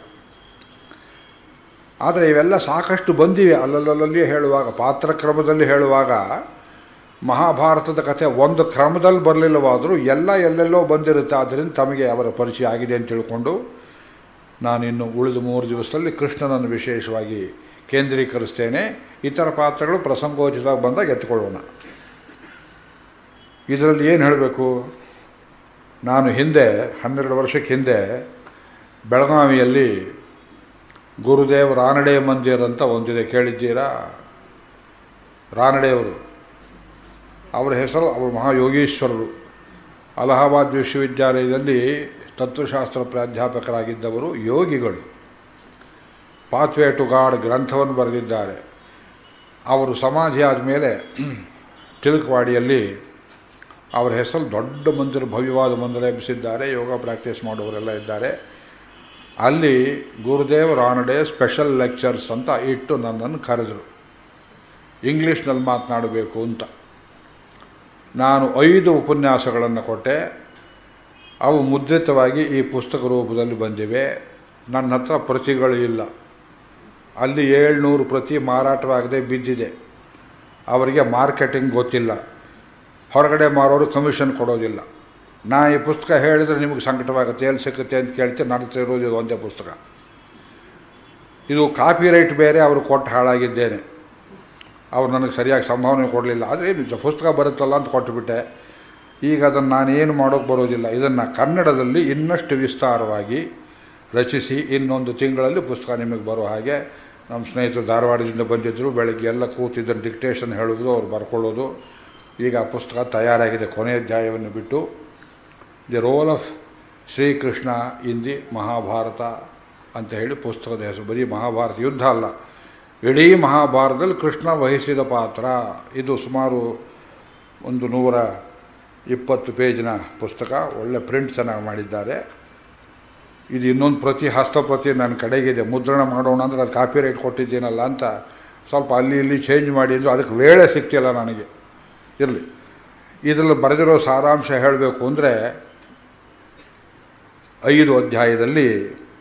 ಆದರೆ ಇವೆಲ್ಲ ಸಾಕಷ್ಟು ಬಂದಿವೆ ಅಲ್ಲಲ್ಲಲ್ಲಿ ಹೇಳುವಾಗ, ಪಾತ್ರಕ್ರಮದಲ್ಲಿ ಹೇಳುವಾಗ. ಮಹಾಭಾರತದ ಕಥೆ ಒಂದು ಕ್ರಮದಲ್ಲಿ ಬರಲಿಲ್ಲವಾದರೂ ಎಲ್ಲ ಎಲ್ಲೆಲ್ಲೋ ಬಂದಿರುತ್ತೆ. ಆದ್ದರಿಂದ ತಮಗೆ ಅವರ ಪರಿಚಯ ಆಗಿದೆ ಅಂತ ತಿಳ್ಕೊಂಡು ನಾನಿನ್ನು ಉಳಿದ ಮೂರು ದಿವಸದಲ್ಲಿ ಕೃಷ್ಣನನ್ನು ವಿಶೇಷವಾಗಿ ಕೇಂದ್ರೀಕರಿಸ್ತೇನೆ. ಇತರ ಪಾತ್ರಗಳು ಪ್ರಸಂಗೋಚಿತವಾಗಿ ಬಂದಾಗ ಎತ್ತುಕೊಳ್ಳೋಣ. ಇದರಲ್ಲಿ ಏನು ಹೇಳಬೇಕು? ನಾನು ಹಿಂದೆ ಹನ್ನೆರಡು ವರ್ಷಕ್ಕೆ ಹಿಂದೆ ಬೆಳಗಾವಿಯಲ್ಲಿ ಗುರುದೇವ್ ರಾನಡೆ ಮಂದಿರ್ ಅಂತ ಒಂದಿದೆ, ಕೇಳಿದ್ದೀರಾ? ರಾನಡೆಯವರು, ಅವರ ಹೆಸರು, ಅವರು ಮಹಾಯೋಗೀಶ್ವರರು. ಅಲಹಾಬಾದ್ ವಿಶ್ವವಿದ್ಯಾಲಯದಲ್ಲಿ ತತ್ವಶಾಸ್ತ್ರ ಪ್ರಾಧ್ಯಾಪಕರಾಗಿದ್ದವರು, ಯೋಗಿಗಳು. ಪಾತ್ವೇ ಟು ಗಾಡ್ ಗ್ರಂಥವನ್ನು ಬರೆದಿದ್ದಾರೆ. ಅವರು ಸಮಾಧಿ ಆದಮೇಲೆ ತಿಲಕವಾಡಿಯಲ್ಲಿ ಅವರ ಹೆಸರು ದೊಡ್ಡ ಮಂದಿರ, ಭವ್ಯವಾದ ಮಂದಿರ ಎಬ್ಬಿಸಿದ್ದಾರೆ. ಯೋಗ ಪ್ರಾಕ್ಟೀಸ್ ಮಾಡುವವರೆಲ್ಲ ಇದ್ದಾರೆ. ಅಲ್ಲಿ ಗುರುದೇವ್ ರಾನಡೆ ಸ್ಪೆಷಲ್ ಲೆಕ್ಚರ್ಸ್ ಅಂತ ಇಟ್ಟು ನನ್ನನ್ನು ಕರೆದರು, ಇಂಗ್ಲೀಷ್ನಲ್ಲಿ ಮಾತನಾಡಬೇಕು ಅಂತ. ನಾನು ಐದು ಉಪನ್ಯಾಸಗಳನ್ನು ಕೊಟ್ಟೆ. ಅವು ಮುದ್ರಿತವಾಗಿ ಈ ಪುಸ್ತಕ ರೂಪದಲ್ಲಿ ಬಂದಿವೆ. ನನ್ನ ಹತ್ರ ಪ್ರತಿಗಳು ಇಲ್ಲ. ಅಲ್ಲಿ ಏಳ್ನೂರು ಪ್ರತಿ ಮಾರಾಟವಾಗದೆ ಬಿದ್ದಿದೆ. ಅವರಿಗೆ ಮಾರ್ಕೆಟಿಂಗ್ ಗೊತ್ತಿಲ್ಲ, ಹೊರಗಡೆ ಮಾರೋರು ಕಮಿಷನ್ ಕೊಡೋದಿಲ್ಲ. ನಾ ಈ ಪುಸ್ತಕ ಹೇಳಿದರೆ ನಿಮಗೆ ಸಂಕಟವಾಗುತ್ತೆ, ಎಲ್ಲಿ ಸಿಗುತ್ತೆ ಅಂತ ಕೇಳ್ತೀನಿ. ನನ್ನ ಹತ್ರ ಇರೋದು ಇದು ಒಂದೇ ಪುಸ್ತಕ. ಇದು ಕಾಪಿ ರೈಟ್ ಬೇರೆ, ಅವರು ಕೊಟ್ಟು ಹಾಳಾಗಿದ್ದೇನೆ. ಅವ್ರು ನನಗೆ ಸರಿಯಾಗಿ ಸಂಭಾವನೆ ಕೊಡಲಿಲ್ಲ. ಆದರೆ ನಿಜ ಪುಸ್ತಕ ಬರುತ್ತಲ್ಲ ಅಂತ ಕೊಟ್ಟುಬಿಟ್ಟೆ. ಈಗ ಅದನ್ನು ನಾನೇನು ಮಾಡೋಕ್ಕೆ ಬರೋದಿಲ್ಲ. ಇದನ್ನು ಕನ್ನಡದಲ್ಲಿ ಇನ್ನಷ್ಟು ವಿಸ್ತಾರವಾಗಿ ರಚಿಸಿ ಇನ್ನೊಂದು ತಿಂಗಳಲ್ಲಿ ಪುಸ್ತಕ ನಿಮಗೆ ಬರೋ ಹಾಗೆ ನಮ್ಮ ಸ್ನೇಹಿತರು ಧಾರವಾಡದಿಂದ ಬಂದಿದ್ದರು. ಬೆಳಗ್ಗೆ ಎಲ್ಲ ಕೂತಿದ್ದನ್ನು ಡಿಕ್ಟೇಷನ್ ಹೇಳೋದು, ಅವ್ರು ಬರ್ಕೊಳ್ಳೋದು. ಈಗ ಆ ಪುಸ್ತಕ ತಯಾರಾಗಿದೆ. ಕೊನೆಯ ಅಧ್ಯಾಯವನ್ನು ಬಿಟ್ಟು the role of Shri Krishna in the Mahabharata ಅಂತ ಹೇಳಿ ಪುಸ್ತಕದ ಹೆಸರು. ಬರೀ ಮಹಾಭಾರತ ಯುದ್ಧ ಅಲ್ಲ, ಇಡೀ ಮಹಾಭಾರತದಲ್ಲಿ ಕೃಷ್ಣ ವಹಿಸಿದ ಪಾತ್ರ. ಇದು ಸುಮಾರು ಒಂದು ನೂರ ಇಪ್ಪತ್ತು ಪೇಜಿನ ಪುಸ್ತಕ. ಒಳ್ಳೆ ಪ್ರಿಂಟ್ ಚೆನ್ನಾಗಿ ಮಾಡಿದ್ದಾರೆ. ಇದು ಇನ್ನೊಂದು ಪ್ರತಿ ಹಸ್ತಪ್ರತಿ ನನ್ನ ಕಡೆಗಿದೆ. ಮುದ್ರಣ ಮಾಡೋಣ ಅಂದರೆ ಅದು ಕಾಪಿ ರೈಟ್ ಕೊಟ್ಟಿದ್ದೀನಲ್ಲ ಅಂತ ಸ್ವಲ್ಪ ಅಲ್ಲಿ ಇಲ್ಲಿ ಚೇಂಜ್ ಮಾಡಿದ್ರು. ಅದಕ್ಕೆ ವೇಳೆ ಸಿಗ್ತಿಲ್ಲ ನನಗೆ. ಇರಲಿ, ಇದರಲ್ಲಿ ಬರೆದಿರೋ ಸಾರಾಂಶ ಹೇಳಬೇಕು ಅಂದರೆ ಐದು ಅಧ್ಯಾಯದಲ್ಲಿ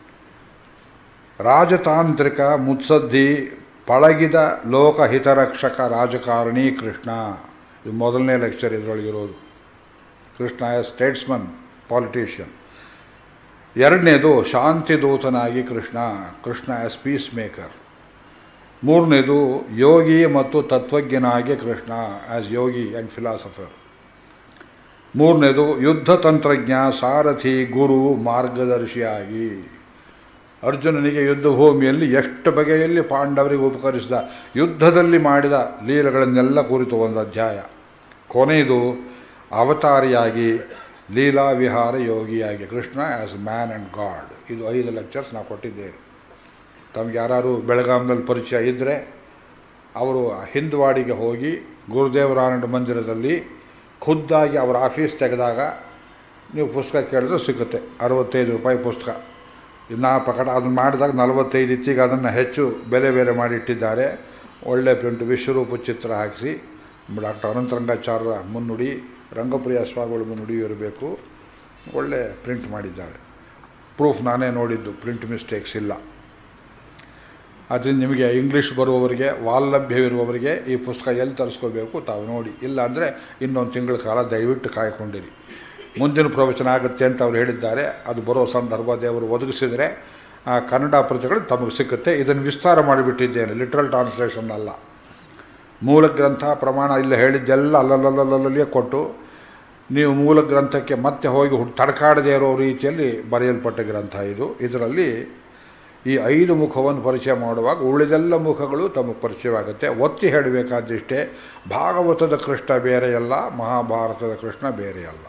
ರಾಜತಾಂತ್ರಿಕ ಮುತ್ಸದ್ದಿ ಪಳಗಿದ ಲೋಕಹಿತರಕ್ಷಕ ರಾಜಕಾರಣಿ ಕೃಷ್ಣ. ಇದು ಮೊದಲನೇ ಲೆಕ್ಚರ್ ಇದರೊಳಗಿರೋದು. Krishna as statesman, politician. ಎರಡನೇದು ಶಾಂತಿದೂತನಾಗಿ Krishna, Krishna as peace maker. ಮೂರನೇದು ಯೋಗಿ ಮತ್ತು ತತ್ವಜ್ಞನಾಗಿ Krishna as yogi and philosopher. ಮೂರನೇದು ಯುದ್ಧ ತಂತ್ರಜ್ಞ, ಸಾರಥಿ, ಗುರು, ಮಾರ್ಗದರ್ಶಿಯಾಗಿ. ಅರ್ಜುನನಿಗೆ ಯುದ್ಧ ಭೂಮಿಯಲ್ಲಿ ಎಷ್ಟು ಬಗೆಯಲ್ಲಿ ಪಾಂಡವರಿಗೆ ಉಪಕರಿಸಿದ, ಯುದ್ಧದಲ್ಲಿ ಮಾಡಿದ ಲೀಲೆಗಳನ್ನೆಲ್ಲ ಕುರಿತು ಒಂದು ಅಧ್ಯಾಯ. ಕೊನೆಯದು ಅವತಾರಿಯಾಗಿ ಲೀಲಾ ವಿಹಾರ ಯೋಗಿಯಾಗಿ Krishna as man and god. ಇದು ಐದು ಲೆಕ್ಚರ್ಸ್ ನಾವು ಕೊಟ್ಟಿದ್ದೇವೆ. ತಮಗೆ ಯಾರು ಬೆಳಗಾಂನಲ್ಲಿ ಪರಿಚಯ ಇದ್ದರೆ ಅವರು ಹಿಂದ್ವಾಡಿಗೆ ಹೋಗಿ ಗುರುದೇವರಾನಂದ ಮಂದಿರದಲ್ಲಿ ಖುದ್ದಾಗಿ ಅವರ ಆಫೀಸ್ ತೆಗೆದಾಗ ನೀವು ಪುಸ್ತಕ ಕೇಳಿದ್ರೆ ಸಿಗುತ್ತೆ. ಅರವತ್ತೈದು ರೂಪಾಯಿ ಪುಸ್ತಕ. ಇನ್ನು ಪ್ರಕಟ ಅದನ್ನು ಮಾಡಿದಾಗ ನಲವತ್ತೈದು ಇತ್ತೀಗ ಅದನ್ನು ಹೆಚ್ಚು ಬೆಲೆ ಬೇರೆ ಮಾಡಿಟ್ಟಿದ್ದಾರೆ. ಒಳ್ಳೆ ಪ್ರಿಂಟ್, ವಿಶ್ವರೂಪ ಚಿತ್ರ ಹಾಕಿಸಿ ಡಾಕ್ಟರ್ ಅನಂತರಂಗಾಚಾರ್ಯ ಮುನ್ನುಡಿ, ರಂಗಪ್ರಿಯ ಸ್ವಾಮಿಗಳು ಮುನ್ನುಡಿಯೂ ಇರಬೇಕು. ಒಳ್ಳೆ ಪ್ರಿಂಟ್ ಮಾಡಿದ್ದಾರೆ. ಪ್ರೂಫ್ ನಾನೇ ನೋಡಿದ್ದು, ಪ್ರಿಂಟ್ ಮಿಸ್ಟೇಕ್ಸ್ ಇಲ್ಲ. ಅದರಿಂದ ನಿಮಗೆ ಇಂಗ್ಲೀಷ್ ಬರುವವರಿಗೆ, ವಾಲ್ಲಭ್ಯವಿರುವವರಿಗೆ ಈ ಪುಸ್ತಕ ಎಲ್ಲಿ ತರಿಸ್ಕೋಬೇಕು ತಾವು ನೋಡಿ. ಇಲ್ಲ ಅಂದರೆ ಇನ್ನೊಂದು ತಿಂಗಳ ಕಾಲ ದಯವಿಟ್ಟು ಕಾಯ್ಕೊಂಡಿರಿ. ಮುಂದಿನ ಪ್ರವಚನ ಆಗುತ್ತೆ ಅಂತ ಅವ್ರು ಹೇಳಿದ್ದಾರೆ. ಅದು ಬರೋ ಸಂದರ್ಭ ದೇವರು ಒದಗಿಸಿದರೆ ಆ ಕನ್ನಡ ಪ್ರತಿಗಳು ತಮಗೆ ಸಿಕ್ಕುತ್ತೆ. ಇದನ್ನು ವಿಸ್ತಾರ ಮಾಡಿಬಿಟ್ಟಿದ್ದೇನೆ, ಲಿಟ್ರಲ್ ಟ್ರಾನ್ಸ್ಲೇಷನ್ ಅಲ್ಲ. ಮೂಲ ಗ್ರಂಥ ಪ್ರಮಾಣ ಇಲ್ಲ ಹೇಳಿದ್ದೆಲ್ಲ ಅಲ್ಲಲ್ಲಲ್ಲಲ್ಲಿಯೇ ಕೊಟ್ಟು ನೀವು ಮೂಲ ಗ್ರಂಥಕ್ಕೆ ಮತ್ತೆ ಹೋಗಿ ಹುಟ್ಟು ತಡಕಾಡದೇ ಇರೋ ರೀತಿಯಲ್ಲಿ ಬರೆಯಲ್ಪಟ್ಟ ಗ್ರಂಥ ಇದು. ಇದರಲ್ಲಿ ಈ ಐದು ಮುಖವನ್ನು ಪರಿಚಯ ಮಾಡುವಾಗ ಉಳಿದೆಲ್ಲ ಮುಖಗಳು ತಮಗೆ ಪರಿಚಯವಾಗುತ್ತೆ. ಒತ್ತಿ ಹೇಳಬೇಕಾದಿಷ್ಟೇ, ಭಾಗವತದ ಕೃಷ್ಣ ಬೇರೆಯಲ್ಲ, ಮಹಾಭಾರತದ ಕೃಷ್ಣ ಬೇರೆಯಲ್ಲ.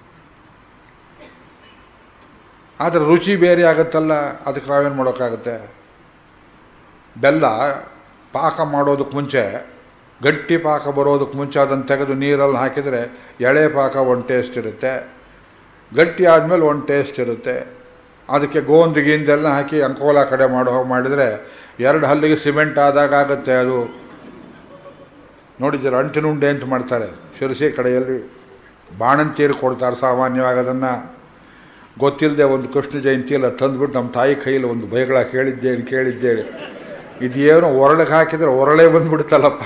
ಆದರೆ ರುಚಿ ಬೇರೆ ಆಗುತ್ತಲ್ಲ, ಅದಕ್ಕೆ ನಾವೇನು ಮಾಡೋಕ್ಕಾಗುತ್ತೆ? ಬೆಲ್ಲ ಪಾಕ ಮಾಡೋದಕ್ಕೆ ಮುಂಚೆ, ಗಟ್ಟಿ ಪಾಕ ಬರೋದಕ್ಕೆ ಮುಂಚೆ ಅದನ್ನು ತೆಗೆದು ನೀರಲ್ಲಿ ಹಾಕಿದರೆ ಎಳೆ ಪಾಕ ಒಂದು ಟೇಸ್ಟ್ ಇರುತ್ತೆ, ಗಟ್ಟಿ ಆದಮೇಲೆ ಒಂದು ಟೇಸ್ಟ್ ಇರುತ್ತೆ. ಅದಕ್ಕೆ ಗೋಂದು ಗೀಂದೆಲ್ಲ ಹಾಕಿ ಅಂಕೋಲ ಕಡೆ ಮಾಡೋ ಹೋಗಿ ಮಾಡಿದರೆ ಎರಡು ಹಲ್ಲಿಗೆ ಸಿಮೆಂಟ್ ಆದಾಗ ಆಗುತ್ತೆ. ಅದು ನೋಡಿದ್ದೀರ, ಅಂಟಿನುಂಡೆ ಅಂತ ಮಾಡ್ತಾರೆ ಶಿರಸಿ ಕಡೆಯಲ್ಲಿ, ಬಾಣಂತೀರು ಕೊಡ್ತಾರೆ ಸಾಮಾನ್ಯವಾಗಿ. ಅದನ್ನು ಗೊತ್ತಿಲ್ಲದೆ ಒಂದು ಕೃಷ್ಣ ಜಯಂತಿಯಲ್ಲ ತಂದುಬಿಟ್ಟು ನಮ್ಮ ತಾಯಿ ಕೈಯಲ್ಲಿ ಒಂದು ಬೈಗಳ ಕೇಳಿದ್ದೇನೆ ಕೇಳಿದ್ದೇನೆ ಇದೇನೋ ಒರಳಿಗೆ ಹಾಕಿದರೆ ಒರಳೆ ಬಂದುಬಿಡ್ತಲ್ಲಪ್ಪ.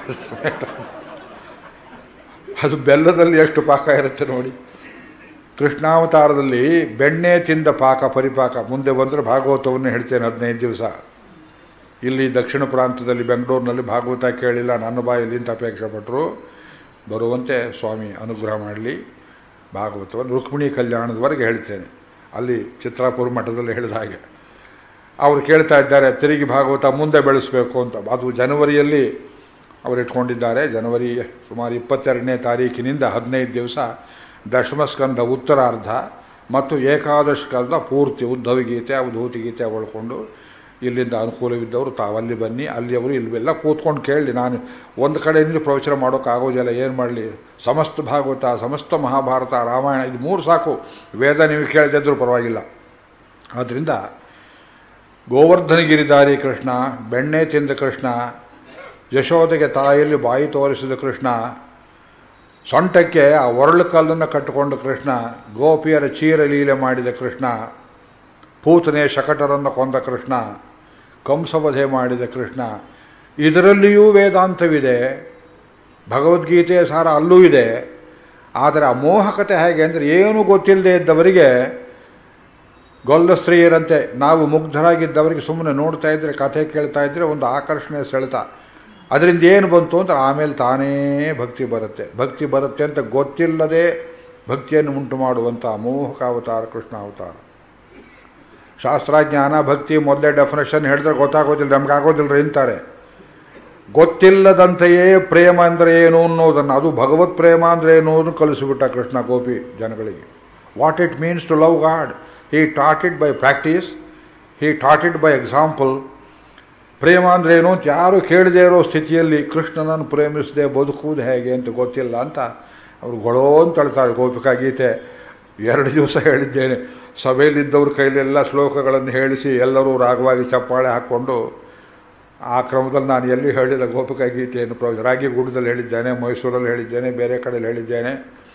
ಅದು ಬೆಲ್ಲದಲ್ಲಿ ಎಷ್ಟು ಪಾಕ ಇರುತ್ತೆ ನೋಡಿ. ಕೃಷ್ಣಾವತಾರದಲ್ಲಿ ಬೆಣ್ಣೆ ತಿಂದ ಪಾಕ ಪರಿಪಾಕ ಮುಂದೆ ಬಂದರೆ ಭಾಗವತವನ್ನು ಹೇಳ್ತೇನೆ ಹದಿನೈದು ದಿವಸ. ಇಲ್ಲಿ ದಕ್ಷಿಣ ಪ್ರಾಂತದಲ್ಲಿ ಬೆಂಗಳೂರಿನಲ್ಲಿ ಭಾಗವತ ಕೇಳಿಲ್ಲ ನನ್ನ ಬಾಯಲ್ಲಿ ಅಂತ ಅಪೇಕ್ಷೆ ಪಟ್ಟರು. ಬರುವಂತೆ ಸ್ವಾಮಿ ಅನುಗ್ರಹ ಮಾಡಲಿ. ಭಾಗವತವನ್ನು ರುಕ್ಮಿಣಿ ಕಲ್ಯಾಣದವರೆಗೆ ಹೇಳ್ತೇನೆ, ಅಲ್ಲಿ ಚಿತ್ರಾಪುರ ಮಠದಲ್ಲಿ ಹೇಳಿದ ಹಾಗೆ. ಅವರು ಕೇಳ್ತಾ ಇದ್ದಾರೆ ತಿರುಗಿ ಭಾಗವತ ಮುಂದೆ ಬೆಳೆಸಬೇಕು ಅಂತ. ಅದು ಜನವರಿಯಲ್ಲಿ ಅವರು ಇಟ್ಕೊಂಡಿದ್ದಾರೆ. ಜನವರಿ ಸುಮಾರು ಇಪ್ಪತ್ತೆರಡನೇ ತಾರೀಕಿನಿಂದ ಹದಿನೈದು ದಿವಸ ದಶಮಸ್ಕಂದ ಉತ್ತರಾರ್ಧ ಮತ್ತು ಏಕಾದಶ ಸ್ಕಂದ ಪೂರ್ತಿ ಉದ್ಧವ ಗೀತೆ ಅವಧೂತಿ ಗೀತೆ ಒಳ್ಕೊಂಡು ಇಲ್ಲಿಂದ ಅನುಕೂಲವಿದ್ದವರು ತಾವಲ್ಲಿ ಬನ್ನಿ, ಅಲ್ಲಿಯವರು ಇಲ್ವೆಲ್ಲ ಕೂತ್ಕೊಂಡು ಕೇಳಿ. ನಾನು ಒಂದು ಕಡೆಯಿಂದ ಪ್ರವಚನ ಮಾಡೋಕ್ಕಾಗೋದಿಲ್ಲ, ಏನು ಮಾಡಲಿ? ಸಮಸ್ತ ಭಾಗವತ, ಸಮಸ್ತ ಮಹಾಭಾರತ, ರಾಮಾಯಣ ಇದು ಮೂರು ಸಾಕು. ವೇದ ನೀವು ಕೇಳದಿದ್ರೂ ಪರವಾಗಿಲ್ಲ. ಆದ್ದರಿಂದ ಗೋವರ್ಧನಗಿರಿಧಾರಿ ಕೃಷ್ಣ, ಬೆಣ್ಣೆ ತಿಂದ ಕೃಷ್ಣ, ಯಶೋದೆಗೆ ತಾಯಿಯಲ್ಲಿ ಬಾಯಿ ತೋರಿಸಿದ ಕೃಷ್ಣ, ಸೊಂಟಕ್ಕೆ ಆ ಒರಳು ಕಲ್ಲನ್ನು ಕಟ್ಟಿಕೊಂಡ ಕೃಷ್ಣ, ಗೋಪಿಯರ ಚೀರಲೀಲೆ ಮಾಡಿದ ಕೃಷ್ಣ, ಪೂತನೆ ಶಕಟರನ್ನು ಕೊಂದ ಕೃಷ್ಣ, ಕಂಸವಧೆ ಮಾಡಿದ ಕೃಷ್ಣ. ಇದರಲ್ಲಿಯೂ ವೇದಾಂತವಿದೆ, ಭಗವದ್ಗೀತೆಯ ಸಾರ ಅಲ್ಲೂ ಇದೆ. ಆದರೆ ಆ ಮೋಹಕತೆ ಹೇಗೆ ಅಂದರೆ, ಏನು ಗೊತ್ತಿಲ್ಲದೆ ಇದ್ದವರಿಗೆ ಗೊಲ್ಲ ಸ್ತ್ರೀಯರಂತೆ ನಾವು ಮುಗ್ಧರಾಗಿದ್ದವರಿಗೆ ಸುಮ್ಮನೆ ನೋಡ್ತಾ ಇದ್ರೆ, ಕಥೆ ಕೇಳ್ತಾ ಇದ್ರೆ ಒಂದು ಆಕರ್ಷಣೆ ಸೆಳೆತ. ಅದರಿಂದ ಏನು ಬಂತು ಅಂತ ಆಮೇಲೆ ತಾನೇ ಭಕ್ತಿ ಬರುತ್ತೆ. ಭಕ್ತಿ ಬರುತ್ತೆ ಅಂತ ಗೊತ್ತಿಲ್ಲದೆ ಭಕ್ತಿಯನ್ನು ಉಂಟು ಮಾಡುವಂಥ ಮೋಹಕ ಅವತಾರ ಕೃಷ್ಣ ಅವತಾರ. ಶಾಸ್ತ್ರಜ್ಞಾನ ಭಕ್ತಿ ಮೊದಲೇ ಡೆಫಿನೇಷನ್ ಹೇಳಿದ್ರೆ ಗೊತ್ತಾಗೋದಿಲ್ಲ, ನಮ್ಗಾಗೋದಿಲ್ಲರಿ ಅಂತಾರೆ. ಗೊತ್ತಿಲ್ಲದಂತೆಯೇ ಪ್ರೇಮ ಅಂದರೆ ಏನು ಅನ್ನೋದನ್ನು, ಅದು ಭಗವತ್ ಪ್ರೇಮ ಅಂದರೆ ಏನು ಅನ್ನೋದನ್ನು ಕಲಿಸಿಬಿಟ್ಟ ಕೃಷ್ಣ ಗೋಪಿ ಜನಗಳಿಗೆ. What it means to love god, he taught it by practice, he taught it by example. ಪ್ರೇಮ ಅಂದರೆ ಏನು ಅಂತ ಯಾರು ಕೇಳದೇ ಇರೋ ಸ್ಥಿತಿಯಲ್ಲಿ ಕೃಷ್ಣನನ್ನು ಪ್ರೇಮಿಸದೆ ಬದುಕುವುದು ಹೇಗೆ ಅಂತ ಗೊತ್ತಿಲ್ಲ ಅಂತ ಅವರು ಗೊಳೋ ಅಂತ ಹೇಳ್ತಾರೆ. ಗೋಪಿಕಾ ಗೀತೆ ಎರಡು ದಿವಸ ಹೇಳಿದ್ದೇನೆ. ಸಭೆಯಲ್ಲಿದ್ದವ್ರ ಕೈಲೆಲ್ಲ ಶ್ಲೋಕಗಳನ್ನು ಹೇಳಿಸಿ ಎಲ್ಲರೂ ರಾಗವಾಗಿ ಚಪ್ಪಾಳೆ ಹಾಕ್ಕೊಂಡು, ಆ ಕ್ರಮದಲ್ಲಿ ನಾನು ಎಲ್ಲಿ ಹೇಳಿಲ್ಲ ಗೋಪಿಕಾ ಗೀತೆಯನ್ನು. ರಾಗಿ ಗುಡ್ಡದಲ್ಲಿ ಹೇಳಿದ್ದೇನೆ, ಮೈಸೂರಲ್ಲಿ ಹೇಳಿದ್ದೇನೆ, ಬೇರೆ ಕಡೆಯಲ್ಲಿ ಹೇಳಿದ್ದೇನೆ.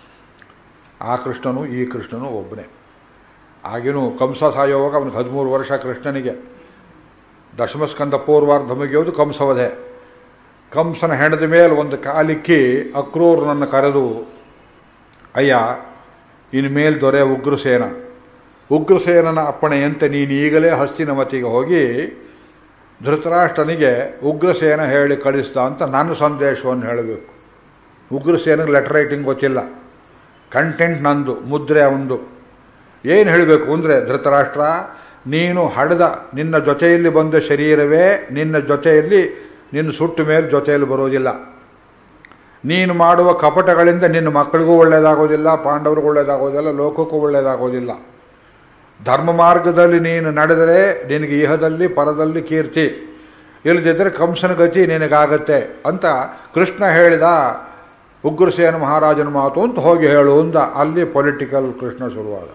ಆ ಕೃಷ್ಣನು ಈ ಕೃಷ್ಣನು ಒಬ್ಬನೇ. ಆಗಿನೂ ಕಂಸ ಸಾಯೋವಾಗ ಅವನಿಗೆ ಹದಿಮೂರು ವರ್ಷ ಕೃಷ್ಣನಿಗೆ. ದಶಮಸ್ಕಂದ ಪೂರ್ವಾರ್ಧ ಮುಗಿಯೋದು ಕಂಸವಧೆ. ಕಂಸನ ಹೆಣದ ಮೇಲೆ ಒಂದು ಕಾಲಿಕ್ಕಿ ಅಕ್ರೂರನನ್ನು ಕರೆದು, ಅಯ್ಯ ಇನ್ಮೇಲೆ ದೊರೆ ಉಗ್ರಸೇನ, ಉಗ್ರಸೇನನ ಅಪ್ಪಣೆಯಂತೆ ನೀನು ಈಗಲೇ ಹಸ್ತಿನವತಿಗೆ ಹೋಗಿ ಧೃತರಾಷ್ಟ್ರನಿಗೆ ಉಗ್ರಸೇನ ಹೇಳಿ ಕಳಿಸ್ದ ಅಂತ ನನ್ನ ಸಂದೇಶವನ್ನು ಹೇಳಬೇಕು. ಉಗ್ರಸೇನಿಗೆ ಲೆಟರ್ ರೈಟಿಂಗ್ ಗೊತ್ತಿಲ್ಲ, ಕಂಟೆಂಟ್ ನಂದು, ಮುದ್ರೆ ಅವಂದು. ಏನು ಹೇಳಬೇಕು ಅಂದರೆ, ಧೃತರಾಷ್ಟ್ರ ನೀನು ಹಡೆದ ನಿನ್ನ ಜೊತೆಯಲ್ಲಿ ಬಂದ ಶರೀರವೇ ನಿನ್ನ ಜೊತೆಯಲ್ಲಿ ನಿನ್ನ ಸುಟ್ಟ ಮೇಲೆ ಜೊತೆಯಲ್ಲಿ ಬರೋದಿಲ್ಲ. ನೀನು ಮಾಡುವ ಕಪಟಗಳಿಂದ ನಿನ್ನ ಮಕ್ಕಳಿಗೂ ಒಳ್ಳೆಯದಾಗೋದಿಲ್ಲ, ಪಾಂಡವರಿಗೂ ಒಳ್ಳೆಯದಾಗೋದಿಲ್ಲ, ಲೋಕಕ್ಕೂ ಒಳ್ಳೆಯದಾಗೋದಿಲ್ಲ. ಧರ್ಮ ಮಾರ್ಗದಲ್ಲಿ ನೀನು ನಡೆದರೆ ನಿನಗೆ ಇಹದಲ್ಲಿ ಪರದಲ್ಲಿ ಕೀರ್ತಿ, ಇಲ್ಲದಿದ್ದರೆ ಕಂಸನ ಗತಿ ನಿನಗಾಗತ್ತೆ ಅಂತ ಕೃಷ್ಣ ಹೇಳಿದ. ಉಗ್ರಸೇನ ಮಹಾರಾಜನ ಮಾತು ಅಂತ ಹೋಗಿ ಹೇಳು ಅಂದ. ಅಲ್ಲಿ ಪೊಲಿಟಿಕಲ್ ಕೃಷ್ಣ ಶುರುವಾದ.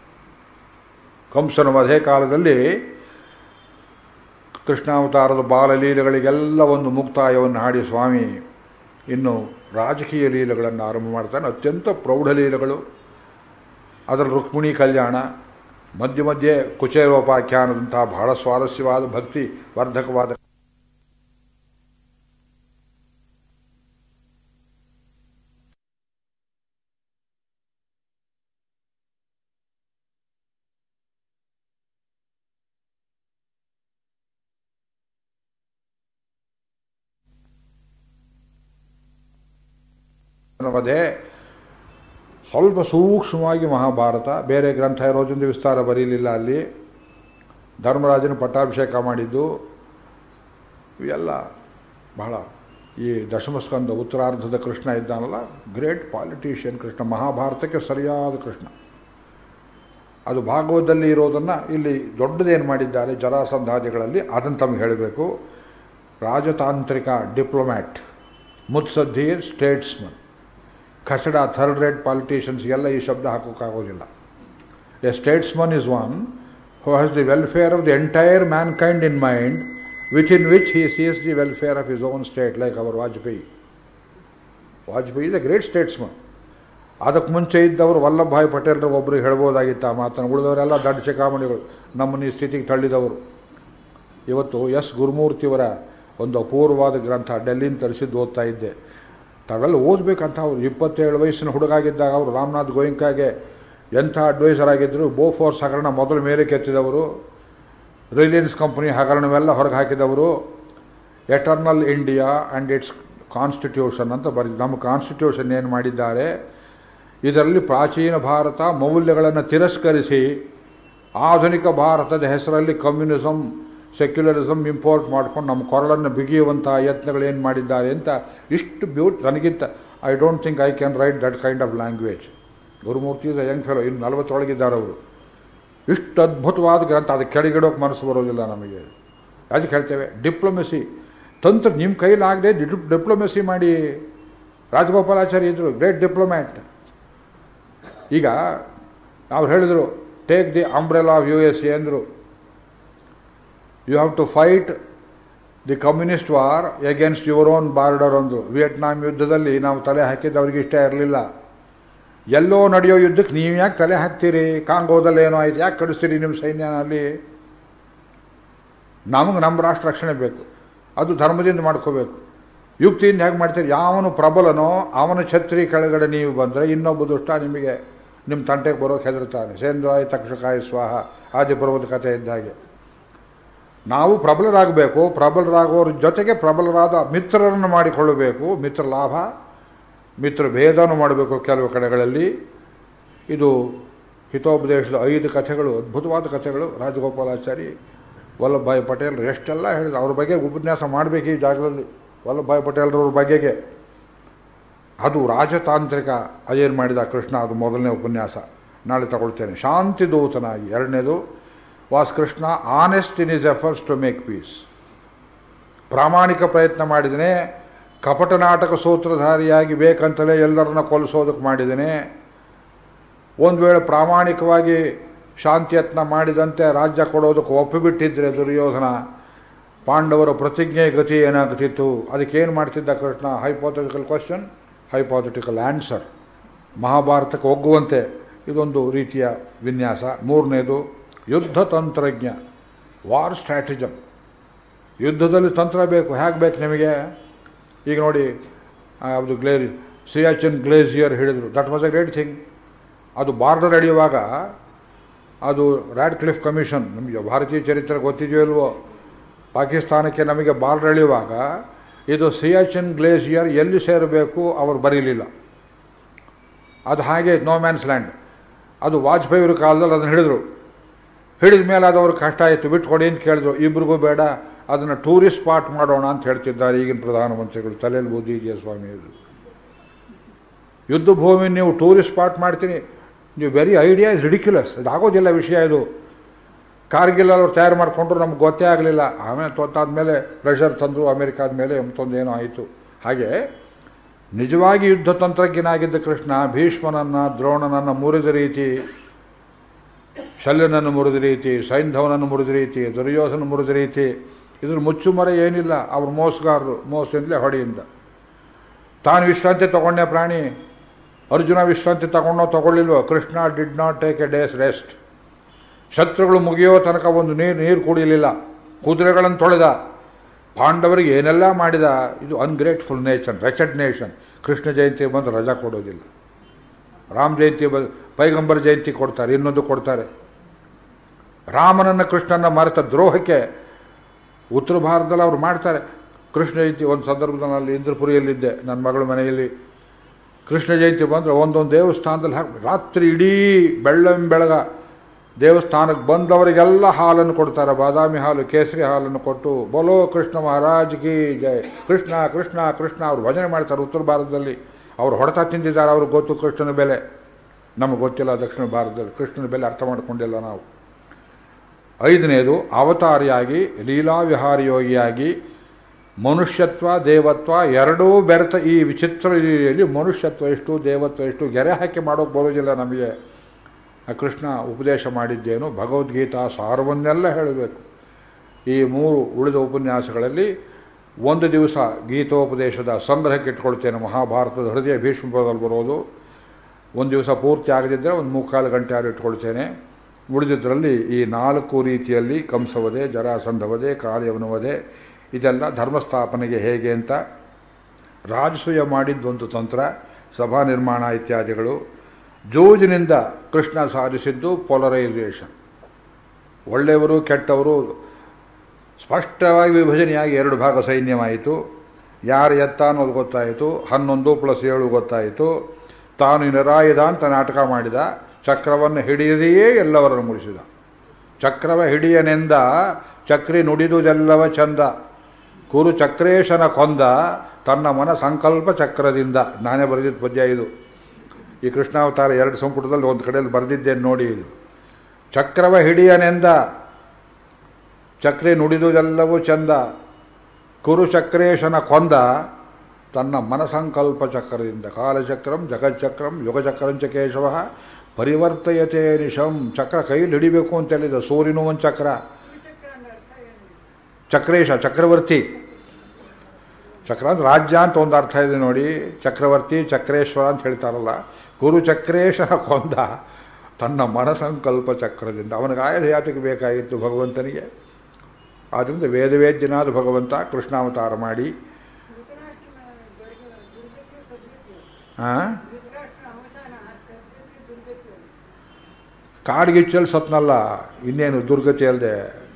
ಕಂಸನ ವಧೆ ಕಾಲದಲ್ಲಿ ಕೃಷ್ಣಾವತಾರದ ಬಾಲಲೀಲೆಗಳಿಗೆಲ್ಲ ಒಂದು ಮುಕ್ತಾಯವನ್ನು ಹಾಡಿ ಸ್ವಾಮಿ ಇನ್ನು ರಾಜಕೀಯ ಲೀಲೆಗಳನ್ನು ಆರಂಭ ಮಾಡ್ತಾನೆ. ಅತ್ಯಂತ ಪ್ರೌಢ ಲೀಲೆಗಳು, ಅದರಲ್ಲಿ ರುಕ್ಮಿಣಿ ಕಲ್ಯಾಣ, ಮಧ್ಯೆ ಮಧ್ಯೆ ಕುಚೇರೋಪಾಖ್ಯಾನದಂತಹ ಬಹಳ ಸ್ವಾರಸ್ಯವಾದ ಭಕ್ತಿ ವರ್ಧಕವಾದ ವಧೆ. ಸ್ವಲ್ಪ ಸೂಕ್ಷ್ಮವಾಗಿ ಮಹಾಭಾರತ, ಬೇರೆ ಗ್ರಂಥ ಇರೋದ್ರಿಂದ ವಿಸ್ತಾರ ಬರೀಲಿಲ್ಲ. ಅಲ್ಲಿ ಧರ್ಮರಾಜನ ಪಟ್ಟಾಭಿಷೇಕ ಮಾಡಿದ್ದು ಇವೆಲ್ಲ ಬಹಳ. ಈ ದಶಮಸ್ಕಂದ ಉತ್ತರಾರ್ಧದ ಕೃಷ್ಣ ಇದ್ದಾನಲ್ಲ, ಗ್ರೇಟ್ ಪಾಲಿಟಿಷಿಯನ್ ಕೃಷ್ಣ, ಮಹಾಭಾರತಕ್ಕೆ ಸರಿಯಾದ ಕೃಷ್ಣ. ಅದು ಭಾಗವತದಲ್ಲಿ ಇರೋದನ್ನು ಇಲ್ಲಿ ದೊಡ್ಡದೇನು ಮಾಡಿದ್ದಾರೆ ಜರಾಸಂಧಾದಿಗಳಲ್ಲಿ, ಅದನ್ನು ತಮಗೆ ಹೇಳಬೇಕು. ರಾಜತಾಂತ್ರಿಕ ಡಿಪ್ಲೊಮ್ಯಾಟ್, ಮುತ್ಸದ್ದೀರ್ ಸ್ಟೇಟ್ಸ್ಮನ್, ಖಸಡ ಥರ್ಡ್ ರೇಟ್ ಪಾಲಿಟಿಷಿಯನ್ಸ್ಗೆಲ್ಲ ಈ ಶಬ್ದ ಹಾಕೋಕ್ಕಾಗೋದಿಲ್ಲ. A statesman is one who has the welfare of the entire mankind in mind, which in which he sees the welfare of his own state, like our Vajpayee. Vajpayee is a great statesman. ಅದಕ್ಕೆ ಮುಂಚೆ ಇದ್ದವರು ವಲ್ಲಭಭಾಯ್ ಪಟೇಲ್ರು ಒಬ್ಬರಿಗೆ ಹೇಳ್ಬೋದಾಗಿತ್ತು ಆ ಮಾತನ್ನು. ಉಳಿದವರೆಲ್ಲ ದಡ್ಡ ಚಿಕಾಮಣಿಗಳು, ನಮ್ಮನ್ನು ಈ ಸ್ಥಿತಿಗೆ ತಳ್ಳಿದವರು. ಇವತ್ತು ಎಸ್ ಗುರುಮೂರ್ತಿಯವರ ಒಂದು ಅಪೂರ್ವವಾದ ಗ್ರಂಥ ಡೆಲ್ಲಿನ ತರಿಸಿದ್ದು ಓದ್ತಾ ಇದ್ದೆ. ತಾವೆಲ್ಲ ಓದಬೇಕಂತ. ಅವರು ಇಪ್ಪತ್ತೇಳು ವಯಸ್ಸಿನ ಹುಡುಗಾಗಿದ್ದಾಗ ಅವರು ರಾಮನಾಥ್ ಗೋಯಿಂಕಾಗೆ ಎಂಥ ಅಡ್ವೈಸರ್ ಆಗಿದ್ದರು. ಬೋಫೋರ್ಸ್ ಹಗರಣ ಮೊದಲ ಮೇಲೆ ಕೆತ್ತಿದವರು, ರಿಲಯನ್ಸ್ ಕಂಪನಿ ಹಗರಣವೆಲ್ಲ ಹೊರಗೆ ಹಾಕಿದವರು. Eternal India and its constitution ಅಂತ ಬರೀ ನಮ್ಮ ಕಾನ್ಸ್ಟಿಟ್ಯೂಷನ್ ಏನು ಮಾಡಿದ್ದಾರೆ, ಇದರಲ್ಲಿ ಪ್ರಾಚೀನ ಭಾರತ ಮೌಲ್ಯಗಳನ್ನು ತಿರಸ್ಕರಿಸಿ ಆಧುನಿಕ ಭಾರತದ ಹೆಸರಲ್ಲಿ ಕಮ್ಯುನಿಸಮ್ ಸೆಕ್ಯುಲರಿಸಮ್ ಇಂಪೋರ್ಟ್ ಮಾಡ್ಕೊಂಡು ನಮ್ಮ ಕೊರಳನ್ನು ಬಿಗಿಯುವಂಥ ಯತ್ನಗಳೇನು ಮಾಡಿದ್ದಾರೆ ಅಂತ. ಇಷ್ಟು ಬ್ಯೂಟ್ ನನಗಿಂತ I don't think I can write that kind of language. Gurumurthy is a young fellow, ಇನ್ನು ನಲವತ್ತೊಳಗಿದ್ದಾರೆ ಅವರು. ಇಷ್ಟು ಅದ್ಭುತವಾದ ಗ್ರಂಥ, ಅದು ಕೆಳಗಿಡೋಕೆ ಮನಸ್ಸು ಬರೋದಿಲ್ಲ ನಮಗೆ. ಅದಕ್ಕೆ ಹೇಳ್ತೇವೆ ಡಿಪ್ಲೊಮೆಸಿ ತಂತ್ರ ನಿಮ್ಮ ಕೈಲಾಗದೆ ಡಿಪ್ಲೊಮೆಸಿ ಮಾಡಿ. ರಾಜಗೋಪಾಲಾಚಾರಿ ಇದ್ದರು, ಗ್ರೇಟ್ ಡಿಪ್ಲೊಮ್ಯಾಟ್. ಈಗ ಅವ್ರು ಹೇಳಿದರು take the umbrella of U S A ಅಂದರು. You have to fight the communist war against your own border ಅಂದರು. ವಿಯೆಟ್ನಾಂ ಯುದ್ಧದಲ್ಲಿ ನಾವು ತಲೆ ಹಾಕಿದ್ದು ಅವ್ರಿಗೆ ಇಷ್ಟ ಇರಲಿಲ್ಲ. ಎಲ್ಲೋ ನಡೆಯೋ ಯುದ್ಧಕ್ಕೆ ನೀವು ಯಾಕೆ ತಲೆ ಹಾಕ್ತೀರಿ? ಕಾಂಗೋದಲ್ಲಿ ಏನೋ ಆಯ್ತು, ಯಾಕೆ ಕಳಿಸ್ತೀರಿ ನಿಮ್ಮ ಸೈನ್ಯನಲ್ಲಿ? ನಮಗೆ ನಮ್ಮ ರಾಷ್ಟ್ರ ರಕ್ಷಣೆ ಬೇಕು, ಅದು ಧರ್ಮದಿಂದ ಮಾಡ್ಕೋಬೇಕು. ಯುಕ್ತಿಯಿಂದ ಹೇಗೆ ಮಾಡ್ತೀರಿ? ಯಾವನು ಪ್ರಬಲನೋ ಅವನ ಛತ್ರಿ ಕೆಳಗಡೆ ನೀವು ಬಂದರೆ ಇನ್ನೊಬ್ಬ ದುಷ್ಟ ನಿಮಗೆ ನಿಮ್ಮ ತಂಟೆಗೆ ಬರೋಕೆ ಹೆದರ್ತಾನೆ. ಸೇಂದ್ರಾಯ ತಕ್ಷಕಾಯ ಸ್ವಾಹ ಆದಿಪರ್ವದ ಕಥೆ ಇದ್ದ ಹಾಗೆ ನಾವು ಪ್ರಬಲರಾಗಬೇಕು. ಪ್ರಬಲರಾಗೋರ ಜೊತೆಗೆ ಪ್ರಬಲರಾದ ಮಿತ್ರರನ್ನು ಮಾಡಿಕೊಳ್ಳಬೇಕು. ಮಿತ್ರ ಲಾಭ ಮಿತ್ರ ಭೇದನೂ ಮಾಡಬೇಕು ಕೆಲವು ಕಡೆಗಳಲ್ಲಿ. ಇದು ಹಿತೋಪದೇಶದ ಐದು ಕಥೆಗಳು, ಅದ್ಭುತವಾದ ಕಥೆಗಳು. ರಾಜಗೋಪಾಲಾಚಾರಿ, ವಲ್ಲಭಭಾಯಿ ಪಟೇಲ್ ಎಷ್ಟೆಲ್ಲ ಹೇಳಿದ್ರು. ಅವ್ರ ಬಗ್ಗೆ ಉಪನ್ಯಾಸ ಮಾಡಬೇಕು ಈ ಜಾಗದಲ್ಲಿ, ವಲ್ಲಭಭಾಯಿ ಪಟೇಲ್ರವ್ರ ಬಗೆಗೆ. ಅದು ರಾಜತಾಂತ್ರಿಕ ಅದೇನು ಮಾಡಿದ ಕೃಷ್ಣ, ಅದು ಮೊದಲನೇ ಉಪನ್ಯಾಸ, ನಾಳೆ ತಗೊಳ್ತೇನೆ. ಶಾಂತಿ ದೂತನಾಗಿ. ಎರಡನೇದು was Krishna honest in is efforts to make peace. ಪ್ರಾಮಾಣಿಕ ಪ್ರಯತ್ನ ಮಾಡಿದನೇ. ಕಪಟ ನಾಟಕ ಸೂತ್ರಧಾರಿಯಾಗಿ ಬೇಕಂತಲೇ ಎಲ್ಲರನ್ನ ಕೊಲ್ಲಿಸೋದಕ್ಕೆ ಮಾಡಿದ್ದೇನೆ. ಒಂದು ವೇಳೆ ಪ್ರಾಮಾಣಿಕವಾಗಿ ಶಾಂತಿಯತ್ನ ಮಾಡಿದಂತೆ ರಾಜ್ಯ ಕೊಡೋದಕ್ಕೆ ಒಪ್ಪಿಬಿಟ್ಟಿದ್ರೆ ದುರ್ಯೋಧನ, ಪಾಂಡವರ ಪ್ರತಿಜ್ಞೆ ಗತಿ ಏನಾಗ್ತಿತ್ತು? ಅದಕ್ಕೇನು ಮಾಡ್ತಿದ್ದ Krishna? Hypothetical question, hypothetical answer, ಮಹಾಭಾರತಕ್ಕೆ ಒಗ್ಗುವಂತೆ ಇದೊಂದು ರೀತಿಯ ವಿನ್ಯಾಸ. ಮೂರನೇದು ಯುದ್ಧ ತಂತ್ರಜ್ಞ, ವಾರ್ ಸ್ಟ್ರಾಟಜಮ್. ಯುದ್ಧದಲ್ಲಿ ತಂತ್ರ ಬೇಕು. ಹೇಗೆ ಬೇಕು ನಿಮಗೆ? ಈಗ ನೋಡಿ, ಅದು ಗ್ಲೇ ಸಿಯಾಚಿನ್ ಗ್ಲೇಸಿಯರ್ ಹೇಳಿದರು, that was a great thing. ಅದು ಬಾರ್ಡರ್ ಎಳೆಯುವಾಗ, ಅದು ರ್ಯಾಡ್ ಕ್ಲಿಫ್ ಕಮಿಷನ್, ನಮಗೆ ಭಾರತೀಯ ಚರಿತ್ರೆ ಗೊತ್ತಿದೆಯೋ ಇಲ್ವೋ, ಪಾಕಿಸ್ತಾನಕ್ಕೆ ನಮಗೆ ಬಾರ್ಡರ್ ಎಳೆಯುವಾಗ ಇದು ಸಿಯಾಚಿನ್ ಗ್ಲೇಸಿಯರ್ ಎಲ್ಲಿ ಸೇರಬೇಕು ಅವರು ಬರೀಲಿಲ್ಲ. ಅದು ಹಾಗೆ ನೋ ಮ್ಯಾನ್ಸ್ ಲ್ಯಾಂಡ್. ಅದು ವಾಜಪೇಯಿಯವ್ರ ಕಾಲದಲ್ಲಿ ಅದನ್ನು ಹಿಡಿದ್ರು. ಹಿಡಿದ ಮೇಲೆ ಅದು ಅವ್ರಿಗೆ ಕಷ್ಟ ಆಯಿತು, ಬಿಟ್ಕೊಡಿ ಅಂತ ಕೇಳಿದ್ರು. ಇಬ್ರಿಗೂ ಬೇಡ, ಅದನ್ನು ಟೂರಿಸ್ಟ್ ಸ್ಪಾಟ್ ಮಾಡೋಣ ಅಂತ ಹೇಳ್ತಿದ್ದಾರೆ ಈಗಿನ ಪ್ರಧಾನಮಂತ್ರಿಗಳು. ತಲೆಯಲ್ಲಿ ಬುದ್ಧಿ ಇದೆಯಾ ಸ್ವಾಮಿ? ಇದು ಯುದ್ಧ ಭೂಮಿ ನೀವು ಟೂರಿಸ್ಟ್ ಸ್ಪಾಟ್ ಮಾಡ್ತೀನಿ, ನೀವು ವೆರಿ ಐಡಿಯಾ ಇಸ್ ರಿಡಿಕ್ಯುಲಸ್. ಇದು ಆಗೋದಿಲ್ಲ ವಿಷಯ. ಇದು ಕಾರ್ಗಿಲ್ ಅವ್ರು ತಯಾರು ಮಾಡಿಕೊಂಡ್ರು, ನಮ್ಗೆ ಗೊತ್ತೇ ಆಗಲಿಲ್ಲ. ಆಮೇಲೆ ತೊತ್ತಾದ್ಮೇಲೆ ಪ್ರೆಷರ್ ತಂದರು ಅಮೆರಿಕಾದ ಮೇಲೆ, ಮತ್ತೊಂದೇನೋ ಆಯಿತು. ಹಾಗೆ ನಿಜವಾಗಿ ಯುದ್ಧ ತಂತ್ರಜ್ಞನಾಗಿದ್ದ ಕೃಷ್ಣ ಭೀಷ್ಮನನ್ನು, ದ್ರೋಣನನ್ನು ಮುರಿದ ರೀತಿ, ಶಲ್ಯನನ್ನು ಮುರಿದ ರೀತಿ, ಸೈಂಧವನನ್ನು ಮುರಿದ ರೀತಿ, ದುರ್ಯೋಧನ ಮುರಿದ ರೀತಿ, ಇದ್ರ ಮುಚ್ಚುಮರೆ ಏನಿಲ್ಲ. ಅವ್ರು ಮೋಸಗಾರರು, ಮೋಸದಿಂದಲೇ ಹೊಡೆಯಿಂದ. ತಾನು ವಿಶ್ರಾಂತಿ ತಗೊಂಡೇ ಪ್ರಾಣಿ. ಅರ್ಜುನ ವಿಶ್ರಾಂತಿ ತಗೊಂಡೋ ತಗೊಳ್ಳಿಲ್ವೋ? Krishna did not take a day's rest. ಶತ್ರುಗಳು ಮುಗಿಯೋ ತನಕ ಒಂದು ನೀರು ನೀರು ಕುಡಿಯಲಿಲ್ಲ. ಕುದುರೆಗಳನ್ನು ತೊಳೆದ. ಪಾಂಡವರಿಗೆ ಏನೆಲ್ಲ ಮಾಡಿದ. ಇದು ungrateful nation, wretched nation. Krishna Jayanti ಬಂದು ರಜಾ ಕೊಡೋದಿಲ್ಲ. ರಾಮ ಜಯಂತಿ ಬಂದು ಪೈಗಂಬರ ಜಯಂತಿ ಕೊಡ್ತಾರೆ, ಇನ್ನೊಂದು ಕೊಡ್ತಾರೆ. ರಾಮನನ್ನು ಕೃಷ್ಣನ ಮರೆತ ದ್ರೋಹಕ್ಕೆ ಉತ್ತರ ಭಾರತದಲ್ಲಿ ಅವ್ರು ಮಾಡ್ತಾರೆ ಕೃಷ್ಣ ಜಯಂತಿ. ಒಂದು ಸಂದರ್ಭದಲ್ಲಿ ಅಲ್ಲಿ ಇಂದ್ರಪುರಿಯಲ್ಲಿದ್ದೆ ನನ್ನ ಮಗಳ ಮನೆಯಲ್ಲಿ. ಕೃಷ್ಣ ಜಯಂತಿ ಬಂದರೆ ಒಂದೊಂದು ದೇವಸ್ಥಾನದಲ್ಲಿ ಹಾಕಿ ರಾತ್ರಿ ಇಡೀ ಬೆಳ್ಳಂಬೆಳಗ ದೇವಸ್ಥಾನಕ್ಕೆ ಬಂದವರಿಗೆಲ್ಲ ಹಾಲನ್ನು ಕೊಡ್ತಾರೆ. ಬಾದಾಮಿ ಹಾಲು, ಕೇಸರಿ ಹಾಲನ್ನು ಕೊಟ್ಟು ಬೋಲೋ ಕೃಷ್ಣ ಮಹಾರಾಜ್ ಕಿ ಜಯ, ಕೃಷ್ಣ ಕೃಷ್ಣ ಕೃಷ್ಣ ಅವ್ರು ಭಜನೆ ಮಾಡ್ತಾರೆ. ಉತ್ತರ ಭಾರತದಲ್ಲಿ ಅವ್ರು ಹೊಡೆತ ತಿಂದಿದ್ದಾರೆ, ಅವ್ರಿಗೆ ಗೊತ್ತು ಕೃಷ್ಣನ ಬೆಲೆ. ನಮಗೆ ಗೊತ್ತಿಲ್ಲ ದಕ್ಷಿಣ ಭಾರತದಲ್ಲಿ ಕೃಷ್ಣನ ಬೆಲೆ ಅರ್ಥ ಮಾಡಿಕೊಂಡಿಲ್ಲ ನಾವು. ಐದನೇದು ಅವತಾರಿಯಾಗಿ, ಲೀಲಾವಿಹಾರಿ ಯೋಗಿಯಾಗಿ, ಮನುಷ್ಯತ್ವ ದೇವತ್ವ ಎರಡೂ ಬೆರೆತ ಈ ವಿಚಿತ್ರ ಲೀಲೆಯಲ್ಲಿ ಮನುಷ್ಯತ್ವ ಎಷ್ಟು ದೇವತ್ವ ಎಷ್ಟು ಗೆರೆ ಹಾಕಿ ಮಾಡೋಕ್ಕೆ ಬರೋದಿಲ್ಲ ನಮಗೆ. ಆ ಕೃಷ್ಣ ಉಪದೇಶ ಮಾಡಿದ್ದೇನು, ಭಗವದ್ಗೀತಾ ಸಾರವನ್ನೆಲ್ಲ ಹೇಳಬೇಕು. ಈ ಮೂರು ಉಳಿದ ಉಪನ್ಯಾಸಗಳಲ್ಲಿ ಒಂದು ದಿವಸ ಗೀತೋಪದೇಶದ ಸಂಗ್ರಹಕ್ಕೆ ಇಟ್ಕೊಳ್ತೇನೆ. ಮಹಾಭಾರತದ ಹೃದಯ ಭೀಷ್ಮಪದದಲ್ಲಿ ಬರೋದು. ಒಂದು ದಿವಸ ಪೂರ್ತಿ ಆಗದಿದ್ದರೆ ಒಂದು ಮುಕ್ಕಾಲು ಗಂಟೆ ಆರು ಇಟ್ಕೊಳ್ತೇನೆ. ಉಳಿದಿದ್ದರಲ್ಲಿ ಈ ನಾಲ್ಕು ರೀತಿಯಲ್ಲಿ ಕಂಸವಧೆ, ಜರಾಸಂಧವಧೆ, ಕಾರ್ಯವನವಧೆ, ಇದೆಲ್ಲ ಧರ್ಮಸ್ಥಾಪನೆಗೆ ಹೇಗೆ ಅಂತ, ರಾಜಸೂಯ ಮಾಡಿದ್ದೊಂದು ತಂತ್ರ, ಸಭಾ ನಿರ್ಮಾಣ ಇತ್ಯಾದಿಗಳು. ಜೂಜಿನಿಂದ ಕೃಷ್ಣ ಸಾಧಿಸಿದ್ದು ಪೊಲರೈಸೇಷನ್. ಒಳ್ಳೆಯವರು ಕೆಟ್ಟವರು ಸ್ಪಷ್ಟವಾಗಿ ವಿಭಜನೆಯಾಗಿ ಎರಡು ಭಾಗ ಸೈನ್ಯವಾಯಿತು. ಯಾರು ಎತ್ತ ಅನ್ನೋದು ಗೊತ್ತಾಯಿತು. ಹನ್ನೊಂದು ಪ್ಲಸ್ ಏಳು ಗೊತ್ತಾಯಿತು. ತಾನು ನಿರಾಯುಧ ಅಂತ ನಾಟಕ ಮಾಡಿದ. ಚಕ್ರವನ್ನು ಹಿಡಿಯದೆಯೇ ಎಲ್ಲವರನ್ನು ಮುಗಿಸಿದ. ಚಕ್ರವ ಹಿಡಿಯನೆಂದ ಚಕ್ರಿ ನುಡಿದುದೆಲ್ಲವ ಚಂದ, ಕುರು ಚಕ್ರೇಶನ ಕೊಂದ ತನ್ನ ಮನ ಸಂಕಲ್ಪ ಚಕ್ರದಿಂದ. ನಾನೇ ಬರೆದಿದ್ದ ಪದ್ಯ ಇದು. ಈ ಕೃಷ್ಣಾವತಾರ ಎರಡು ಸಂಪುಟದಲ್ಲಿ ಒಂದು ಕಡೆಯಲ್ಲಿ ಬರೆದಿದ್ದೇನೆ ನೋಡಿ. ಇದು ಚಕ್ರವ ಹಿಡಿಯನೆಂದ ಚಕ್ರಿ ನುಡಿದುದೆಲ್ಲವೂ ಚಂದ. ಕುರುಚಕ್ರೇಶನ ಕೊಂದ ತನ್ನ ಮನಸಂಕಲ್ಪ ಚಕ್ರದಿಂದ. ಕಾಲಚಕ್ರಂ ಜಗಚ್ಚಕ್ರಂ ಯುಗಚಕ್ರಂಚ ಕೇಶವ ಪರಿವರ್ತಯತೆ ನಿಶಂ. ಚಕ್ರ ಕೈಲಿ ಹಿಡಿಬೇಕು ಅಂತ ಹೇಳಿದ. ಸೂರ್ಯನೂ ಒಂದು ಚಕ್ರ. ಚಕ್ರೇಶ ಚಕ್ರವರ್ತಿ. ಚಕ್ರ ಅಂದ್ರೆ ರಾಜ್ಯ ಅಂತ ಒಂದು ಅರ್ಥ ಇದೆ ನೋಡಿ. ಚಕ್ರವರ್ತಿ ಚಕ್ರೇಶ್ವರ ಅಂತ ಹೇಳ್ತಾರಲ್ಲ. ಕುರುಚಕ್ರೇಶನ ಕೊಂದ ತನ್ನ ಮನಸಂಕಲ್ಪ ಚಕ್ರದಿಂದ. ಅವನಿಗೆ ಆಯುಧ ಯಾತಕ್ಕೆ ಬೇಕಾಗಿತ್ತು ಭಗವಂತನಿಗೆ? ಆದ್ದರಿಂದ ವೇದವೇದ್ಯನಾದ ಭಗವಂತ ಕೃಷ್ಣಾವತಾರ ಮಾಡಿ ಕಾಡ್ಗಿಚ್ಚಲ್ಲಿ ಸತ್ನಲ್ಲ, ಇನ್ನೇನು ದುರ್ಗತಿ ಅಲ್ಲದೆ.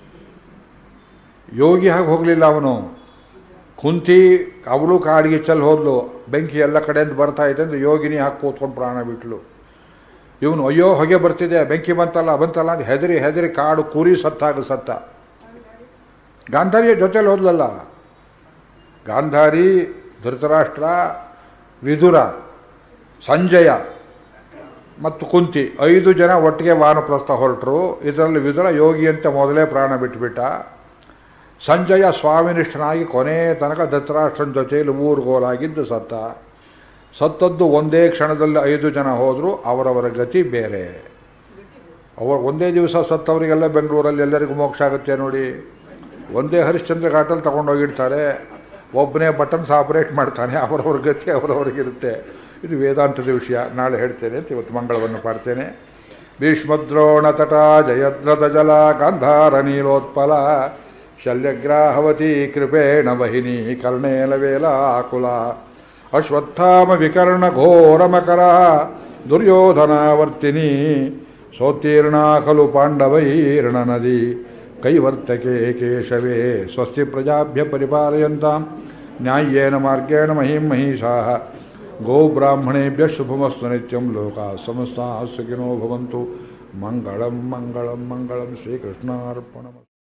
ಯೋಗಿ ಹಾಗೆ ಹೋಗಲಿಲ್ಲ ಅವನು. ಕುಂತಿ ಅವಳು ಕಾಡ್ಗಿಚ್ಚಲ್ಲಿ ಹೋದ್ಲು. ಬೆಂಕಿ ಎಲ್ಲ ಕಡೆಯಿಂದ ಬರ್ತಾ ಇದೆ ಅಂದ್ರೆ ಯೋಗಿನಿ ಹಾಕಿ ಕೂತ್ಕೊಂಡು ಪ್ರಾಣ ಬಿಟ್ಲು. ಇವನು ಅಯ್ಯೋ ಹೊಗೆ ಬರ್ತಿದೆ, ಬೆಂಕಿ ಬಂತಲ್ಲ ಬಂತಲ್ಲ ಅಂತ ಹೆದರಿ ಹೆದರಿ ಕಾಡು ಕೂರಿ ಸತ್ತಾಗ ಸತ್ತ. ಗಾಂಧಾರಿಯ ಜೊತೆಲಿ ಹೋದ್ಲಲ್ಲ. ಗಾಂಧಾರಿ, ಧೃತರಾಷ್ಟ್ರ, ವಿದುರ, ಸಂಜಯ ಮತ್ತು ಕುಂತಿ ಐದು ಜನ ಒಟ್ಟಿಗೆ ವಾನಪ್ರಸ್ಥ ಹೊರಟರು. ಇದರಲ್ಲಿ ವಿದುರ ಯೋಗಿ ಅಂತ ಮೊದಲೇ ಪ್ರಾಣ ಬಿಟ್ಟುಬಿಟ್ಟ. ಸಂಜಯ ಸ್ವಾಮಿನಿಷ್ಠನಾಗಿ ಕೊನೆ ತನಕ ಧೃತರಾಷ್ಟ್ರನ ಜೊತೆಯಲ್ಲಿ ಊರುಗೋಲಾಗಿದ್ದು ಸತ್ತ. ಸತ್ತದ್ದು ಒಂದೇ ಕ್ಷಣದಲ್ಲಿ ಐದು ಜನ ಹೋದರು. ಅವರವರ ಗತಿ ಬೇರೆ. ಅವರು ಒಂದೇ ದಿವಸ ಸತ್ತವರಿಗೆಲ್ಲ ಬೆಂಗಳೂರಲ್ಲಿ ಎಲ್ಲರಿಗೂ ಮೋಕ್ಷ ಆಗುತ್ತೆ ನೋಡಿ. ಒಂದೇ ಹರಿಶ್ಚಂದ್ರ ಘಾಟಲ್ಲಿ ತಗೊಂಡೋಗಿಡ್ತಾರೆ. ಒಬ್ಬನೇ ಬಟನ್ಸ್ ಆಪರೇಟ್ ಮಾಡ್ತಾನೆ. ಅವರವ್ರ ಗತಿ ಅವರವ್ರಿಗಿರುತ್ತೆ. ಇದು ವೇದಾಂತದ ವಿಷಯ. ನಾಳೆ ಹೇಳ್ತೇನೆ ಅಂತ ಇವತ್ತು ಮಂಗಳವನ್ನು ಪಾಡ್ತೇನೆ. ಭೀಷ್ಮದ್ರೋಣ ತಟ ಜಯದ್ರಥ ಜಲ ಗಾಂಧಾರ ನೀಲೋತ್ಪಲ ಶಲ್ಯಗ್ರಾಹವತಿ ಕೃಪೇಣ ವಹಿನಿ ಕರ್ಣೇಲ ವೇಲ ಆಕುಲ ಅಶ್ವತ್ಥಾಮ ವಿಕರ್ಣ ಘೋರ ಮಕರ ದುರ್ಯೋಧನಾವರ್ತಿನಿ ಸೋತ್ತೀರ್ಣ ಖಲು ಪಾಂಡವೈರ್ಣ ನದಿ ಕೈವರ್ತಕೆ ಕೇಶವೇ ಸ್ವಸ್ತಿ ಪ್ರಜಾಭ್ಯ ಪರಿಪಾಲಯಂತಾಂ ನ್ಯಾಯೇನ ಮಾರ್ಗೇಣ ಮಹಿಂ ಮಹಿಷಾಃ ಗೋಬ್ರಾಹ್ಮಣೇಭ್ಯಃ ಶುಭಮಸ್ತು ನಿತ್ಯಂ ಲೋಕಾಃ ಸಮಸ್ತಾಃ ಸುಖಿನೋ ಭವಂತು. ಮಂಗಳಂ ಮಂಗಳಂ ಮಂಗಳಂ ಶ್ರೀಕೃಷ್ಣಾರ್ಪಣಮಸ್ತು.